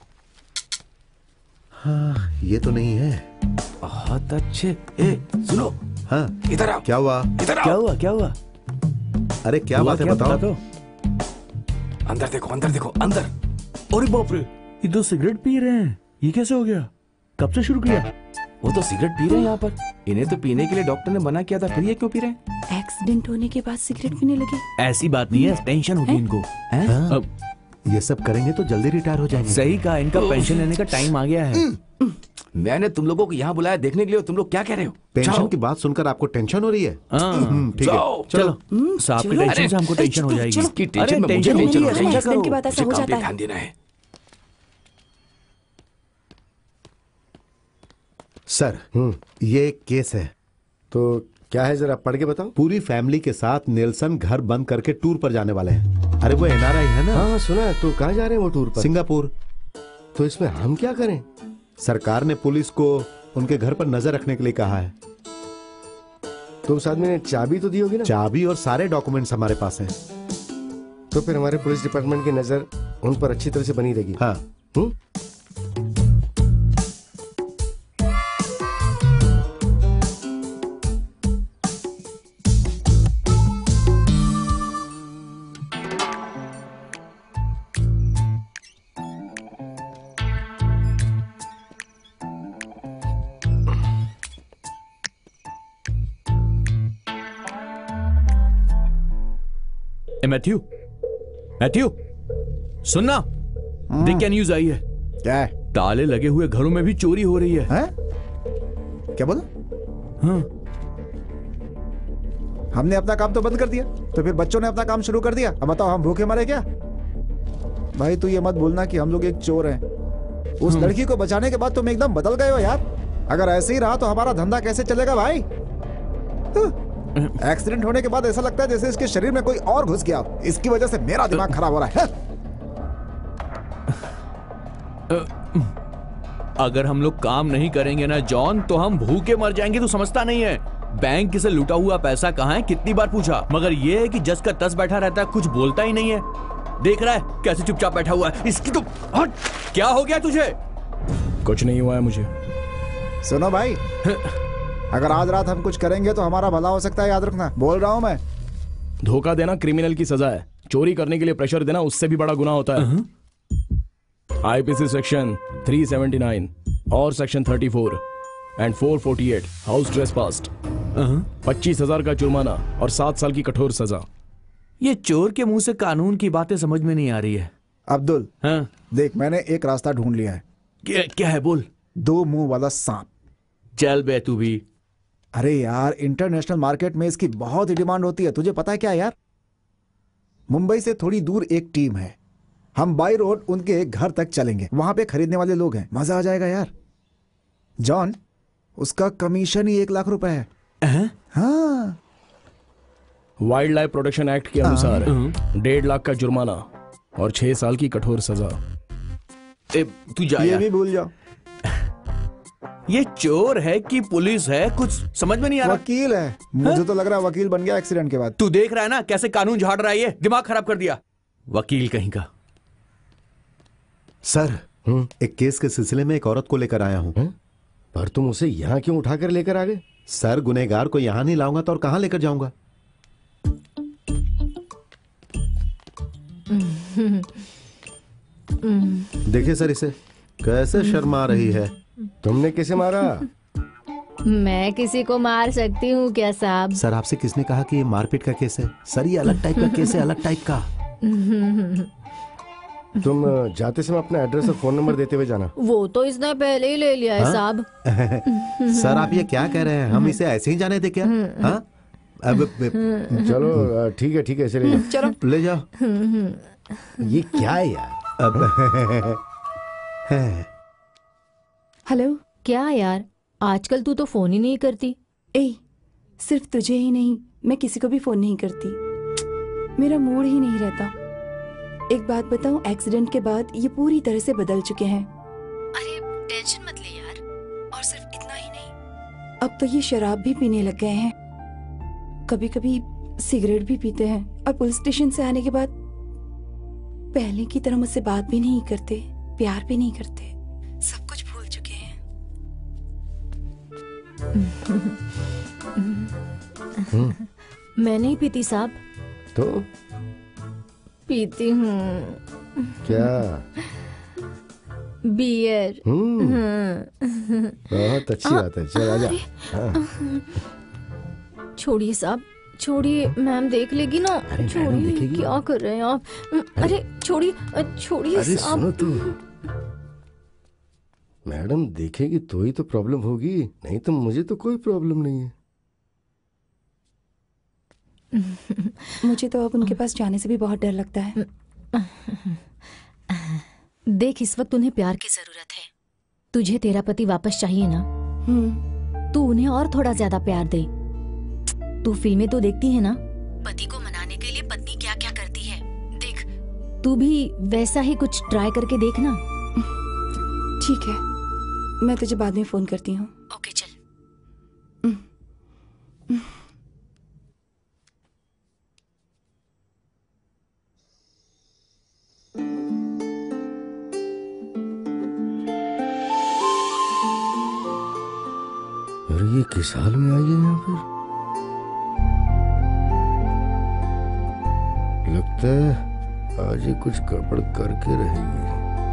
हाँ ये तो नहीं है। बहुत अच्छे। सुनो। हाँ इधर आओ। क्या हुआ? इधर आओ। क्या हुआ? क्या हुआ? अरे क्या बात है, बताओ तो। अंदर देखो, अंदर देखो, अंदर। अरे बाप रे, ये दो सिगरेट पी रहे हैं। ये कैसे हो गया? कब से शुरू किया? वो तो सिगरेट पी रहे हैं यहाँ पर। इन्हें तो पीने के लिए डॉक्टर ने मना किया था, फिर ये क्यों पी रहे हैं? एक्सीडेंट होने के बाद सिगरेट पीने लगे? ऐसी बात नहीं है, टेंशन होगी इनको। हाँ, ये सब करेंगे तो जल्दी रिटायर हो जाएंगे। सही कहा, इनका पेंशन लेने का टाइम आ गया है। मैंने तुम लोगों को यहाँ बुलाया देखने के लिए, तुम लोग क्या कह रहे हो? पेंशन की बात सुनकर आपको टेंशन हो रही है? ठीक है चलो। साहब की टेंशन से हमको टेंशन हो जाएगी। इसकी टेंशन में मुझे टेंशन हो जाएगी। एक्सीडेंट के बाद ऐसा हो जाता है। ध्यान देना है। सर ये एक केस है। तो क्या है, जरा पढ़ के बताओ। पूरी फैमिली के साथ नेल्सन घर बंद करके टूर पर जाने वाले हैं। अरे वो एनआरआई है ना? हाँ सुना है। तो कहाँ जा रहे हैं वो टूर पर? सिंगापुर। तो इसमें हम क्या करें? सरकार ने पुलिस को उनके घर पर नजर रखने के लिए कहा है। तो उस आदमी ने चाबी तो दी होगी ना? चाबी और सारे डॉक्यूमेंट्स हमारे पास हैं। तो फिर हमारे पुलिस डिपार्टमेंट की नजर उन पर अच्छी तरह से बनी रहेगी। हाँ। मैथ्यू, मैथ्यू सुनना, देख क्या न्यूज आई है। क्या है? ताले लगे हुए घरों में भी चोरी हो रही है। क्या बोला? हाँ। हमने अपना काम तो बंद कर दिया, तो फिर बच्चों ने अपना काम शुरू कर दिया। अब बताओ हम भूखे मरे क्या? भाई तू ये मत बोलना कि हम लोग एक चोर हैं। उस लड़की को बचाने के बाद तुम एकदम बदल गए हो यार। अगर ऐसे ही रहा तो हमारा धंधा कैसे चलेगा भाई? एक्सीडेंट होने के बाद ऐसा लगता है जैसे इसके शरीर में कोई और घुस गया। इसकी वजह से मेरा दिमाग खराब हो रहा है। अगर हम लोग काम नहीं करेंगे ना जॉन, तो हम भूखे मर जाएंगे। तू समझता नहीं है? बैंक से लुटा हुआ पैसा कहाँ है, कितनी बार पूछा, मगर ये है कि जस का तस बैठा रहता है, कुछ बोलता ही नहीं है। देख रहा है कैसे चुपचाप बैठा हुआ है। इसकी तो क्या हो गया तुझे? कुछ नहीं हुआ है मुझे। सुनो भाई, अगर आज रात हम कुछ करेंगे तो हमारा भला हो सकता है, याद रखना। बोल रहा हूं मैं। धोखा देना क्रिमिनल की सजा है। चोरी करने के लिए प्रेशर देना उससे भी बड़ा गुनाह होता है। आईपीसी सेक्शन 379 और सेक्शन 34 एंड 448 हाउस ट्रेसपास्ट, 25,000 का जुर्माना और 7 साल की कठोर सजा। ये चोर के मुंह से कानून की बातें समझ में नहीं आ रही है। अब्दुल, हाँ? देख मैंने एक रास्ता ढूंढ लिया है। क्या है? बोल। 2 मुंह वाला सांप। चल बे तू भी। अरे यार, इंटरनेशनल मार्केट में इसकी बहुत ही डिमांड होती है। तुझे पता है क्या यार? मुंबई से थोड़ी दूर एक टीम है। हम बाई रोड उनके घर तक चलेंगे। वहां पे खरीदने वाले लोग हैं। मजा आ जाएगा यार। जॉन, उसका कमीशन ही 1 लाख रुपए है। हाँ। वाइल्ड लाइफ प्रोटेक्शन एक्ट के अनुसार 1.5 लाख का जुर्माना और 6 साल की कठोर सजा। तू जा ये यार। भी भूल जाओ। ये चोर है कि पुलिस है, कुछ समझ में नहीं आ रहा। वकील है। मुझे तो लग रहा है वकील बन गया एक्सीडेंट के बाद। तू देख रहा है ना कैसे कानून झाड़ रहा है, ये दिमाग खराब कर दिया वकील कहीं का। सर, एक केस के सिलसिले में एक औरत को लेकर आया हूं। पर तुम उसे यहाँ क्यों उठाकर लेकर आ गए? सर, गुनहगार को यहां नहीं लाऊंगा तो और कहां लेकर जाऊंगा? देखिए सर, इसे कैसे शर्मा रही है। तुमने किसे मारा? मैं किसी को मार सकती हूँ क्या साहब? सर, आपसे किसने कहा कि ये मारपीट का केस है? सर, ये अलग टाइप का केस है, अलग टाइप का। तुम जाते समय अपना एड्रेस और फोन नंबर देते हुए जाना। वो तो इसने पहले ही ले लिया है साहब। सर, आप ये क्या कह रहे हैं? हम इसे ऐसे ही जाने दे क्या? हाँ? अब चलो ठीक है चले जाओ। चलो ले जाओ। ये क्या है यार? हेलो। क्या यार, आजकल तू तो फोन ही नहीं करती। सिर्फ तुझे ही नहीं, मैं किसी को भी फोन नहीं करती। मेरा मूड ही नहीं रहता। एक बात बताऊं, एक्सीडेंट के बाद ये पूरी तरह से बदल चुके हैं। अरे टेंशन मत ले यार। और सिर्फ इतना ही नहीं, अब तो ये शराब भी पीने लग गए हैं। कभी कभी सिगरेट भी पीते हैं। और पुलिस स्टेशन से आने के बाद पहले की तरह मुझसे बात भी नहीं करते, प्यार भी नहीं करते। सब कुछ भूल चुके हैं। मैं नहीं पीती साहब। तो पीती हूँ। क्या? बियर। बहुत अच्छी बात है, चल आजा। छोड़िए साहब, छोड़िए, मैम देख लेगी ना। छोड़िए, क्या कर रहे हैं आप? अरे छोड़िए, छोड़िए अरे साहब। सुनो तू, मैडम देखेगी तो ही तो प्रॉब्लम होगी, नहीं तो मुझे तो कोई प्रॉब्लम नहीं है। मुझे तो अब उनके पास जाने से भी बहुत डर लगता है। देख, इस वक्त उन्हें प्यार की जरूरत है। तुझे तेरा पति वापस चाहिए ना? तू उन्हें और थोड़ा ज्यादा प्यार दे। तू फिल्में तो देखती है ना? पति को मनाने के लिए पत्नी क्या क्या करती है, देख। तू भी वैसा ही कुछ ट्राई करके देखना। ठीक है, मैं तुझे बाद में फोन करती हूँ। ओके, चल। अरे ये किस हाल में आई है यहाँ पर? लगता है आज ही कुछ गड़बड़ करके रहेगी।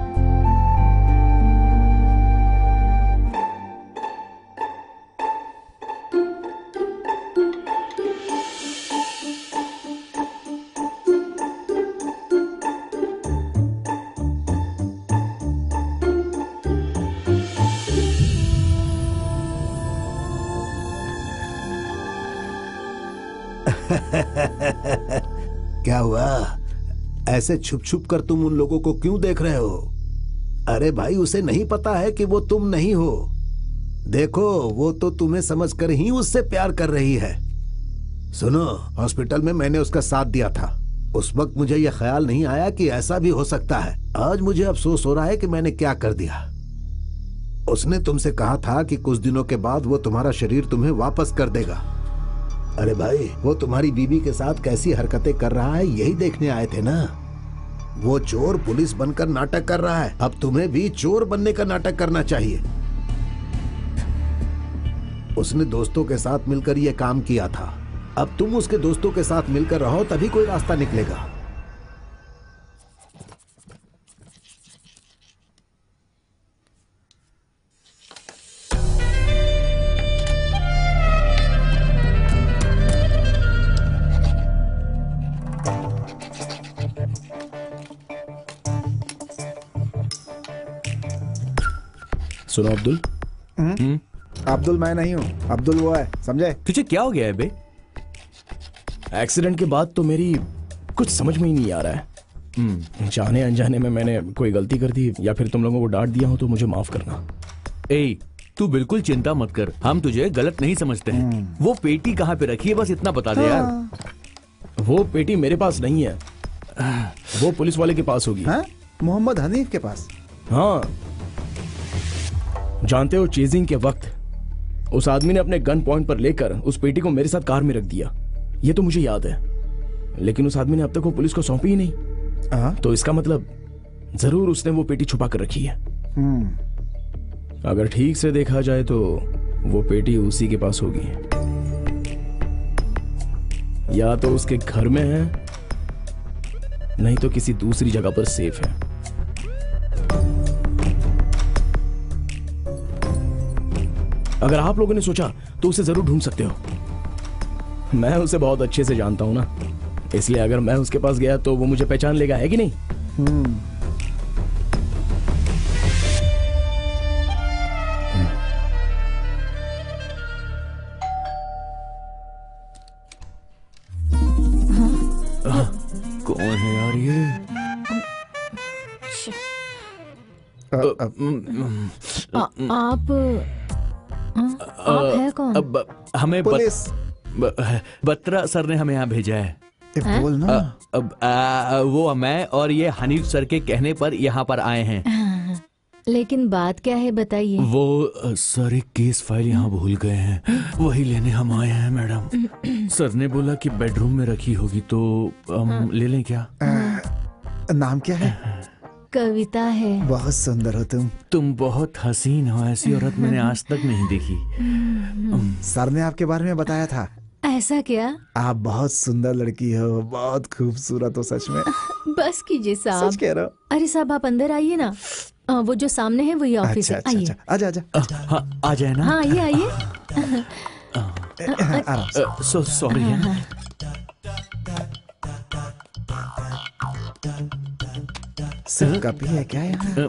क्या हुआ? ऐसे छुप छुप कर तुम उन लोगों को क्यों देख रहे हो? अरे भाई, उसे नहीं पता है कि वो तुम नहीं हो। देखो, वो तो तुम्हें समझकर ही उससे प्यार कर रही है। सुनो, हॉस्पिटल में मैंने उसका साथ दिया था। उस वक्त मुझे यह ख्याल नहीं आया कि ऐसा भी हो सकता है। आज मुझे अफसोस हो रहा है कि मैंने क्या कर दिया। उसने तुमसे कहा था कि कुछ दिनों के बाद वो तुम्हारा शरीर तुम्हें वापस कर देगा। अरे भाई, वो तुम्हारी बीवी के साथ कैसी हरकतें कर रहा है यही देखने आए थे ना। वो चोर पुलिस बनकर नाटक कर रहा है। अब तुम्हें भी चोर बनने का नाटक करना चाहिए। उसने दोस्तों के साथ मिलकर यह काम किया था। अब तुम उसके दोस्तों के साथ मिलकर रहो, तभी कोई रास्ता निकलेगा। सुनो अब्दुल। अब्दुल मैं नहीं हूँ, अब्दुल वो है, समझे? तुझे क्या हो गया है बे? एक्सीडेंट के बाद तो मेरी कुछ समझ में ही नहीं आ रहा है। जाने अनजाने में मैंने कोई गलती कर दी या फिर तुम लोगों को डांट दिया हो तो मुझे माफ करना। तू बिल्कुल चिंता मत कर, हम तुझे गलत नहीं समझते हैं। वो पेटी कहाँ पे रखी है बस इतना बता दे यार। वो पेटी मेरे पास नहीं है, वो पुलिस वाले के पास होगी। हाँ? मोहम्मद हनीफ के पास? हाँ, जानते हो चेजिंग के वक्त उस आदमी ने अपने गन पॉइंट पर लेकर उस पेटी को मेरे साथ कार में रख दिया। ये तो मुझे याद है, लेकिन उस आदमी ने अब तक वो पुलिस को सौंपी ही नहीं। तो इसका मतलब जरूर उसने वो पेटी छुपा कर रखी है। अगर ठीक से देखा जाए तो वो पेटी उसी के पास होगी, या तो उसके घर में है, नहीं तो किसी दूसरी जगह पर सेफ है। अगर आप लोगों ने सोचा तो उसे जरूर ढूंढ सकते हो। मैं उसे बहुत अच्छे से जानता हूं ना, इसलिए अगर मैं उसके पास गया तो वो मुझे पहचान लेगा, है कि नहीं? कौन है यार ये? आप है कौन? हमें बत्रा सर ने हमें यहाँ भेजा है। बोल ना। वो मैं और ये हनीफ सर के कहने पर यहाँ पर आए हैं। लेकिन बात क्या है बताइए। वो सर एक केस फाइल यहाँ भूल गए हैं, वही लेने हम आए हैं मैडम। सर ने बोला कि बेडरूम में रखी होगी, तो हम ले लें क्या? नाम क्या है? कविता है। बहुत सुंदर हो तुम बहुत हसीन हो, ऐसी औरत मैंने आज तक नहीं देखी। सर ने आपके बारे में बताया था। ऐसा क्या? आप बहुत सुंदर लड़की हो, बहुत खूबसूरत हो सच में। बस कीजिए साहब। सच कह रहा हूँ। अरे साहब आप अंदर आइए ना, वो जो सामने है वही ऑफिस है। आइए। आजा आजा। हाँ आ जाए ना। हाँ आइए आइए। सॉरी। सिर्फ कॉपी है क्या यहाँ?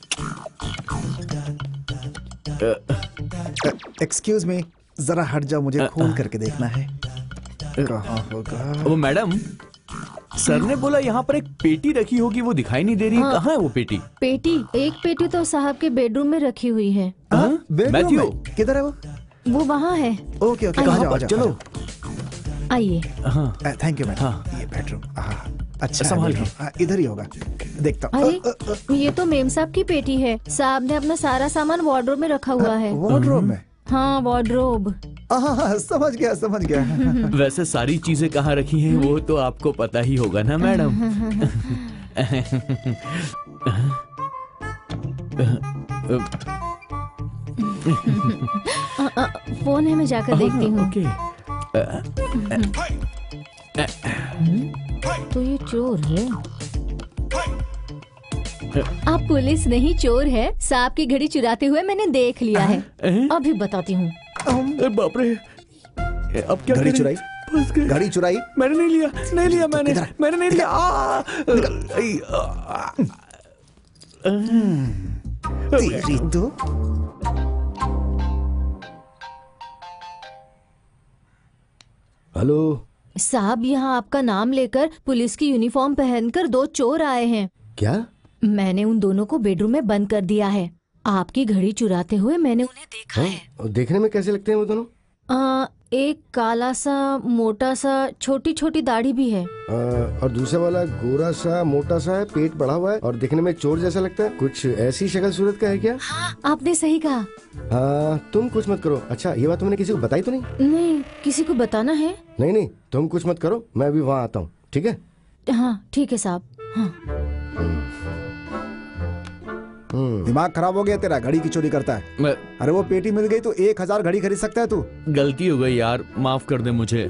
एक्सक्यूज मी, जरा हट जाओ, मुझे खोल करके देखना है। कहाँ होगा? वो मैडम, सर ने बोला यहाँ पर एक पेटी रखी होगी, वो दिखाई नहीं दे रही। हाँ। कहाँ है वो पेटी? एक पेटी तो साहब के बेडरूम में रखी हुई है। मैथ्यू किधर है? वो वहाँ है। ओके ओके, कहाँ जाओ? चलो आइए। Thank you madam. ये बेडरूम अच्छा संभाल के, इधर ही होगा, देखता हूँ। अरे ये तो मेम साहब की पेटी है। साहब ने अपना सारा सामान वार्डरोब में रखा हुआ है। वार्डरोब में? हाँ वार्डरोब। समझ गया। वैसे सारी चीजें कहाँ रखी हैं वो तो आपको पता ही होगा ना मैडम। फोन है, मैं जाकर देखती हूँ। तो ये चोर है। आप पुलिस नहीं चोर है। सांप की घड़ी चुराते हुए मैंने देख लिया है। अभी बताती हूँ। बाप रे, अब क्या घड़ी चुराई? घड़ी चुराई? मैंने नहीं लिया मैंने नहीं लिया। तेरी तो। हेलो साहब, यहाँ आपका नाम लेकर पुलिस की यूनिफॉर्म पहनकर 2 चोर आए हैं। क्या? मैंने उन दोनों को बेडरूम में बंद कर दिया है। आपकी घड़ी चुराते हुए मैंने उन्हें देखा है। और देखने में कैसे लगते हैं वो दोनों? एक काला सा, मोटा सा, छोटी छोटी दाढ़ी भी है। और दूसरा वाला गोरा सा, मोटा सा है, पेट बढ़ा हुआ है और दिखने में चोर जैसा लगता है। कुछ ऐसी शक्ल सूरत का है क्या? हाँ, आपने सही कहा। तुम कुछ मत करो। अच्छा, ये बात तुमने किसी को बताई तो नहीं? नहीं, किसी को बताना है? नहीं, तुम कुछ मत करो, मैं अभी वहाँ आता हूँ। ठीक है? हाँ ठीक है साहब। हाँ। दिमाग खराब हो गया तेरा, घड़ी की चोरी करता है। अरे वो पेटी मिल गई तो 1000 घड़ी खरीद सकता है तू। गलती हो गई यार, माफ कर दे मुझे।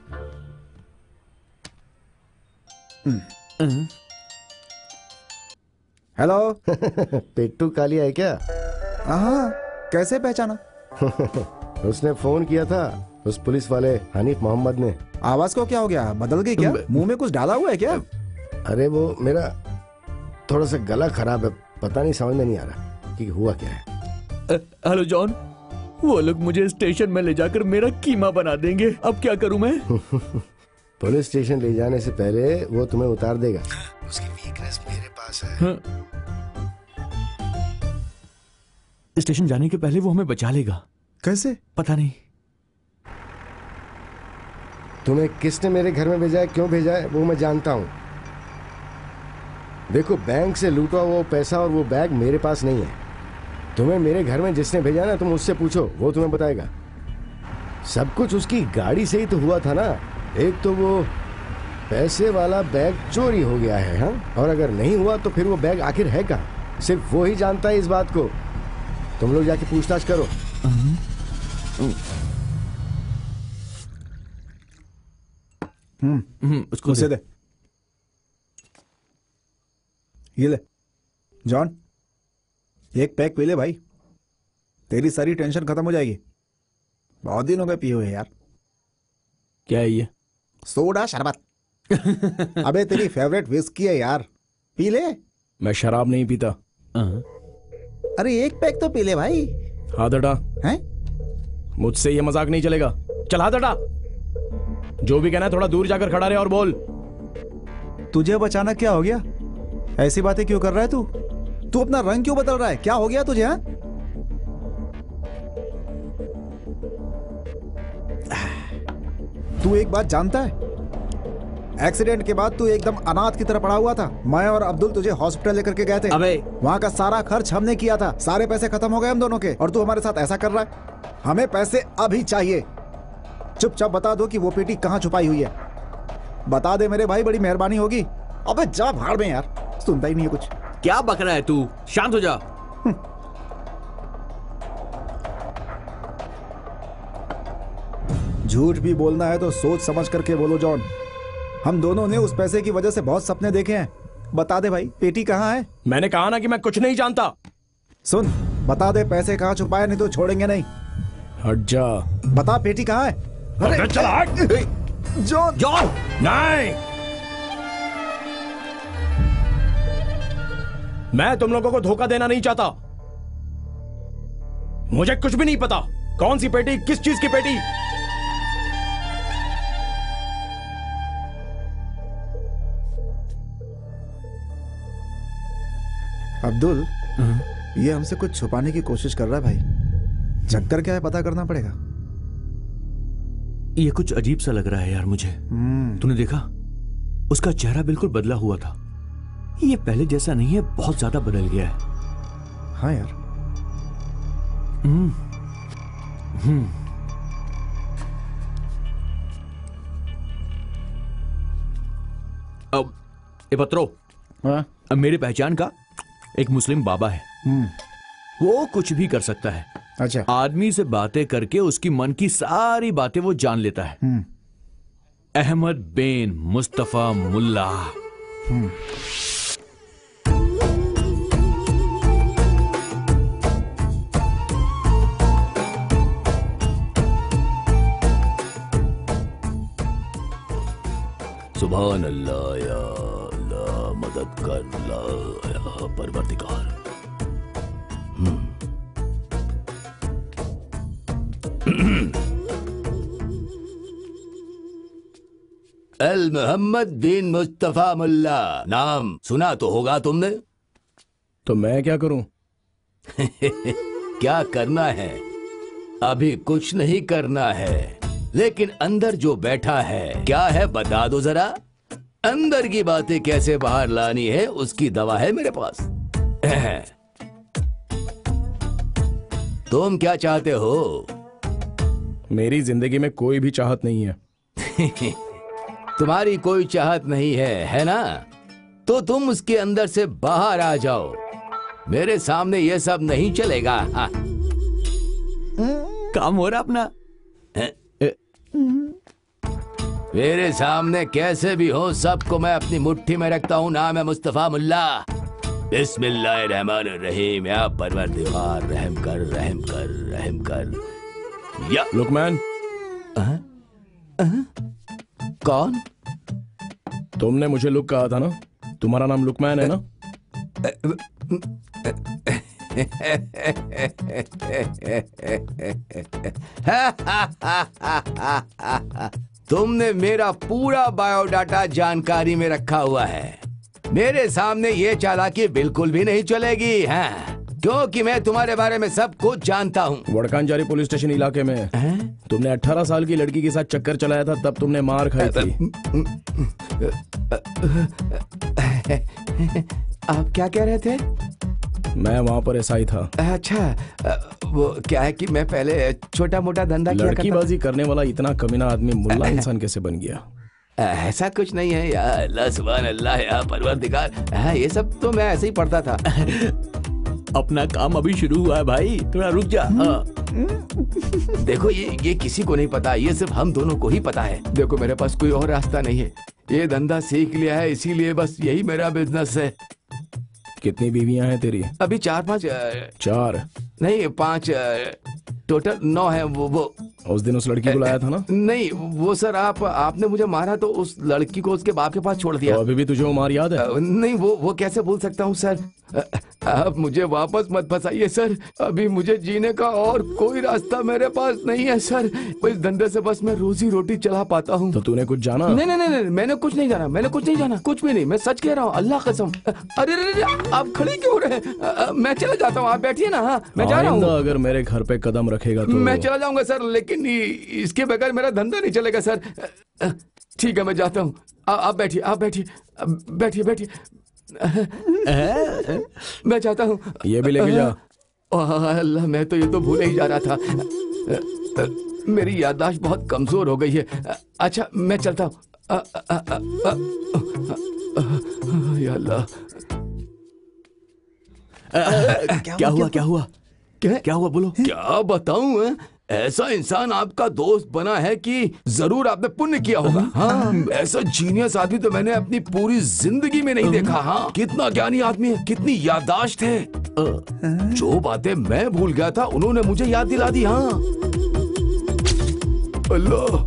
हेलो। पेट्टू कालिया है क्या? हाँ, कैसे पहचाना? उसने फोन किया था, उस पुलिस वाले हनीफ मोहम्मद ने। आवाज को क्या हो गया, बदल गई क्या? मुंह में कुछ डाला हुआ है क्या? अरे वो मेरा थोड़ा सा गला खराब है, पता नहीं, समझ में नहीं आ रहा कि हुआ क्या है। हेलो जॉन, वो लोग मुझे स्टेशन में ले जाकर मेरा कीमा बना देंगे। अब क्या करूं मैं? पुलिस स्टेशन ले जाने से पहले वो तुम्हें उतार देगा। उसकी वीकनेस मेरे पास है। स्टेशन जाने के पहले वो हमें बचा लेगा। कैसे? पता नहीं। तुम्हें किसने मेरे घर में भेजा है, क्यों भेजा है, वो मैं जानता हूँ। देखो, बैंक से लूटा वो पैसा और वो बैग मेरे पास नहीं है। तुम्हें मेरे घर में जिसने भेजा ना, तुम उससे पूछो, वो तुम्हें बताएगा। सब कुछ उसकी गाड़ी से ही तो हुआ था ना। एक तो वो पैसे वाला बैग चोरी हो गया है, हाँ? और अगर नहीं हुआ तो फिर वो बैग आखिर है कहाँ? सिर्फ वो ही जानता है इस बात को। तुम लोग जाके पूछताछ करो। उसको उसे दे। ये ले जॉन, एक पैक पी ले भाई, तेरी सारी टेंशन खत्म हो जाएगी। बहुत दिन हो गए पिए हुए यार। क्या है ये? सोडा शरबत। अबे तेरी फेवरेट विस्की है यार, पी ले। मैं शराब नहीं पीता। अरे एक पैक तो पी ले भाई। हाथ हटा। हैं? मुझसे ये मजाक नहीं चलेगा। चल हाथ हटा। जो भी कहना है थोड़ा दूर जाकर खड़ा रहे और बोल। तुझे अब अचानक क्या हो गया? ऐसी बातें क्यों कर रहा है तू? तू अपना रंग क्यों बदल रहा है? क्या हो गया तुझे? हाँ? तू एक बात जानता है, एक्सीडेंट के बाद तू एकदम अनाथ की तरह पड़ा हुआ था। मैं और अब्दुल तुझे हॉस्पिटल लेकर के गए थे। अबे वहां का सारा खर्च हमने किया था। सारे पैसे खत्म हो गए हम दोनों के, और तू हमारे साथ ऐसा कर रहा है। हमें पैसे अभी चाहिए। चुपचाप बता दो कि वो पेटी कहाँ छुपाई हुई है। बता दे मेरे भाई, बड़ी मेहरबानी होगी। अबे जा भाड़ में यार, सुनता ही नहीं है कुछ। क्या बक रहा है तू? शांत हो जा। झूठ भी बोलना है तो सोच समझ करके बोलो जॉन। हम दोनों ने उस पैसे की वजह से बहुत सपने देखे हैं। बता दे भाई, पेटी कहाँ है? मैंने कहा ना कि मैं कुछ नहीं जानता। सुन, बता दे पैसे कहाँ छुपाए, नहीं तो छोड़ेंगे नहीं। हट जा। बता पेटी कहाँ है? अरे चल हट। जॉन जॉन नहीं, मैं तुम लोगों को धोखा देना नहीं चाहता। मुझे कुछ भी नहीं पता कौन सी पेटी, किस चीज की पेटी। अब्दुल, ये हमसे कुछ छुपाने की कोशिश कर रहा है भाई। चक्कर क्या है पता करना पड़ेगा। ये कुछ अजीब सा लग रहा है यार मुझे। तूने देखा, उसका चेहरा बिल्कुल बदला हुआ था। ये पहले जैसा नहीं है, बहुत ज्यादा बदल गया है। हाँ यार। अब ये पत्रो, अब मेरी पहचान का एक मुस्लिम बाबा है। वो कुछ भी कर सकता है। अच्छा। आदमी से बातें करके उसकी मन की सारी बातें वो जान लेता है। अहमद बिन मुस्तफा मुल्ला। सुभान अल्लाह, या अल्लाह मदद कर, ला या परवरदिगार। अल मोहम्मद बिन मुस्तफा मुल्ला, नाम सुना तो होगा तुमने। तो मैं क्या करूं? क्या करना है? अभी कुछ नहीं करना है, लेकिन अंदर जो बैठा है क्या है बता दो जरा। अंदर की बातें कैसे बाहर लानी है उसकी दवा है मेरे पास। तुम क्या चाहते हो? मेरी जिंदगी में कोई भी चाहत नहीं है। तुम्हारी कोई चाहत नहीं है ना? तो तुम उसके अंदर से बाहर आ जाओ। मेरे सामने ये सब नहीं चलेगा। काम हो रहा अपना। मेरे सामने कैसे भी हो, सबको मैं अपनी मुट्ठी में रखता हूँ। नाम है मुस्तफा मुल्ला। बिस्मिल्लाहिर्रहमानिर्रहीम। या परवरदिगार, रहम कर, रहम कर, रहम कर। या लुकमान। कौन? तुमने मुझे लुक कहा था ना? तुम्हारा नाम लुकमान है ना? तुमने मेरा पूरा बायोडाटा जानकारी में रखा हुआ है। मेरे सामने ये चालाकी बिल्कुल भी नहीं चलेगी। हाँ, क्योंकि मैं तुम्हारे बारे में सब कुछ जानता हूँ। वड़कांजारी पुलिस स्टेशन इलाके में तुमने 18 साल की लड़की के साथ चक्कर चलाया था, तब तुमने मार खाई थी। आप क्या कह रहे थे? मैं वहाँ पर ऐसा ही था। अच्छा, वो क्या है कि मैं पहले छोटा मोटा धंधा किया करता। लड़कीबाजी करने वाला इतना कमीना आदमी मुल्ला इंसान कैसे बन गया? ऐसा कुछ नहीं है या अल्लाह सुभान अल्लाह या परवरदिगार, ये सब तो मैं ऐसे ही पढ़ता था। अपना काम अभी शुरू हुआ है भाई, थोड़ा रुक जा। देखो ये किसी को नहीं पता, ये सिर्फ हम दोनों को ही पता है। देखो मेरे पास कोई और रास्ता नहीं है, ये धंधा सीख लिया है इसीलिए बस यही मेरा बिजनेस है। कितनी बीवियां हैं तेरी? अभी 4-5 4 नहीं 5 टोटल 9 है। वो उस दिन उस लड़की को लाया था ना? नहीं वो सर आपने मुझे मारा तो उस लड़की को उसके बाप के पास छोड़ दिया। तो अभी भी तुझे वो मार याद है? नहीं वो कैसे भूल सकता हूँ सर। आप मुझे वापस मत फंसाइए सर, अभी मुझे जीने का और कोई रास्ता मेरे पास नहीं है सर। इस धंधे से बस मैं रोजी रोटी चला पाता हूँ। तो तूने कुछ जाना? नहीं, मैंने कुछ नहीं जाना, कुछ भी नहीं। मैं सच कह रहा हूँ, अल्लाह कसम। अरे आप खड़े क्यों रहे? मैं चला जाता हूँ, आप बैठिए ना। हाँ मैं जा रहा हूँ। अगर मेरे घर पे कदम रखेगा तो मैं चला जाऊंगा सर, लेकिन इसके बगैर मेरा धंधा नहीं चलेगा सर। ठीक है मैं जाता हूँ, आप बैठिए। मैं चाहता हूँ। ये भी लेके जा। अल्लाह मैं तो ये तो भूल ही जा रहा था। मेरी याददाश्त बहुत कमजोर हो गई है। अच्छा मैं चलता हूँ। या अल्लाह। क्या हुआ बोलो। क्या बताऊं? ऐसा इंसान आपका दोस्त बना है कि जरूर आपने पुण्य किया होगा। हाँ, ऐसा जीनियस आदमी तो मैंने अपनी पूरी जिंदगी में नहीं देखा। हाँ, कितना ज्ञानी आदमी है, कितनी याददाश्त है। जो बातें मैं भूल गया था उन्होंने मुझे याद दिला दी। हाँ अल्लाह।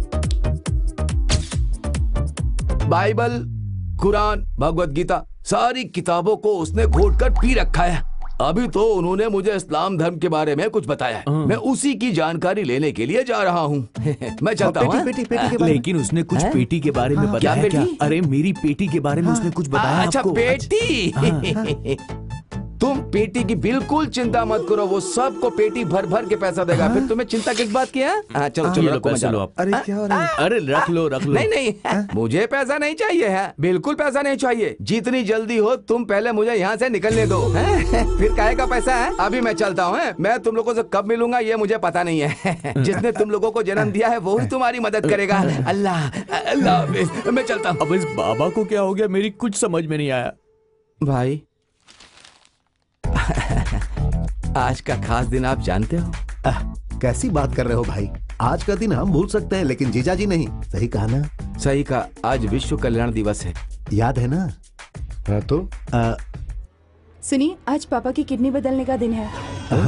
बाइबल, कुरान, भगवत गीता, सारी किताबों को उसने घोट कर पी रखा है। अभी तो उन्होंने मुझे इस्लाम धर्म के बारे में कुछ बताया है। मैं उसी की जानकारी लेने के लिए जा रहा हूँ। मैं चलता हूँ। लेकिन उसने कुछ पेटी के बारे में बताया क्या? अरे मेरी पेटी के बारे में उसने कुछ बताया? अच्छा पेटी। तुम पेटी की बिल्कुल चिंता मत करो, वो सबको पेटी भर भर के पैसा देगा। फिर तुम्हें चिंता किस बात की है? चलो पैसा लो आप। अरे क्या हो रहा है? अरे रख लो। नहीं मुझे पैसा नहीं चाहिए है, बिल्कुल पैसा नहीं चाहिए। जितनी जल्दी हो तुम पहले मुझे यहाँ से निकलने दो। फिर काहे का पैसा है? अभी मैं चलता हूँ। मैं तुम लोगों से कब मिलूंगा ये मुझे पता नहीं है। जिसने तुम लोगों को जन्म दिया है वो ही तुम्हारी मदद करेगा। अल्लाह हाफिज। मैं चलता हूँ। अब इस बाबा को क्या हो गया, मेरी कुछ समझ में नहीं आया। भाई आज का खास दिन आप जानते हो? कैसी बात कर रहे हो भाई? आज का दिन हम भूल सकते हैं लेकिन जीजाजी नहीं। सही कहा ना? सही कहा। आज विश्व कल्याण दिवस है, याद है ना? हाँ तो सुनिए, आज पापा की किडनी बदलने का दिन है।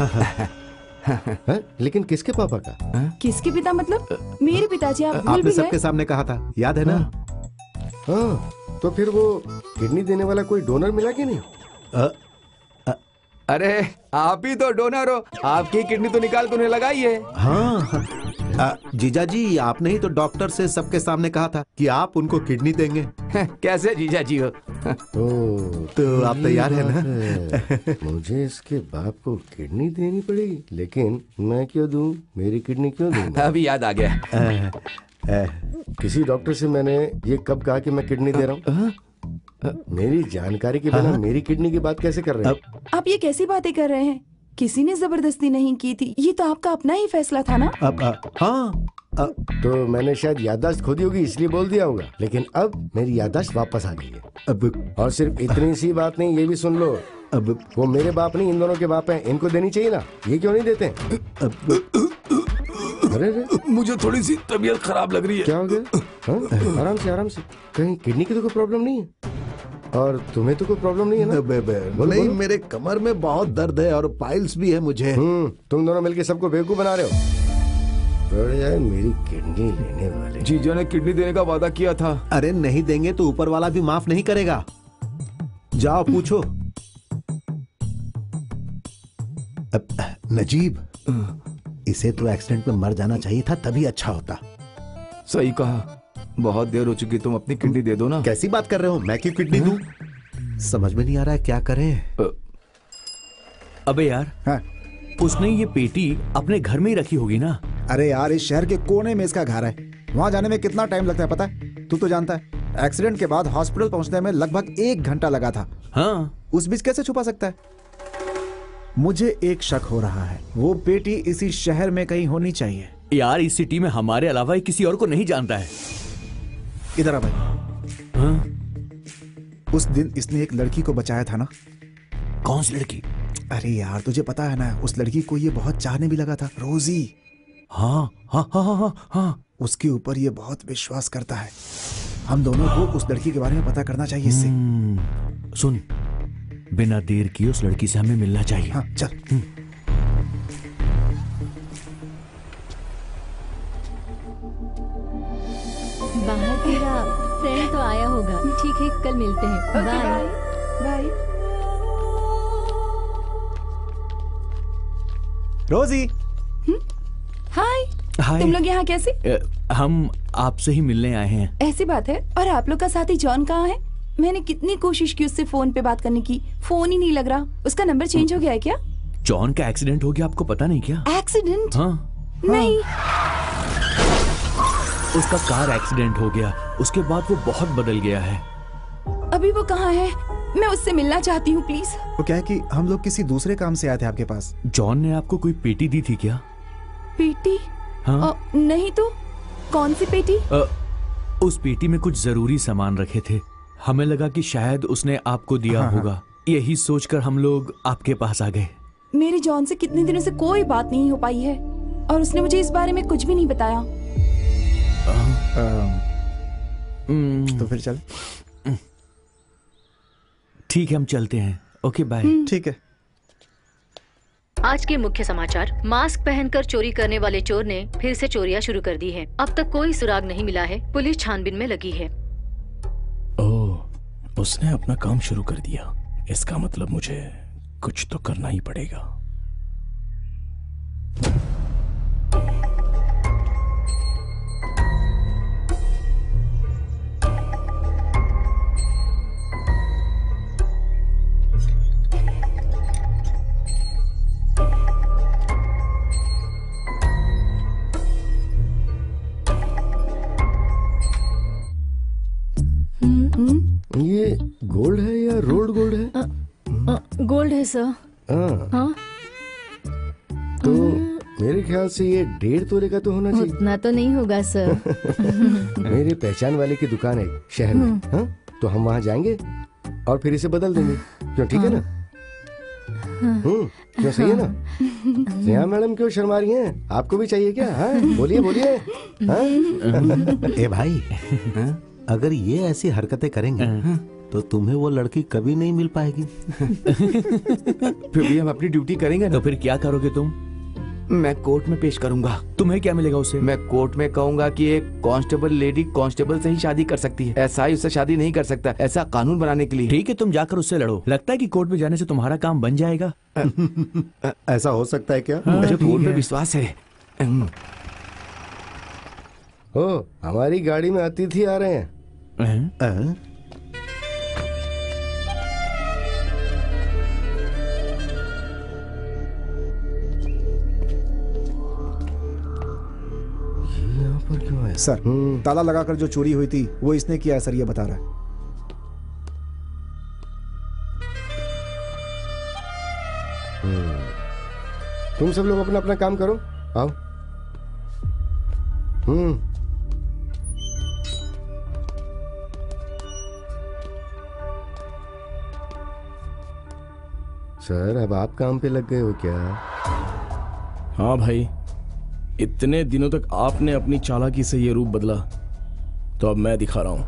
लेकिन किसके पापा का? किसके पिता मतलब? मेरे पिताजी। आप भूल आपने भी सबके गए? सामने कहा था, याद है ना? हाँ तो फिर वो किडनी देने वाला कोई डोनर मिला कि नहीं? अरे आप ही तो डोनर हो, आपकी किडनी तो निकाल के उन्हें लगाई है। हाँ जीजाजी, आपने ही तो डॉक्टर से सबके सामने कहा था कि आप उनको किडनी देंगे। कैसे जीजाजी हो? तो आप तैयार है ना? मुझे इसके बाप को किडनी देनी पड़ेगी, लेकिन मैं क्यों दूं? मेरी किडनी क्यों दूं? अभी याद आ गया। किसी डॉक्टर से मैंने ये कब कहा कि मैं किडनी दे रहा हूँ? मेरी जानकारी के बिना मेरी किडनी की बात कैसे कर रहे हैं? आप ये कैसी बातें कर रहे हैं? किसी ने जबरदस्ती नहीं की थी, ये तो आपका अपना ही फैसला था ना? हाँ तो मैंने शायद याददाश्त खो दी होगी इसलिए बोल दिया होगा, लेकिन अब मेरी याददाश्त वापस आ गई है। अब और सिर्फ इतनी सी बात नहीं, ये भी सुन लो, अब वो मेरे बाप नहीं, इन दोनों के बाप हैं, इनको देनी चाहिए ना। ये क्यों नहीं देते? अरे मुझे थोड़ी सी तबीयत खराब लग रही है। क्या हो गया? आराम से। कहीं किडनी की तो कोई प्रॉब्लम नहीं है? और तुम्हें तो कोई प्रॉब्लम नहीं है ना? नहीं, मेरे कमर में बहुत दर्द है और पाइल्स भी है मुझे। तुम दोनों मिलके सबको बेवकूफ बना रहे हो। मेरी किडनी लेने वाले जीजा ने किडनी देने का वादा किया था। अरे नहीं देंगे तो ऊपर वाला भी माफ नहीं करेगा। जाओ पूछो। नजीब, इसे तो एक्सीडेंट में मर जाना चाहिए था, तभी अच्छा होता। सही कहा, बहुत देर हो चुकी, तुम अपनी किडनी दे दो ना। कैसी बात कर रहे हो? मैं क्यों किडनी दूं? समझ में नहीं आ रहा है क्या करें। अबे यार, उसने ये पेटी अपने घर में ही रखी होगी ना? अरे यार, इस शहर के कोने में इसका घर है, वहाँ जाने में कितना टाइम लगता है पता है? तू तो जानता है। एक्सीडेंट के बाद हॉस्पिटल पहुंचने में लगभग 1 घंटा लगा था। हाँ, उस बीच कैसे छुपा सकता है? मुझे एक शक हो रहा है, वो पेटी इसी शहर में कहीं होनी चाहिए। यार इस सिटी में हमारे अलावा ये किसी और को नहीं जानता है। इधर आ भाई। हाँ? उस दिन इसने एक लड़की को बचाया था ना? कौन सी लड़की? अरे यार तुझे पता है ना, उस लड़की को ये बहुत चाहने भी लगा था, रोजी। हाँ हाँ हाँ हाँ हाँ हाँ। उसके ऊपर ये बहुत विश्वास करता है। हम दोनों को उस लड़की के बारे में पता करना चाहिए इससे। सुन, बिना देर किए उस लड़की से हमें मिलना चाहिए। हाँ चल। बाहर तेरा फ्रेंड तो आया होगा। ठीक है, कल मिलते हैं। Bye bye. रोजी। हाय। हाय। तुम लोग यहाँ कैसे? हम आपसे ही मिलने आए हैं। ऐसी बात है। और आप लोग का साथी जॉन कहाँ है? मैंने कितनी कोशिश की उससे फोन पे बात करने की, फोन ही नहीं लग रहा। उसका नंबर चेंज हो गया है क्या? जॉन का एक्सीडेंट हो गया, आपको पता नहीं क्या? एक्सीडेंट? हाँ। नहीं। उसका कार एक्सीडेंट हो गया, उसके बाद वो बहुत बदल गया है। अभी वो कहाँ है? मैं उससे मिलना चाहती हूँ प्लीज। वो क्या है कि हम लोग किसी दूसरे काम से आए थे आपके पास। जॉन ने आपको कोई पेटी दी थी क्या? पेटी? हाँ? नहीं तो। कौन सी पेटी? उस पेटी में कुछ जरूरी सामान रखे थे। हमें लगा कि शायद उसने आपको दिया होगा। यही सोचकर हम लोग आपके पास आ गए। मेरी जॉन से कितने दिनों से कोई बात नहीं हो पाई है और उसने मुझे इस बारे में कुछ भी नहीं बताया। तो फिर चल। ठीक है, हम चलते हैं। Okay bye. ठीक है। आज के मुख्य समाचार। मास्क पहनकर चोरी करने वाले चोर ने फिर से चोरियां शुरू कर दी हैं। अब तक कोई सुराग नहीं मिला है। पुलिस छानबीन में लगी है। ओह, उसने अपना काम शुरू कर दिया। इसका मतलब मुझे कुछ तो करना ही पड़ेगा। ये गोल्ड है या रोल्ड गोल्ड है? गोल्ड है सर। हाँ? तो मेरे ख्याल से ये 1.5 तोले का तो होना चाहिए। उतना तो नहीं होगा सर। मेरी पहचान वाले की दुकान है शहर में। हाँ? तो हम वहाँ जाएंगे और फिर इसे बदल देंगे। क्यों, ठीक है ना? क्यों, सही है ना? नेहा मैडम क्यों शर्मा रही हैं? आपको भी चाहिए क्या? हाँ? बोलिए बोलिए। हाँ? ए भाई, अगर ये ऐसी हरकतें करेंगे तो तुम्हें वो लड़की कभी नहीं मिल पाएगी। फिर भी हम अपनी ड्यूटी करेंगे ना। तो फिर क्या करोगे तुम? मैं कोर्ट में पेश करूंगा। तुम्हें क्या मिलेगा उससे? मैं कोर्ट में कहूंगा कि एक कांस्टेबल लेडी कांस्टेबल से ही शादी कर सकती है, एसआई उससे शादी नहीं कर सकता। ऐसा कानून बनाने के लिए। ठीक है, तुम जाकर उससे लड़ो। लगता है कि कोर्ट में जाने से तुम्हारा काम बन जाएगा। ऐसा हो सकता है क्या? मुझे कोर्ट पे विश्वास है। ओ, हमारी गाड़ी में अतिथि आ रहे हैं। यहाँ पर क्यों है? सर, ताला लगाकर जो चोरी हुई थी वो इसने किया है सर, ये बता रहा है। तुम सब लोग अपना अपना काम करो। आओ। सर, अब आप काम पे लग गए हो क्या? हाँ भाई, इतने दिनों तक आपने अपनी चालाकी से ये रूप बदला, तो अब मैं दिखा रहा हूं।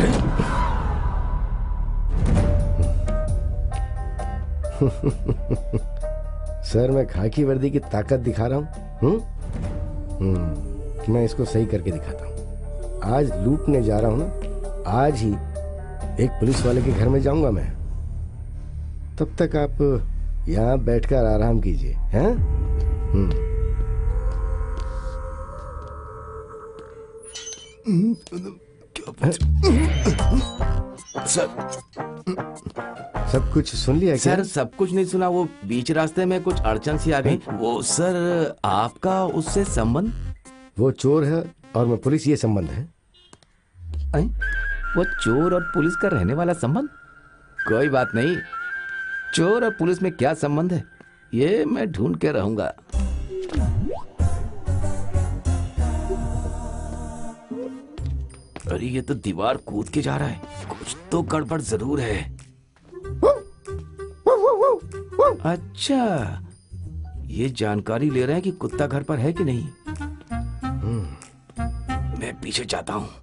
सर, मैं खाकी वर्दी की ताकत दिखा रहा हूं। मैं इसको सही करके दिखाता हूं। आज लूटने जा रहा हूं ना, आज ही एक पुलिस वाले के घर में जाऊंगा मैं। तब तक आप यहाँ बैठकर आराम कीजिए। हैं? सर, सब कुछ सुन लिया क्या? सर, सब कुछ नहीं सुना। वो बीच रास्ते में कुछ अड़चन सी आ गई। वो सर, आपका उससे संबंध? वो चोर है और मैं पुलिस, ये संबंध है। वो चोर और पुलिस का रहने वाला संबंध? कोई बात नहीं, चोर और पुलिस में क्या संबंध है ये मैं ढूंढ के रहूंगा। अरे ये तो दीवार कूद के जा रहा है, कुछ तो गड़बड़ जरूर है। अच्छा, ये जानकारी ले रहे हैं कि कुत्ता घर पर है कि नहीं। मैं पीछे जाता हूं।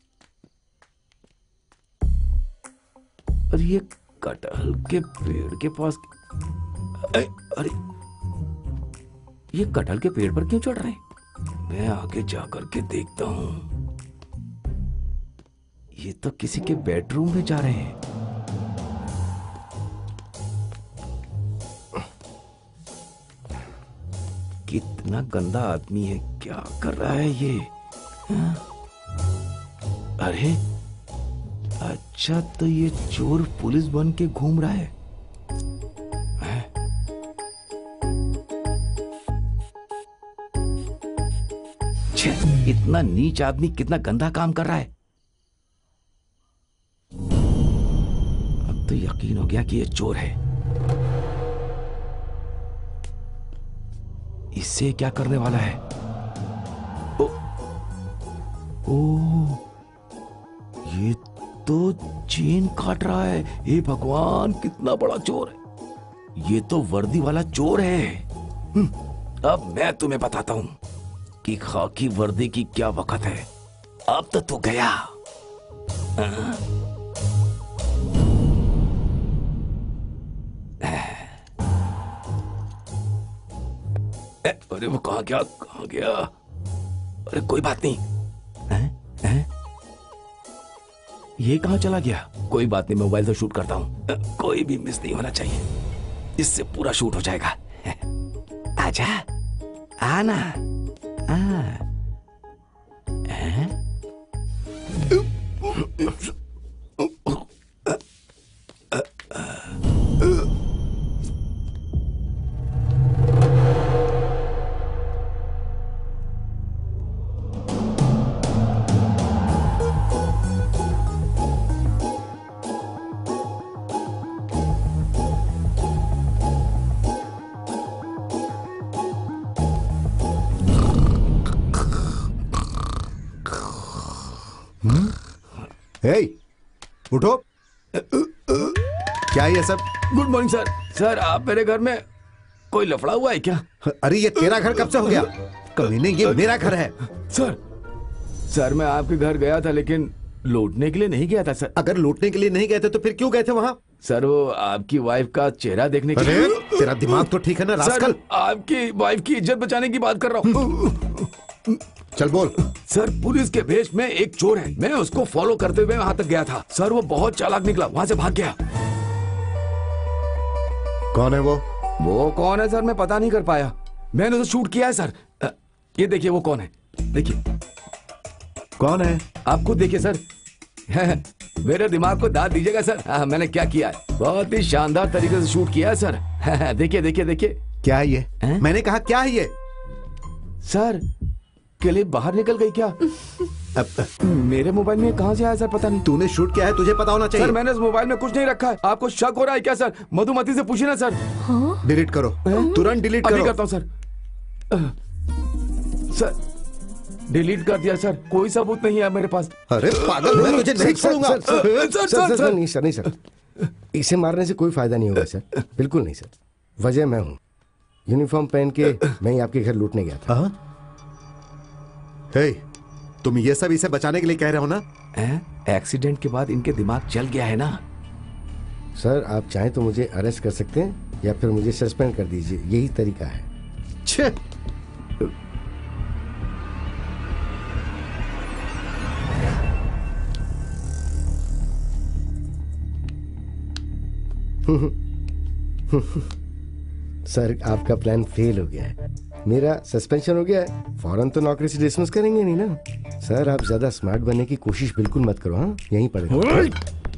अरे ये कटहल के पेड़ के पास, अरे ये कटहल के पेड़ पर क्यों चढ़ रहे हैं? मैं आगे जाकर के देखता हूं। ये तो किसी के बेडरूम में जा रहे हैं। कितना गंदा आदमी है, क्या कर रहा है ये? हाँ? अरे अच्छा, तो ये चोर पुलिस बन के घूम रहा है। हैं? छे, इतना नीच आदमी कितना गंदा काम कर रहा है। अब तो यकीन हो गया कि ये चोर है। इससे क्या करने वाला है? ओ, ये तो चेन काट रहा है। हे भगवान, कितना बड़ा चोर है ये! तो वर्दी वाला चोर है। अब मैं तुम्हें बताता हूं कि खाकी वर्दी की क्या वक्त है। अब तो तू गया। अरे वो कहां गया, कहां गया? अरे कोई बात नहीं। ये कहां चला गया? कोई बात नहीं, मोबाइल से शूट करता हूं। कोई भी मिस नहीं होना चाहिए, इससे पूरा शूट हो जाएगा। आजा, आना। उठो। क्या ये सब? Good morning sir. सर, आप मेरे घर में कोई लफड़ा हुआ है क्या? अरे ये तेरा घर कब से हो गया? कमीने, ये मेरा घर है। सर मैं आपके घर गया था, लेकिन लूटने के लिए नहीं गया था सर। अगर लूटने के लिए नहीं गए थे तो फिर क्यों गए थे वहाँ? सर वो आपकी वाइफ का चेहरा देखने के लिए। तेरा दिमाग तो ठीक है ना रास्कल? आपकी वाइफ की इज्जत बचाने की बात कर रहा हूँ। चल बोल। सर, पुलिस के भेष में एक चोर है, मैं उसको फॉलो करते हुए वहां तक गया था। सर वो बहुत चालाक निकला, वहां से भाग गया। कौन है वो? वो कौन है सर, मैं पता नहीं कर पाया। मैंने उसे शूट किया है सर। ये देखिए वो कौन है, देखिए। कौन है? आप खुद देखिए सर। मेरे दिमाग को दाद दीजिएगा सर। मैंने क्या किया है, बहुत ही शानदार तरीके से शूट किया है सर। देखिए देखिए देखिए। क्या है ये? मैंने कहा क्या है ये? सर क्लिप बाहर निकल गई क्या? मेरे मोबाइल में कहां से आया सर, पता नहीं। तूने शूट किया है, तुझे पता होना चाहिए। सर मैंने इस मोबाइल में कुछ नहीं रखा है। आपको शक हो रहा है क्या सर? मधुमती से पूछिए ना सर। हाँ? डिलीट करो, तुरंत डिलीट करो। अभी करता हूं सर। सर डिलीट कर दिया सर, कोई सबूत नहीं है मेरे पास। अरे पागल, मैं तुझे नहीं छोड़ूंगा। सर नहीं सर, नहीं सर, इसे मारने से कोई फायदा नहीं होगा सर, बिल्कुल नहीं सर। वजह मैं हूँ, यूनिफॉर्म पहन के मैं ही आपके घर लूटने गया था। हे, तुम ये सब इसे बचाने के लिए कह रहे हो ना? एक्सीडेंट के बाद इनके दिमाग चल गया है ना। सर आप चाहें तो मुझे अरेस्ट कर सकते हैं या फिर मुझे सस्पेंड कर दीजिए, यही तरीका है। छे सर आपका प्लान फेल हो गया है, मेरा सस्पेंशन हो गया है, फौरन तो नौकरी से डिसमिस करेंगे नहीं ना। सर आप ज्यादा स्मार्ट बनने की कोशिश बिल्कुल मत करो। हाँ यहीं पड़ेगा।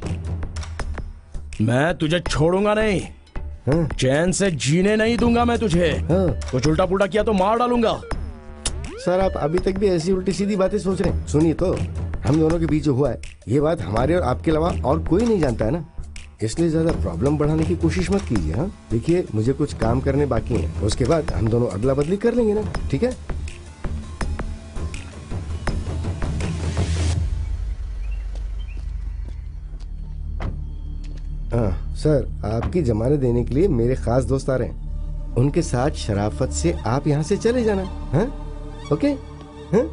मैं तुझे छोड़ूंगा नहीं। हाँ? चैन से जीने नहीं दूंगा मैं तुझे। हाँ? कुछ उल्टा पुल्टा किया तो मार डालूंगा। सर आप अभी तक भी ऐसी उल्टी सीधी बातें सोच रहे हैं। सुनिए तो, हम दोनों के बीच जो हुआ है ये बात हमारे और आपके अलावा और कोई नहीं जानता है ना, इसलिए ज्यादा प्रॉब्लम बढ़ाने की कोशिश मत कीजिए। हाँ देखिए, मुझे कुछ काम करने बाकी हैं, उसके बाद हम दोनों अदला बदली कर लेंगे ना, ठीक है? हाँ सर, आपकी जमानत देने के लिए मेरे खास दोस्त आ रहे हैं, उनके साथ शराफत से आप यहाँ से चले जाना। हाँ ओके? हाँ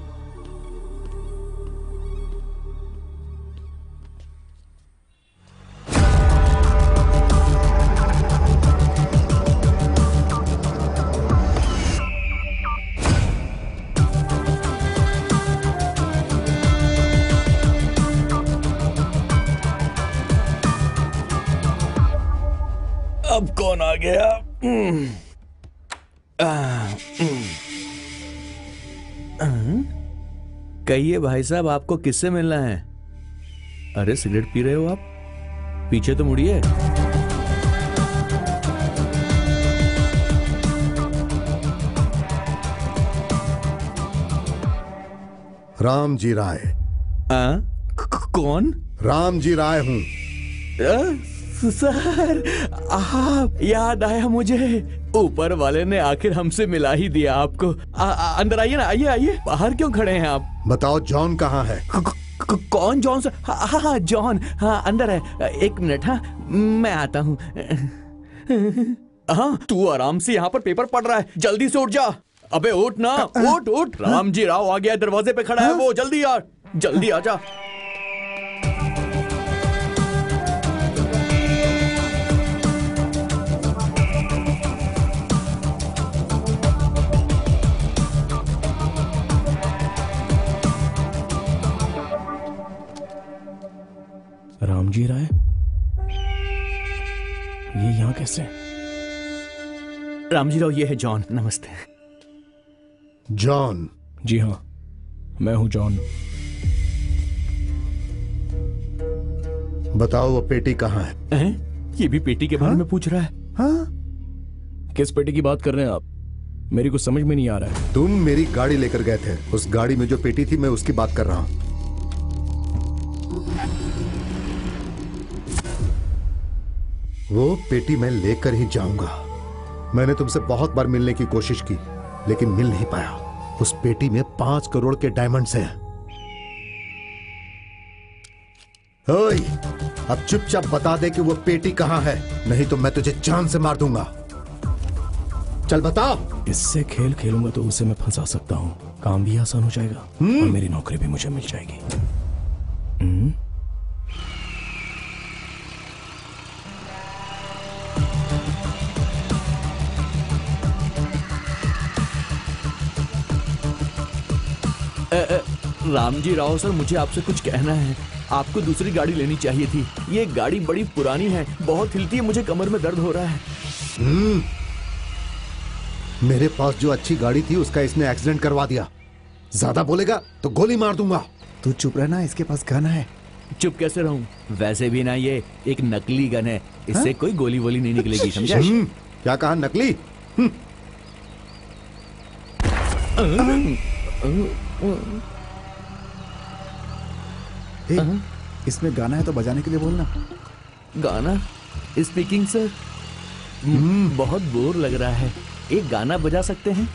अब कौन आ गया? कहिए भाई साहब, आपको किससे मिलना है? अरे सिगरेट पी रहे हो आप? पीछे तो मुड़िए। राम जी राय। कौन? राम जी राय हूँ। सर, आप, याद आया मुझे। ऊपर वाले ने आखिर हमसे मिला ही दिया आपको। अंदर आइए ना, आइए आइए। बाहर क्यों खड़े हैं आप? बताओ जॉन कहाँ है? कौन जॉन सर? हाँ जॉन, हाँ अंदर है। एक मिनट, हाँ मैं आता हूँ। हाँ तू आराम से यहाँ पर पेपर पढ़ रहा है, जल्दी से उठ जा। अबे उठ ना, उठ उठ। राम जी राव आ गया, दरवाजे पे खड़ा है वो। जल्दी यार, जल्दी आ जा। राम जी राय, ये यहाँ कैसे? राम जी राव, ये है जॉन। नमस्ते। जॉन? जी हाँ, मैं हूँ जॉन। बताओ वो पेटी कहाँ है? ये भी पेटी के बारे में पूछ रहा है? हाँ? किस पेटी की बात कर रहे हैं आप? मेरी कुछ समझ में नहीं आ रहा है। तुम मेरी गाड़ी लेकर गए थे, उस गाड़ी में जो पेटी थी मैं उसकी बात कर रहा हूँ। वो पेटी मैं लेकर ही जाऊंगा। मैंने तुमसे बहुत बार मिलने की कोशिश की लेकिन मिल नहीं पाया। उस पेटी में 5 करोड़ के डायमंड्स हैं। ओए, अब चुपचाप बता दे कि वो पेटी कहां है, नहीं तो मैं तुझे जान से मार दूंगा। चल बता। इससे खेल खेलूंगा तो उसे मैं फंसा सकता हूँ, काम भी आसान हो जाएगा और मेरी नौकरी भी मुझे मिल जाएगी। राम जी राव सर, मुझे आपसे कुछ कहना है। आपको दूसरी गाड़ी लेनी चाहिए थी। ये गाड़ी बड़ी पुरानी है, बहुत हिलती है, मुझे कमर में दर्द हो रहा है। मेरे पास जो अच्छी गाड़ी थी उसका इसने एक्सीडेंट करवा दिया। ज्यादा बोलेगा तो गोली मार दूंगा। तू चुप रहना, इसके पास गन है। चुप कैसे रहूं? वैसे भी ना ये एक नकली गन है, इससे कोई गोली वोली नहीं निकलेगी, समझा? क्या कहा, नकली? इसमें गाना है तो बजाने के लिए बोलना। गाना? Speaking sir. बहुत बोर लग रहा है, एक गाना बजा सकते हैं?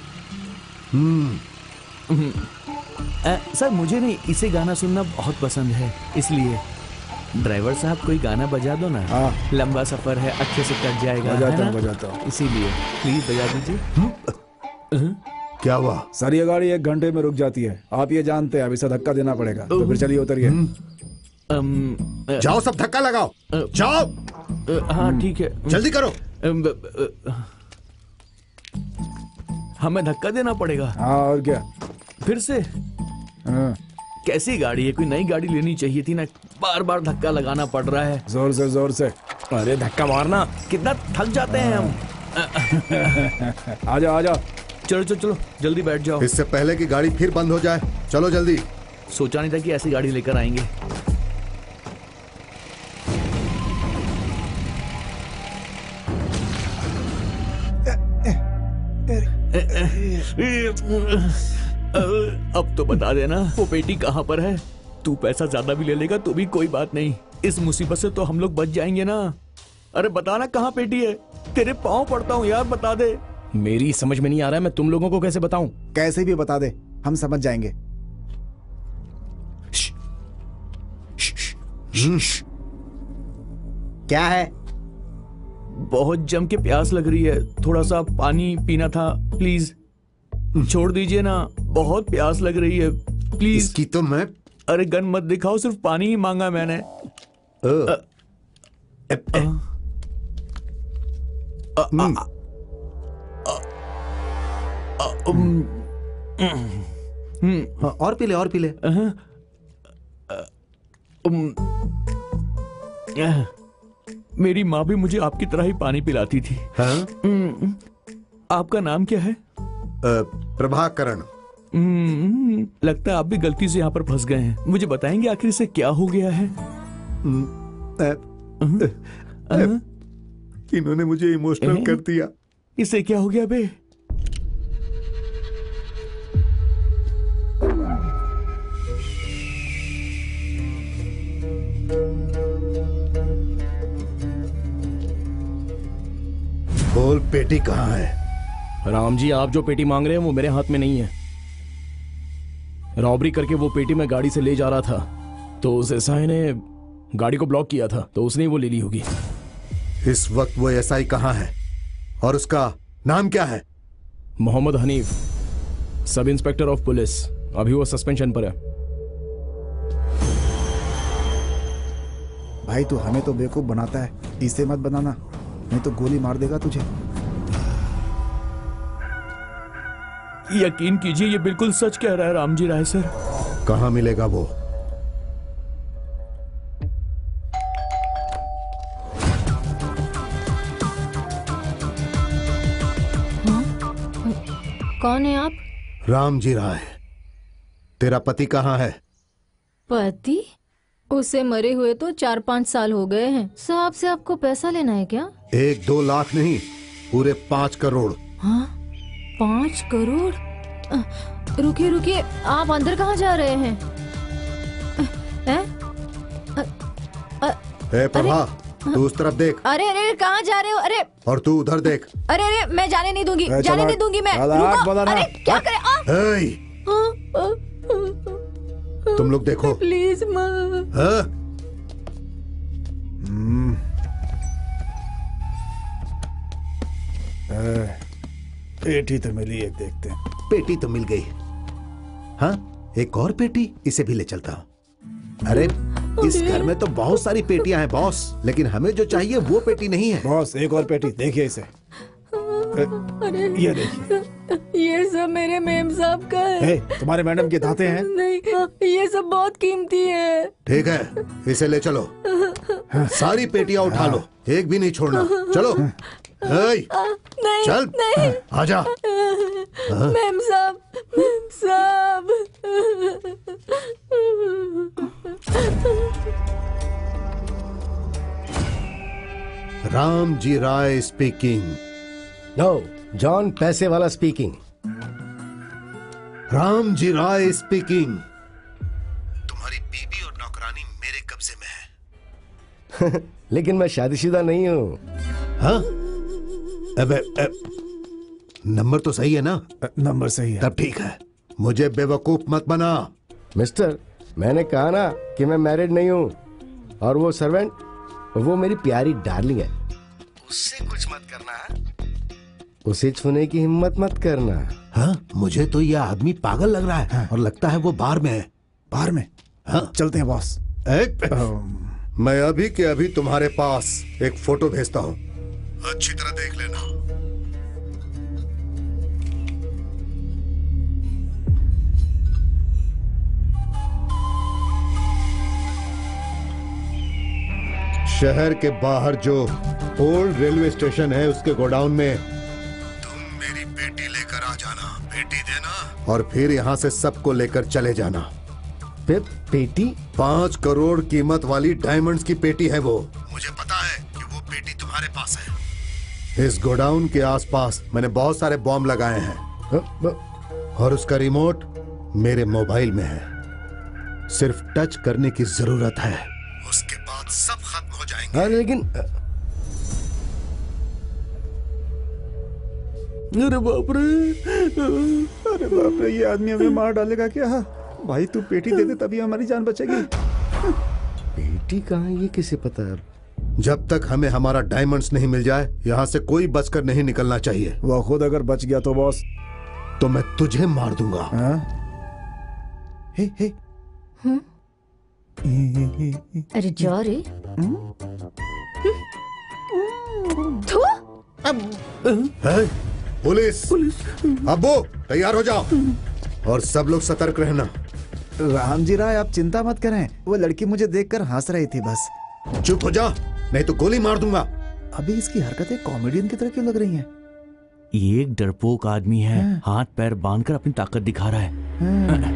सर मुझे नहीं, इसे गाना सुनना बहुत पसंद है, इसलिए ड्राइवर साहब कोई गाना बजा दो ना। लंबा सफर है, अच्छे से कट जाएगा। बजाता हूँ। इसीलिए प्लीज बजा दीजिए। क्या हुआ? सर ये गाड़ी 1 घंटे में रुक जाती है, आप ये जानते हैं। अब इसे धक्का देना पड़ेगा, तो फिर चलिए उतरिए। जाओ सब धक्का लगाओ, जाओ। हाँ ठीक है, जल्दी करो। हमें धक्का देना पड़ेगा? हाँ और क्या, फिर से? कैसी गाड़ी है? कोई नई गाड़ी लेनी चाहिए थी ना, बार बार धक्का लगाना पड़ रहा है। जोर से जोर से। अरे धक्का मारना। कितना थक जाते हैं हम। आ जाओ आ जाओ। चलो चलो चलो, जल्दी बैठ जाओ। इससे पहले कि गाड़ी फिर बंद हो जाए, चलो जल्दी। सोचा नहीं था कि ऐसी गाड़ी लेकर आएंगे। अब तो बता देना वो पेटी कहाँ पर है। तू पैसा ज्यादा भी ले लेगा तो भी कोई बात नहीं, इस मुसीबत से तो हम लोग बच जाएंगे ना। अरे बताना कहाँ पेटी है, तेरे पाँव पड़ता हूँ यार, बता दे। मेरी समझ में नहीं आ रहा है, मैं तुम लोगों को कैसे बताऊं? कैसे भी बता दे, हम समझ जाएंगे। क्या है? बहुत जम के प्यास लग रही है, थोड़ा सा पानी पीना था, प्लीज छोड़ दीजिए ना, बहुत प्यास लग रही है, प्लीज। इसकी तो मैं... अरे गन मत दिखाओ, सिर्फ पानी ही मांगा मैंने। और पी ले, और पी ले। मेरी माँ भी मुझे आपकी तरह ही पानी पिलाती थी। हाँ? आपका नाम क्या है? प्रभाकरण। लगता है आप भी गलती से यहाँ पर फंस गए हैं। मुझे बताएंगे आखिर इसे क्या हो गया है? इन्होंने मुझे इमोशनल कर दिया। इसे क्या हो गया बे? बोल, पेटी कहाँ है? राम जी, आप जो पेटी मांग रहे हैं वो मेरे हाथ में नहीं है। रॉबरी करके वो पेटी मैं गाड़ी से ले जा रहा था, तो उस एसआई ने गाड़ी को ब्लॉक किया था, तो उसने वो ले ली होगी। इस वक्त वो एसआई कहाँ है और उसका नाम क्या है? Mohammad Hanif, sub inspector of police. अभी वो सस्पेंशन पर है। भाई तू हमें तो बेवकूफ बनाता है, इसे मत बनाना, नहीं तो गोली मार देगा तुझे। यकीन कीजिए, ये बिल्कुल सच कह रहा है रामजी राय सर। कहाँ मिलेगा वो? कौन है आप? रामजी राय। तेरा पति कहाँ है? पति? उसे मरे हुए तो 4-5 साल हो गए हैं। साहब से आपको पैसा लेना है क्या? 1-2 लाख नहीं, पूरे 5 करोड़। हाँ, 5 करोड़? रुकिए रुकिए, आप अंदर कहाँ जा रहे हैं? प्रभा, तू उस तरफ देख। अरे अरे, कहाँ जा रहे हो? अरे, और तू उधर देख। अरे अरे, मैं जाने नहीं दूंगी, जाने नहीं दूंगी मैं। रुको, अरे क्या करे आप? तुम लोग देखो प्लीज माँ। पेटी तो मिली, एक देखते हैं। पेटी तो मिल गई। हाँ, एक और पेटी, इसे भी ले चलता हूँ। अरे इस घर में तो बहुत सारी पेटियां हैं बॉस, लेकिन हमें जो चाहिए वो पेटी नहीं है। बॉस, एक और पेटी देखिए इसे। अरे ये देखिए, ये सब मेरे मेम साहब का है। तुम्हारे मैडम के दांते हैं? नहीं, ये सब बहुत कीमती है। ठीक है, इसे ले चलो। सारी पेटियां उठा लो, एक भी नहीं छोड़ना। चलो। नहीं, चल, नहीं, आजा। मेम साहब, मेम साहब। Ramji Rai speaking. No, John पैसे वाला स्पीकिंग। रामजी राय स्पीकिंग। तुम्हारी बीबी और नौकरानी मेरे कब्जे में है। लेकिन मैं शादीशुदा नहीं हूँ। हाँ? अबे, नंबर तो सही है ना? नंबर सही है। तब ठीक है, मुझे बेवकूफ मत बना। मिस्टर, मैंने कहा ना कि मैं मैरिड नहीं हूँ, और वो सर्वेंट, वो मेरी प्यारी डार्लिंग है, उससे कुछ मत करना। उसे छूने की हिम्मत मत करना। हाँ, मुझे तो यह आदमी पागल लग रहा है। और लगता है वो बार में है। बार में? हाँ, चलते हैं बॉस। मैं अभी के अभी तुम्हारे पास एक फोटो भेजता हूँ, अच्छी तरह देख लेना। शहर के बाहर जो ओल्ड रेलवे स्टेशन है, उसके गोडाउन में तुम मेरी पेटी लेकर आ जाना, पेटी देना, और फिर यहाँ से सबको लेकर चले जाना। पेटी? 5 करोड़ कीमत वाली डायमंड्स की पेटी है वो। मुझे पता है कि वो पेटी तुम्हारे पास है। इस गोडाउन के आसपास मैंने बहुत सारे बॉम्ब लगाए हैं, और उसका रिमोट मेरे मोबाइल में है। सिर्फ टच करने की जरूरत है, उसके बाद सब खत्म हो जाएंगे। हाँ, लेकिन अरे बाप रे, ये आदमी हमें मार डालेगा क्या? भाई तू पेटी दे दे तभी हमारी जान बचेगी। बेटी कहाँ है ये किसे पता है? जब तक हमें हमारा डायमंड्स नहीं मिल जाए यहाँ से कोई बचकर नहीं निकलना चाहिए। वो खुद अगर बच गया तो बॉस, तो मैं तुझे मार दूंगा। हे हे अरे जा रे। पुलिस अब्बू तैयार हो जाओ और सब लोग सतर्क रहना। राम जी राय, आप चिंता मत करें, वो लड़की मुझे देखकर हंस रही थी बस। चुप हो जा, नहीं तो गोली मार दूंगा। अभी इसकी हरकतें कॉमेडियन की तरह क्यों लग रही हैं? ये एक डरपोक आदमी है, हाथ पैर बांधकर अपनी ताकत दिखा रहा है।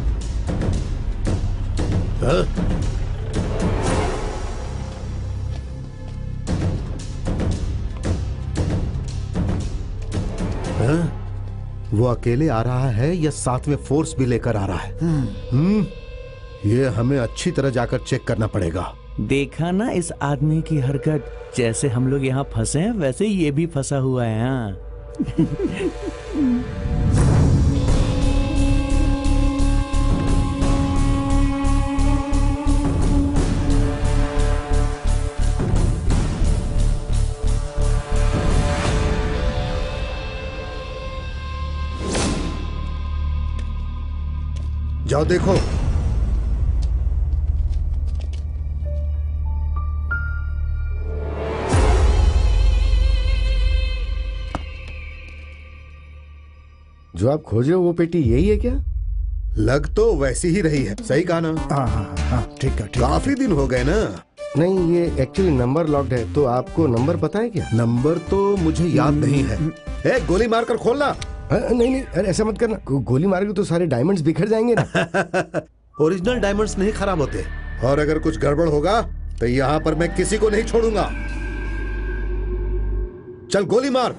वो अकेले आ रहा है या साथ में फोर्स भी लेकर आ रहा है? ये हमें अच्छी तरह जाकर चेक करना पड़ेगा। देखा ना इस आदमी की हरकत, जैसे हम लोग यहाँ फंसे हैं वैसे ये भी फंसा हुआ है। हाँ। जाओ देखो। जो आप खोज रहे हो वो पेटी यही है क्या? लग तो वैसी ही रही है। सही कहा ना? हाँ, ठीक है। काफी दिन हो गए ना। नहीं, ये एक्चुअली नंबर लॉक्ड है। तो आपको नंबर पता है क्या? नंबर तो मुझे याद नहीं है। ए, गोली मारकर खोलना। नहीं, अरे ऐसा मत करना। गोली मारोगे तो सारे डायमंड्स बिखर जाएंगे ना। ओरिजिनल डायमंड्स नहीं खराब होते, और अगर कुछ गड़बड़ होगा तो यहाँ पर मैं किसी को नहीं छोड़ूंगा। चल गोली मार।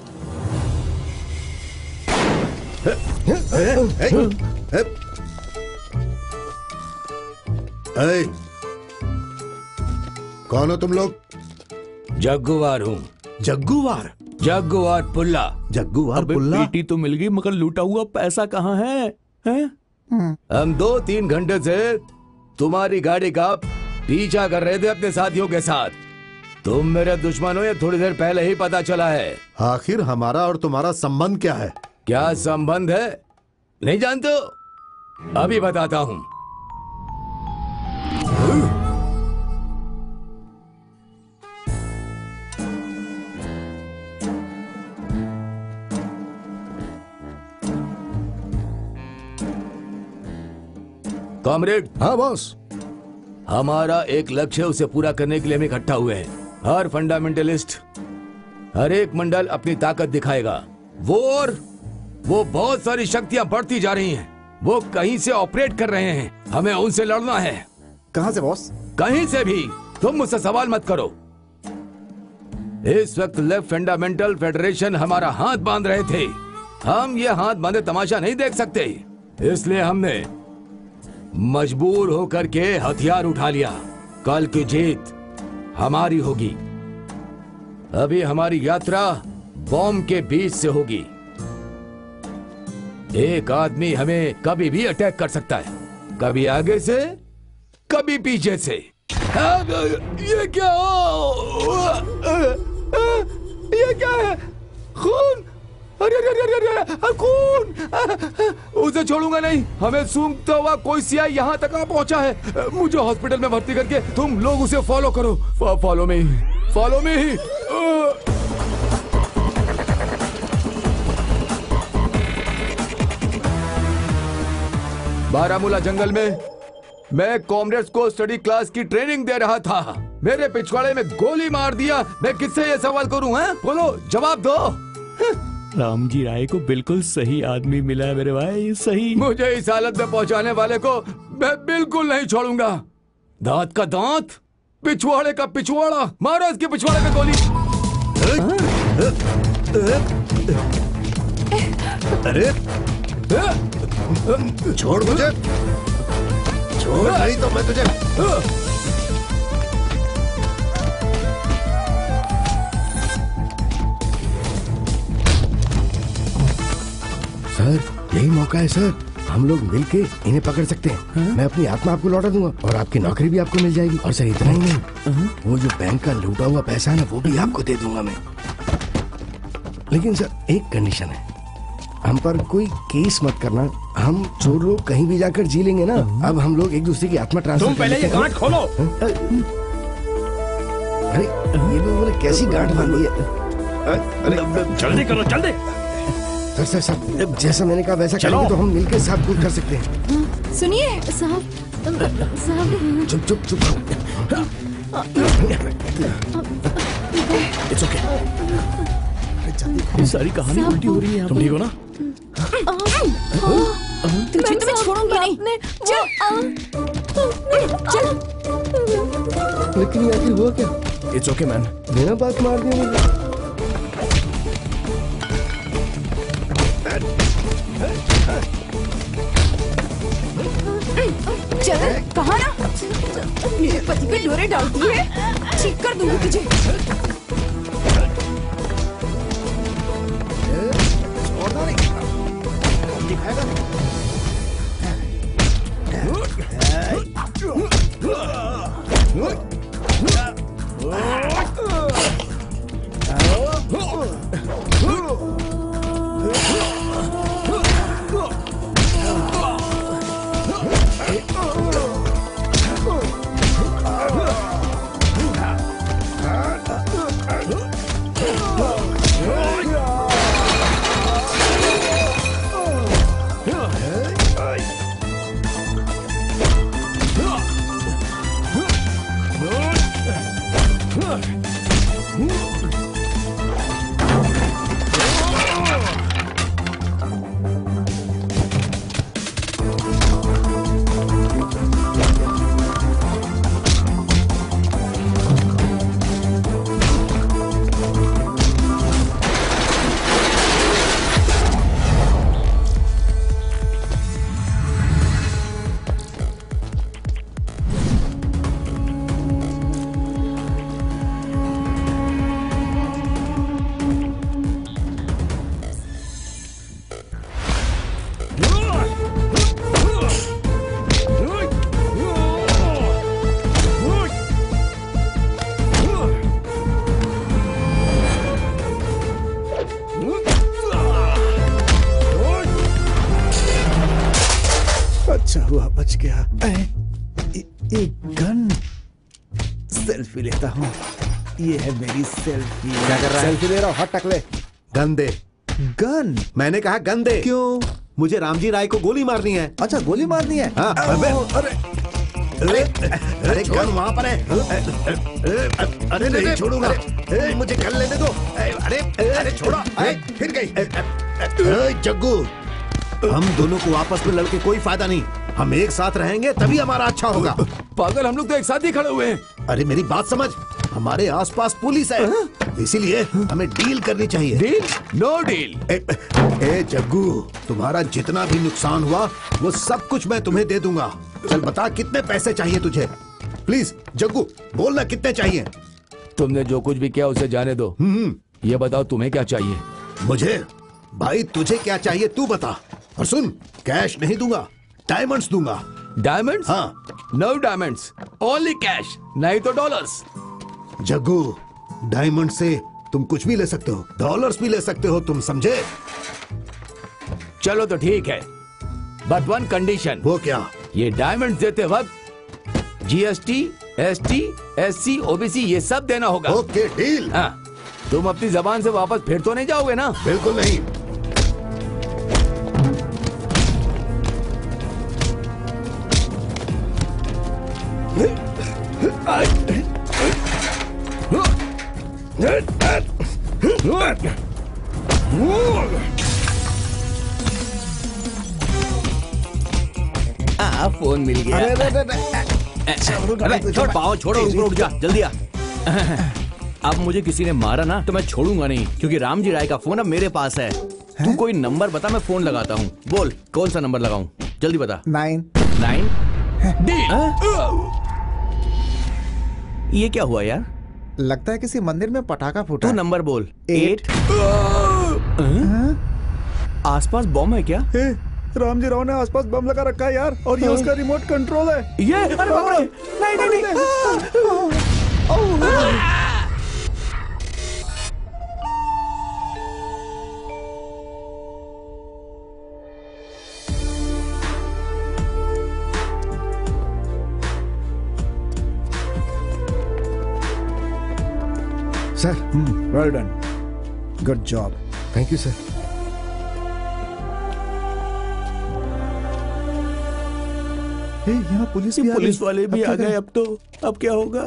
कौन हो तुम लोग? जग्गुवार हूँ। जग्गुवार? जग्गुवार पुल्ला। जग्गुवार पुल्ला? बेटी तो मिल गई मगर लूटा हुआ पैसा कहाँ है? हम 2-3 घंटे से तुम्हारी गाड़ी का पीछा कर रहे थे अपने साथियों के साथ। तुम मेरे दुश्मन हो, ये थोड़ी देर पहले ही पता चला है। आखिर हमारा और तुम्हारा संबंध क्या है? क्या संबंध है नहीं जानते हो? अभी बताता हूँ। कॉमरेड। हाँ बॉस। हमारा एक लक्ष्य, उसे पूरा करने के लिए हम इकट्ठा हुए हैं। हर फंडामेंटलिस्ट, हर एक मंडल अपनी ताकत दिखाएगा। वो बहुत सारी शक्तियां बढ़ती जा रही हैं। वो कहीं से ऑपरेट कर रहे हैं, हमें उनसे लड़ना है। कहां से बॉस? कहीं से भी। तुम मुझसे सवाल मत करो। इस वक्त लेफ्ट फंडामेंटल फेडरेशन हमारा हाथ बांध रहे थे। हम ये हाथ बांधे तमाशा नहीं देख सकते, इसलिए हमने मजबूर होकर के हथियार उठा लिया। कल की जीत हमारी होगी। अभी हमारी यात्रा बॉम्ब के बीच से होगी। एक आदमी हमें कभी भी अटैक कर सकता है, कभी आगे से, कभी पीछे से। ये क्या? ये क्या है? खून! अरे खून! उसे छोड़ूंगा नहीं। हमें सूंघता हुआ कोई सियाही यहाँ तक आ पहुंचा है। मुझे हॉस्पिटल में भर्ती करके तुम लोग उसे फॉलो करो। फॉलो में ही। बारामूला जंगल में मैं कॉमरेड्स को स्टडी क्लास की ट्रेनिंग दे रहा था। मेरे पिछवाड़े में गोली मार दिया। मैं किससे ये सवाल करूं? हैं? बोलो, जवाब दो। राम जी राय को बिल्कुल सही आदमी मिला है मेरे भाई, सही। मुझे इस हालत में पहुंचाने वाले को मैं बिल्कुल नहीं छोड़ूंगा। दांत का दांत, पिछवाड़े का पिछवाड़ा, मारो इसके पिछवाड़े पे गोली। अरे छोड़ मुझे, छोड़ नहीं तो मैं तुझे। सर यही मौका है सर, हम लोग मिलके इन्हें पकड़ सकते हैं। मैं अपनी आत्मा आपको लौटा दूंगा और आपकी नौकरी भी आपको मिल जाएगी। और सर इतना ही नहीं, वो जो बैंक का लूटा हुआ पैसा है ना, वो भी आपको दे दूंगा मैं। लेकिन सर एक कंडीशन है, हम पर कोई केस मत करना। हम चोर लोग कहीं भी जाकर जी लेंगे ना। अब हम लोग एक दूसरे की आत्मा ट्रांसफर। तुम पहले ये गांठ खोलो। अरे ये लोगों ने कैसी गांठ बांधी है? अरे जल्दी करो जल्दी। सर सर सर जैसा मैंने कहा वैसा करेंगे तो हम मिलकर सब कुछ कर सकते हैं। सुनिए साहब, चुप चुप चुप। It's okay. ये सारी कहानी उल्टी हो रही है। तुम ठीक हो ना? तुझे तो मैं छोड़ूंगी नहीं। चल। लेकिन ये आखिर हुआ क्या? It's okay man. बिना बात मार दिया मुझे। चल कहा ना, मेरे पति पे डोरे डालती है, ठीक कर दूंगी तुझे। छोड़ना नहीं, दिखाएगा नहीं। अच्छा हुआ बच गया। एक गन। सेल्फी लेता हूँ। ये है मेरी सेल्फी। क्या कर रहा है? सेल्फी ले रहा हूँ। हट टकले। गन दे। गन? मैंने कहा गन दे। क्यों? मुझे रामजी राय को गोली मारनी है। अच्छा गोली मारनी है। हाँ, अरे अरे गन वहाँ पर है। अरे नहीं छोड़ूंगा। मुझे गन लेने दो। अरे छोड़ो। फिर गई। जग्गू, हम दोनों को आपस में लड़के कोई फायदा नहीं। हम एक साथ रहेंगे तभी हमारा अच्छा होगा। पागल, हम लोग तो एक साथ ही खड़े हुए हैं। अरे मेरी बात समझ, हमारे आसपास पुलिस है, इसीलिए हमें डील करनी चाहिए। डील? No deal. ए जग्गू, तुम्हारा जितना भी नुकसान हुआ वो सब कुछ मैं तुम्हें दे दूंगा। चल बता कितने पैसे चाहिए तुझे? प्लीज जग्गू बोलना कितने चाहिए? तुमने जो कुछ भी किया उसे जाने दो। ये बताओ तुम्हें क्या चाहिए? मुझे? भाई तुझे क्या चाहिए तू बता। और सुन, कैश नहीं दूंगा, डायमंड्स दूंगा। डायमंड्स? हाँ। नो डायमंड्स, ओनली कैश, नहीं तो डॉलर्स। जग्गू, डायमंड से तुम कुछ भी ले सकते हो, डॉलर्स भी ले सकते हो, तुम समझे? चलो तो ठीक है, बट वन कंडीशन। वो क्या? ये डायमंड देते वक्त जीएसटी, एसटी, एससी, ओबीसी ये सब देना होगा। Okay deal. हाँ, तुम अपनी जबान से वापस फिर तो नहीं जाओगे ना? बिल्कुल नहीं। फोन मिल गया। छोड़ पाओ, छोड़ो, उठ जा, जल्दी आ। अब मुझे किसी ने मारा ना तो मैं छोड़ूंगा नहीं, क्योंकि रामजी राय का फोन अब मेरे पास है। तू कोई नंबर बता, मैं फोन लगाता हूँ। बोल कौन सा नंबर लगाऊं, जल्दी बता। 9 9 ये क्या हुआ यार? लगता है किसी मंदिर में पटाखा फूटा। तू नंबर बोल। 8। आसपास बम है क्या? रामजी राव ने आसपास बम लगा रखा है यार, और ये उसका रिमोट कंट्रोल है। ये अरे बाप रे! नहीं। Sir, well done, good job. Thank you sir. यहाँ पुलिस भी आ गई। पुलिस वाले भी आ गए। अब क्या होगा?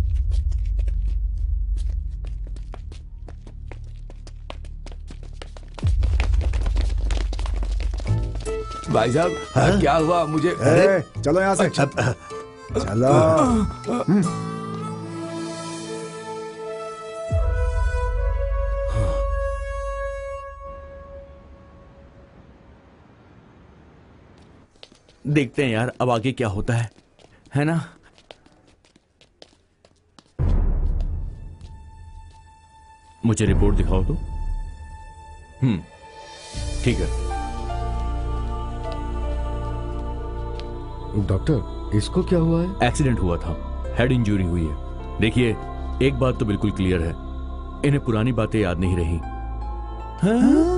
भाई साहब क्या हुआ मुझे? चलो यहाँ से। चलो। देखते हैं यार अब आगे क्या होता है ना? मुझे रिपोर्ट दिखाओ तो। ठीक है। डॉक्टर, इसको क्या हुआ है? एक्सीडेंट हुआ था, हेड इंजरी हुई है। देखिए, एक बात तो बिल्कुल क्लियर है, इन्हें पुरानी बातें याद नहीं रही। हाँ?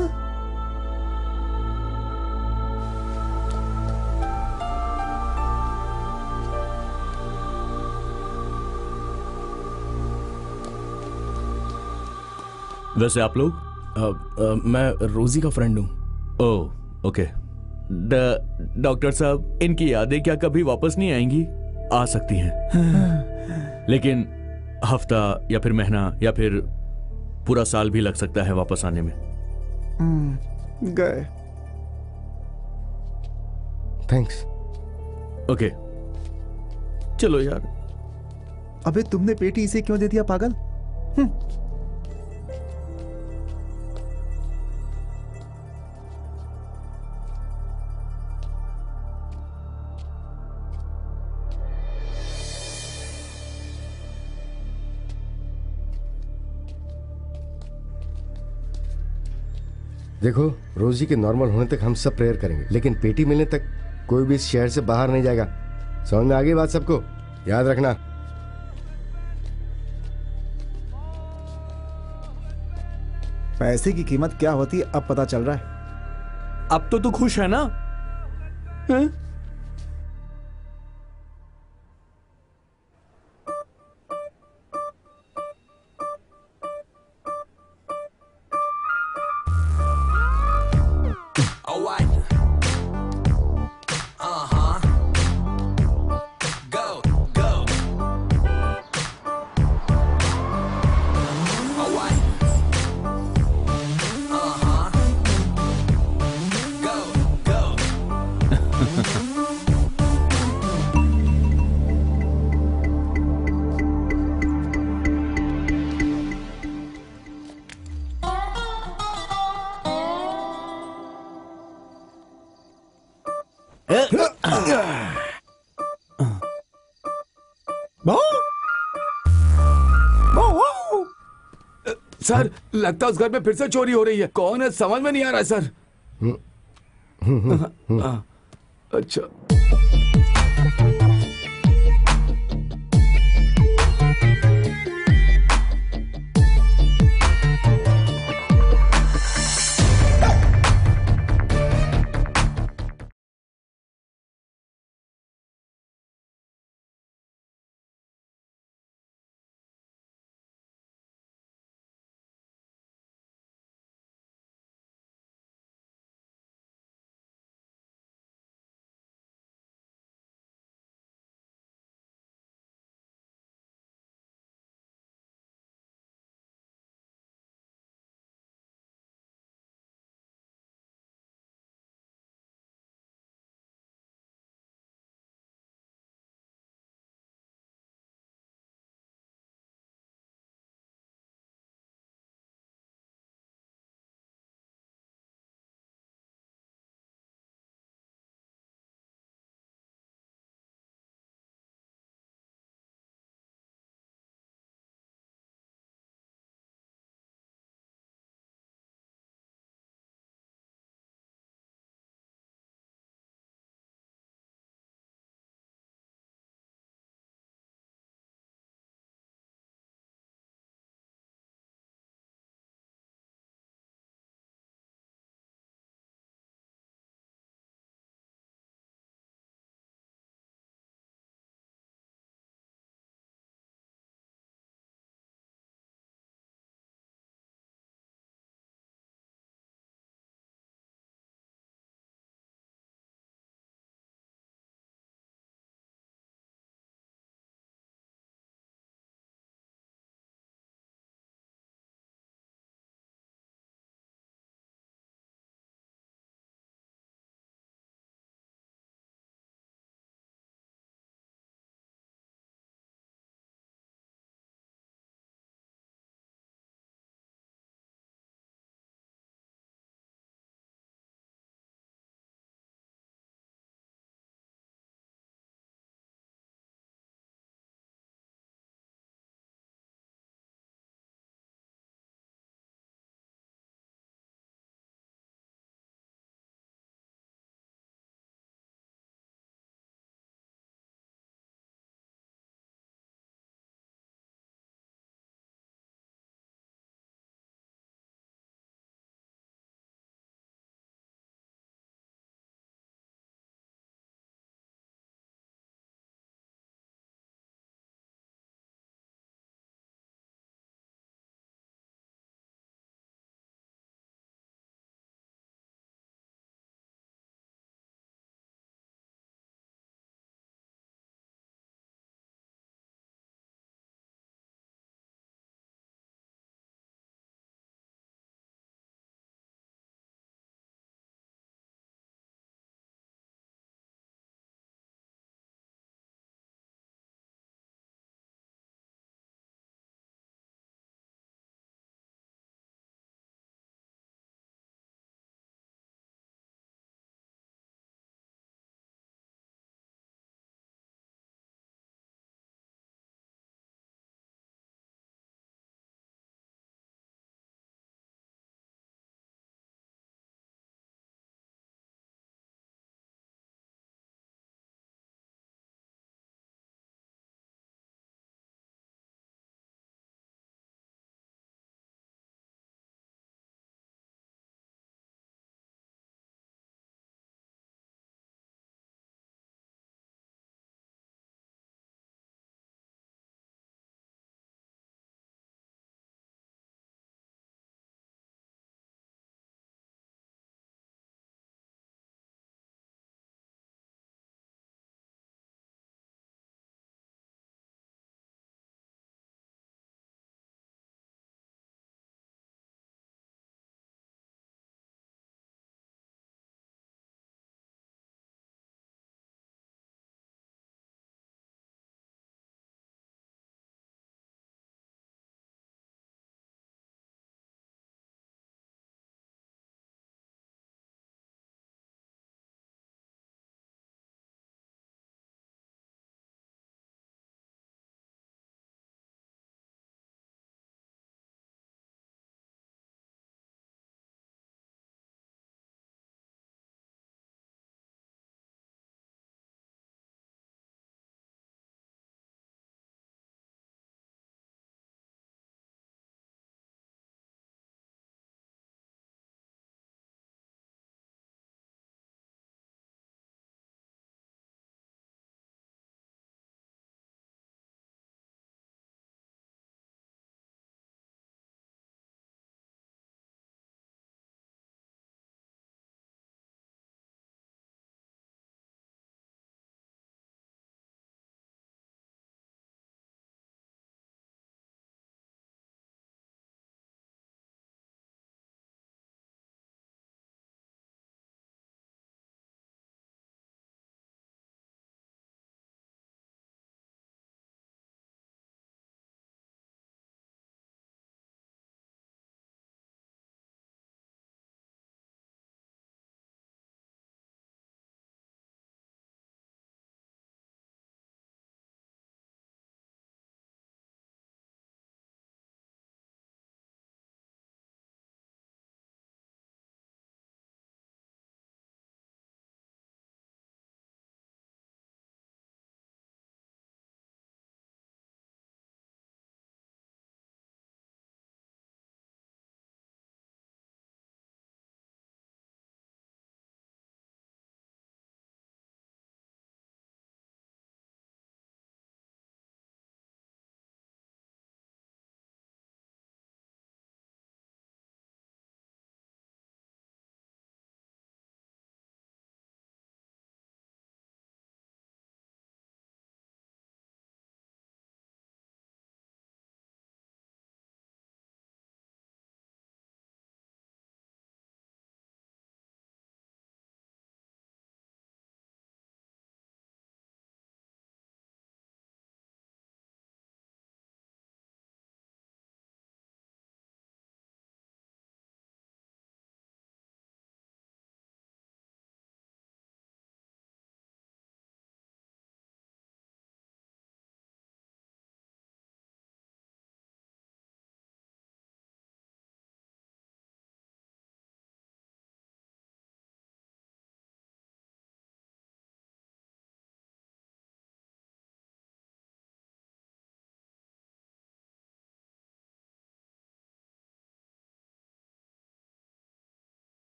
वैसे आप लोग? मैं रोजी का फ्रेंड हूँ। ओह, ओके। डॉक्टर साहब, इनकी यादें क्या कभी वापस नहीं आएंगी? आ सकती हैं, लेकिन हफ्ता या फिर महीना या फिर पूरा साल भी लग सकता है वापस आने में। गए। थैंक्स। ओके, चलो यार। अबे तुमने पेटी इसे क्यों दे दिया पागल? देखो, रोजी के नॉर्मल होने तक हम सब प्रेयर करेंगे, लेकिन पेटी मिलने तक कोई भी इस शहर से बाहर नहीं जाएगा। समझ में आ गई बात सबको? याद रखना। पैसे की कीमत क्या होती है अब पता चल रहा है। अब तो तू खुश है ना? है? सर, लगता है उस घर में फिर से चोरी हो रही है। कौन है समझ में नहीं आ रहा है सर। अच्छा।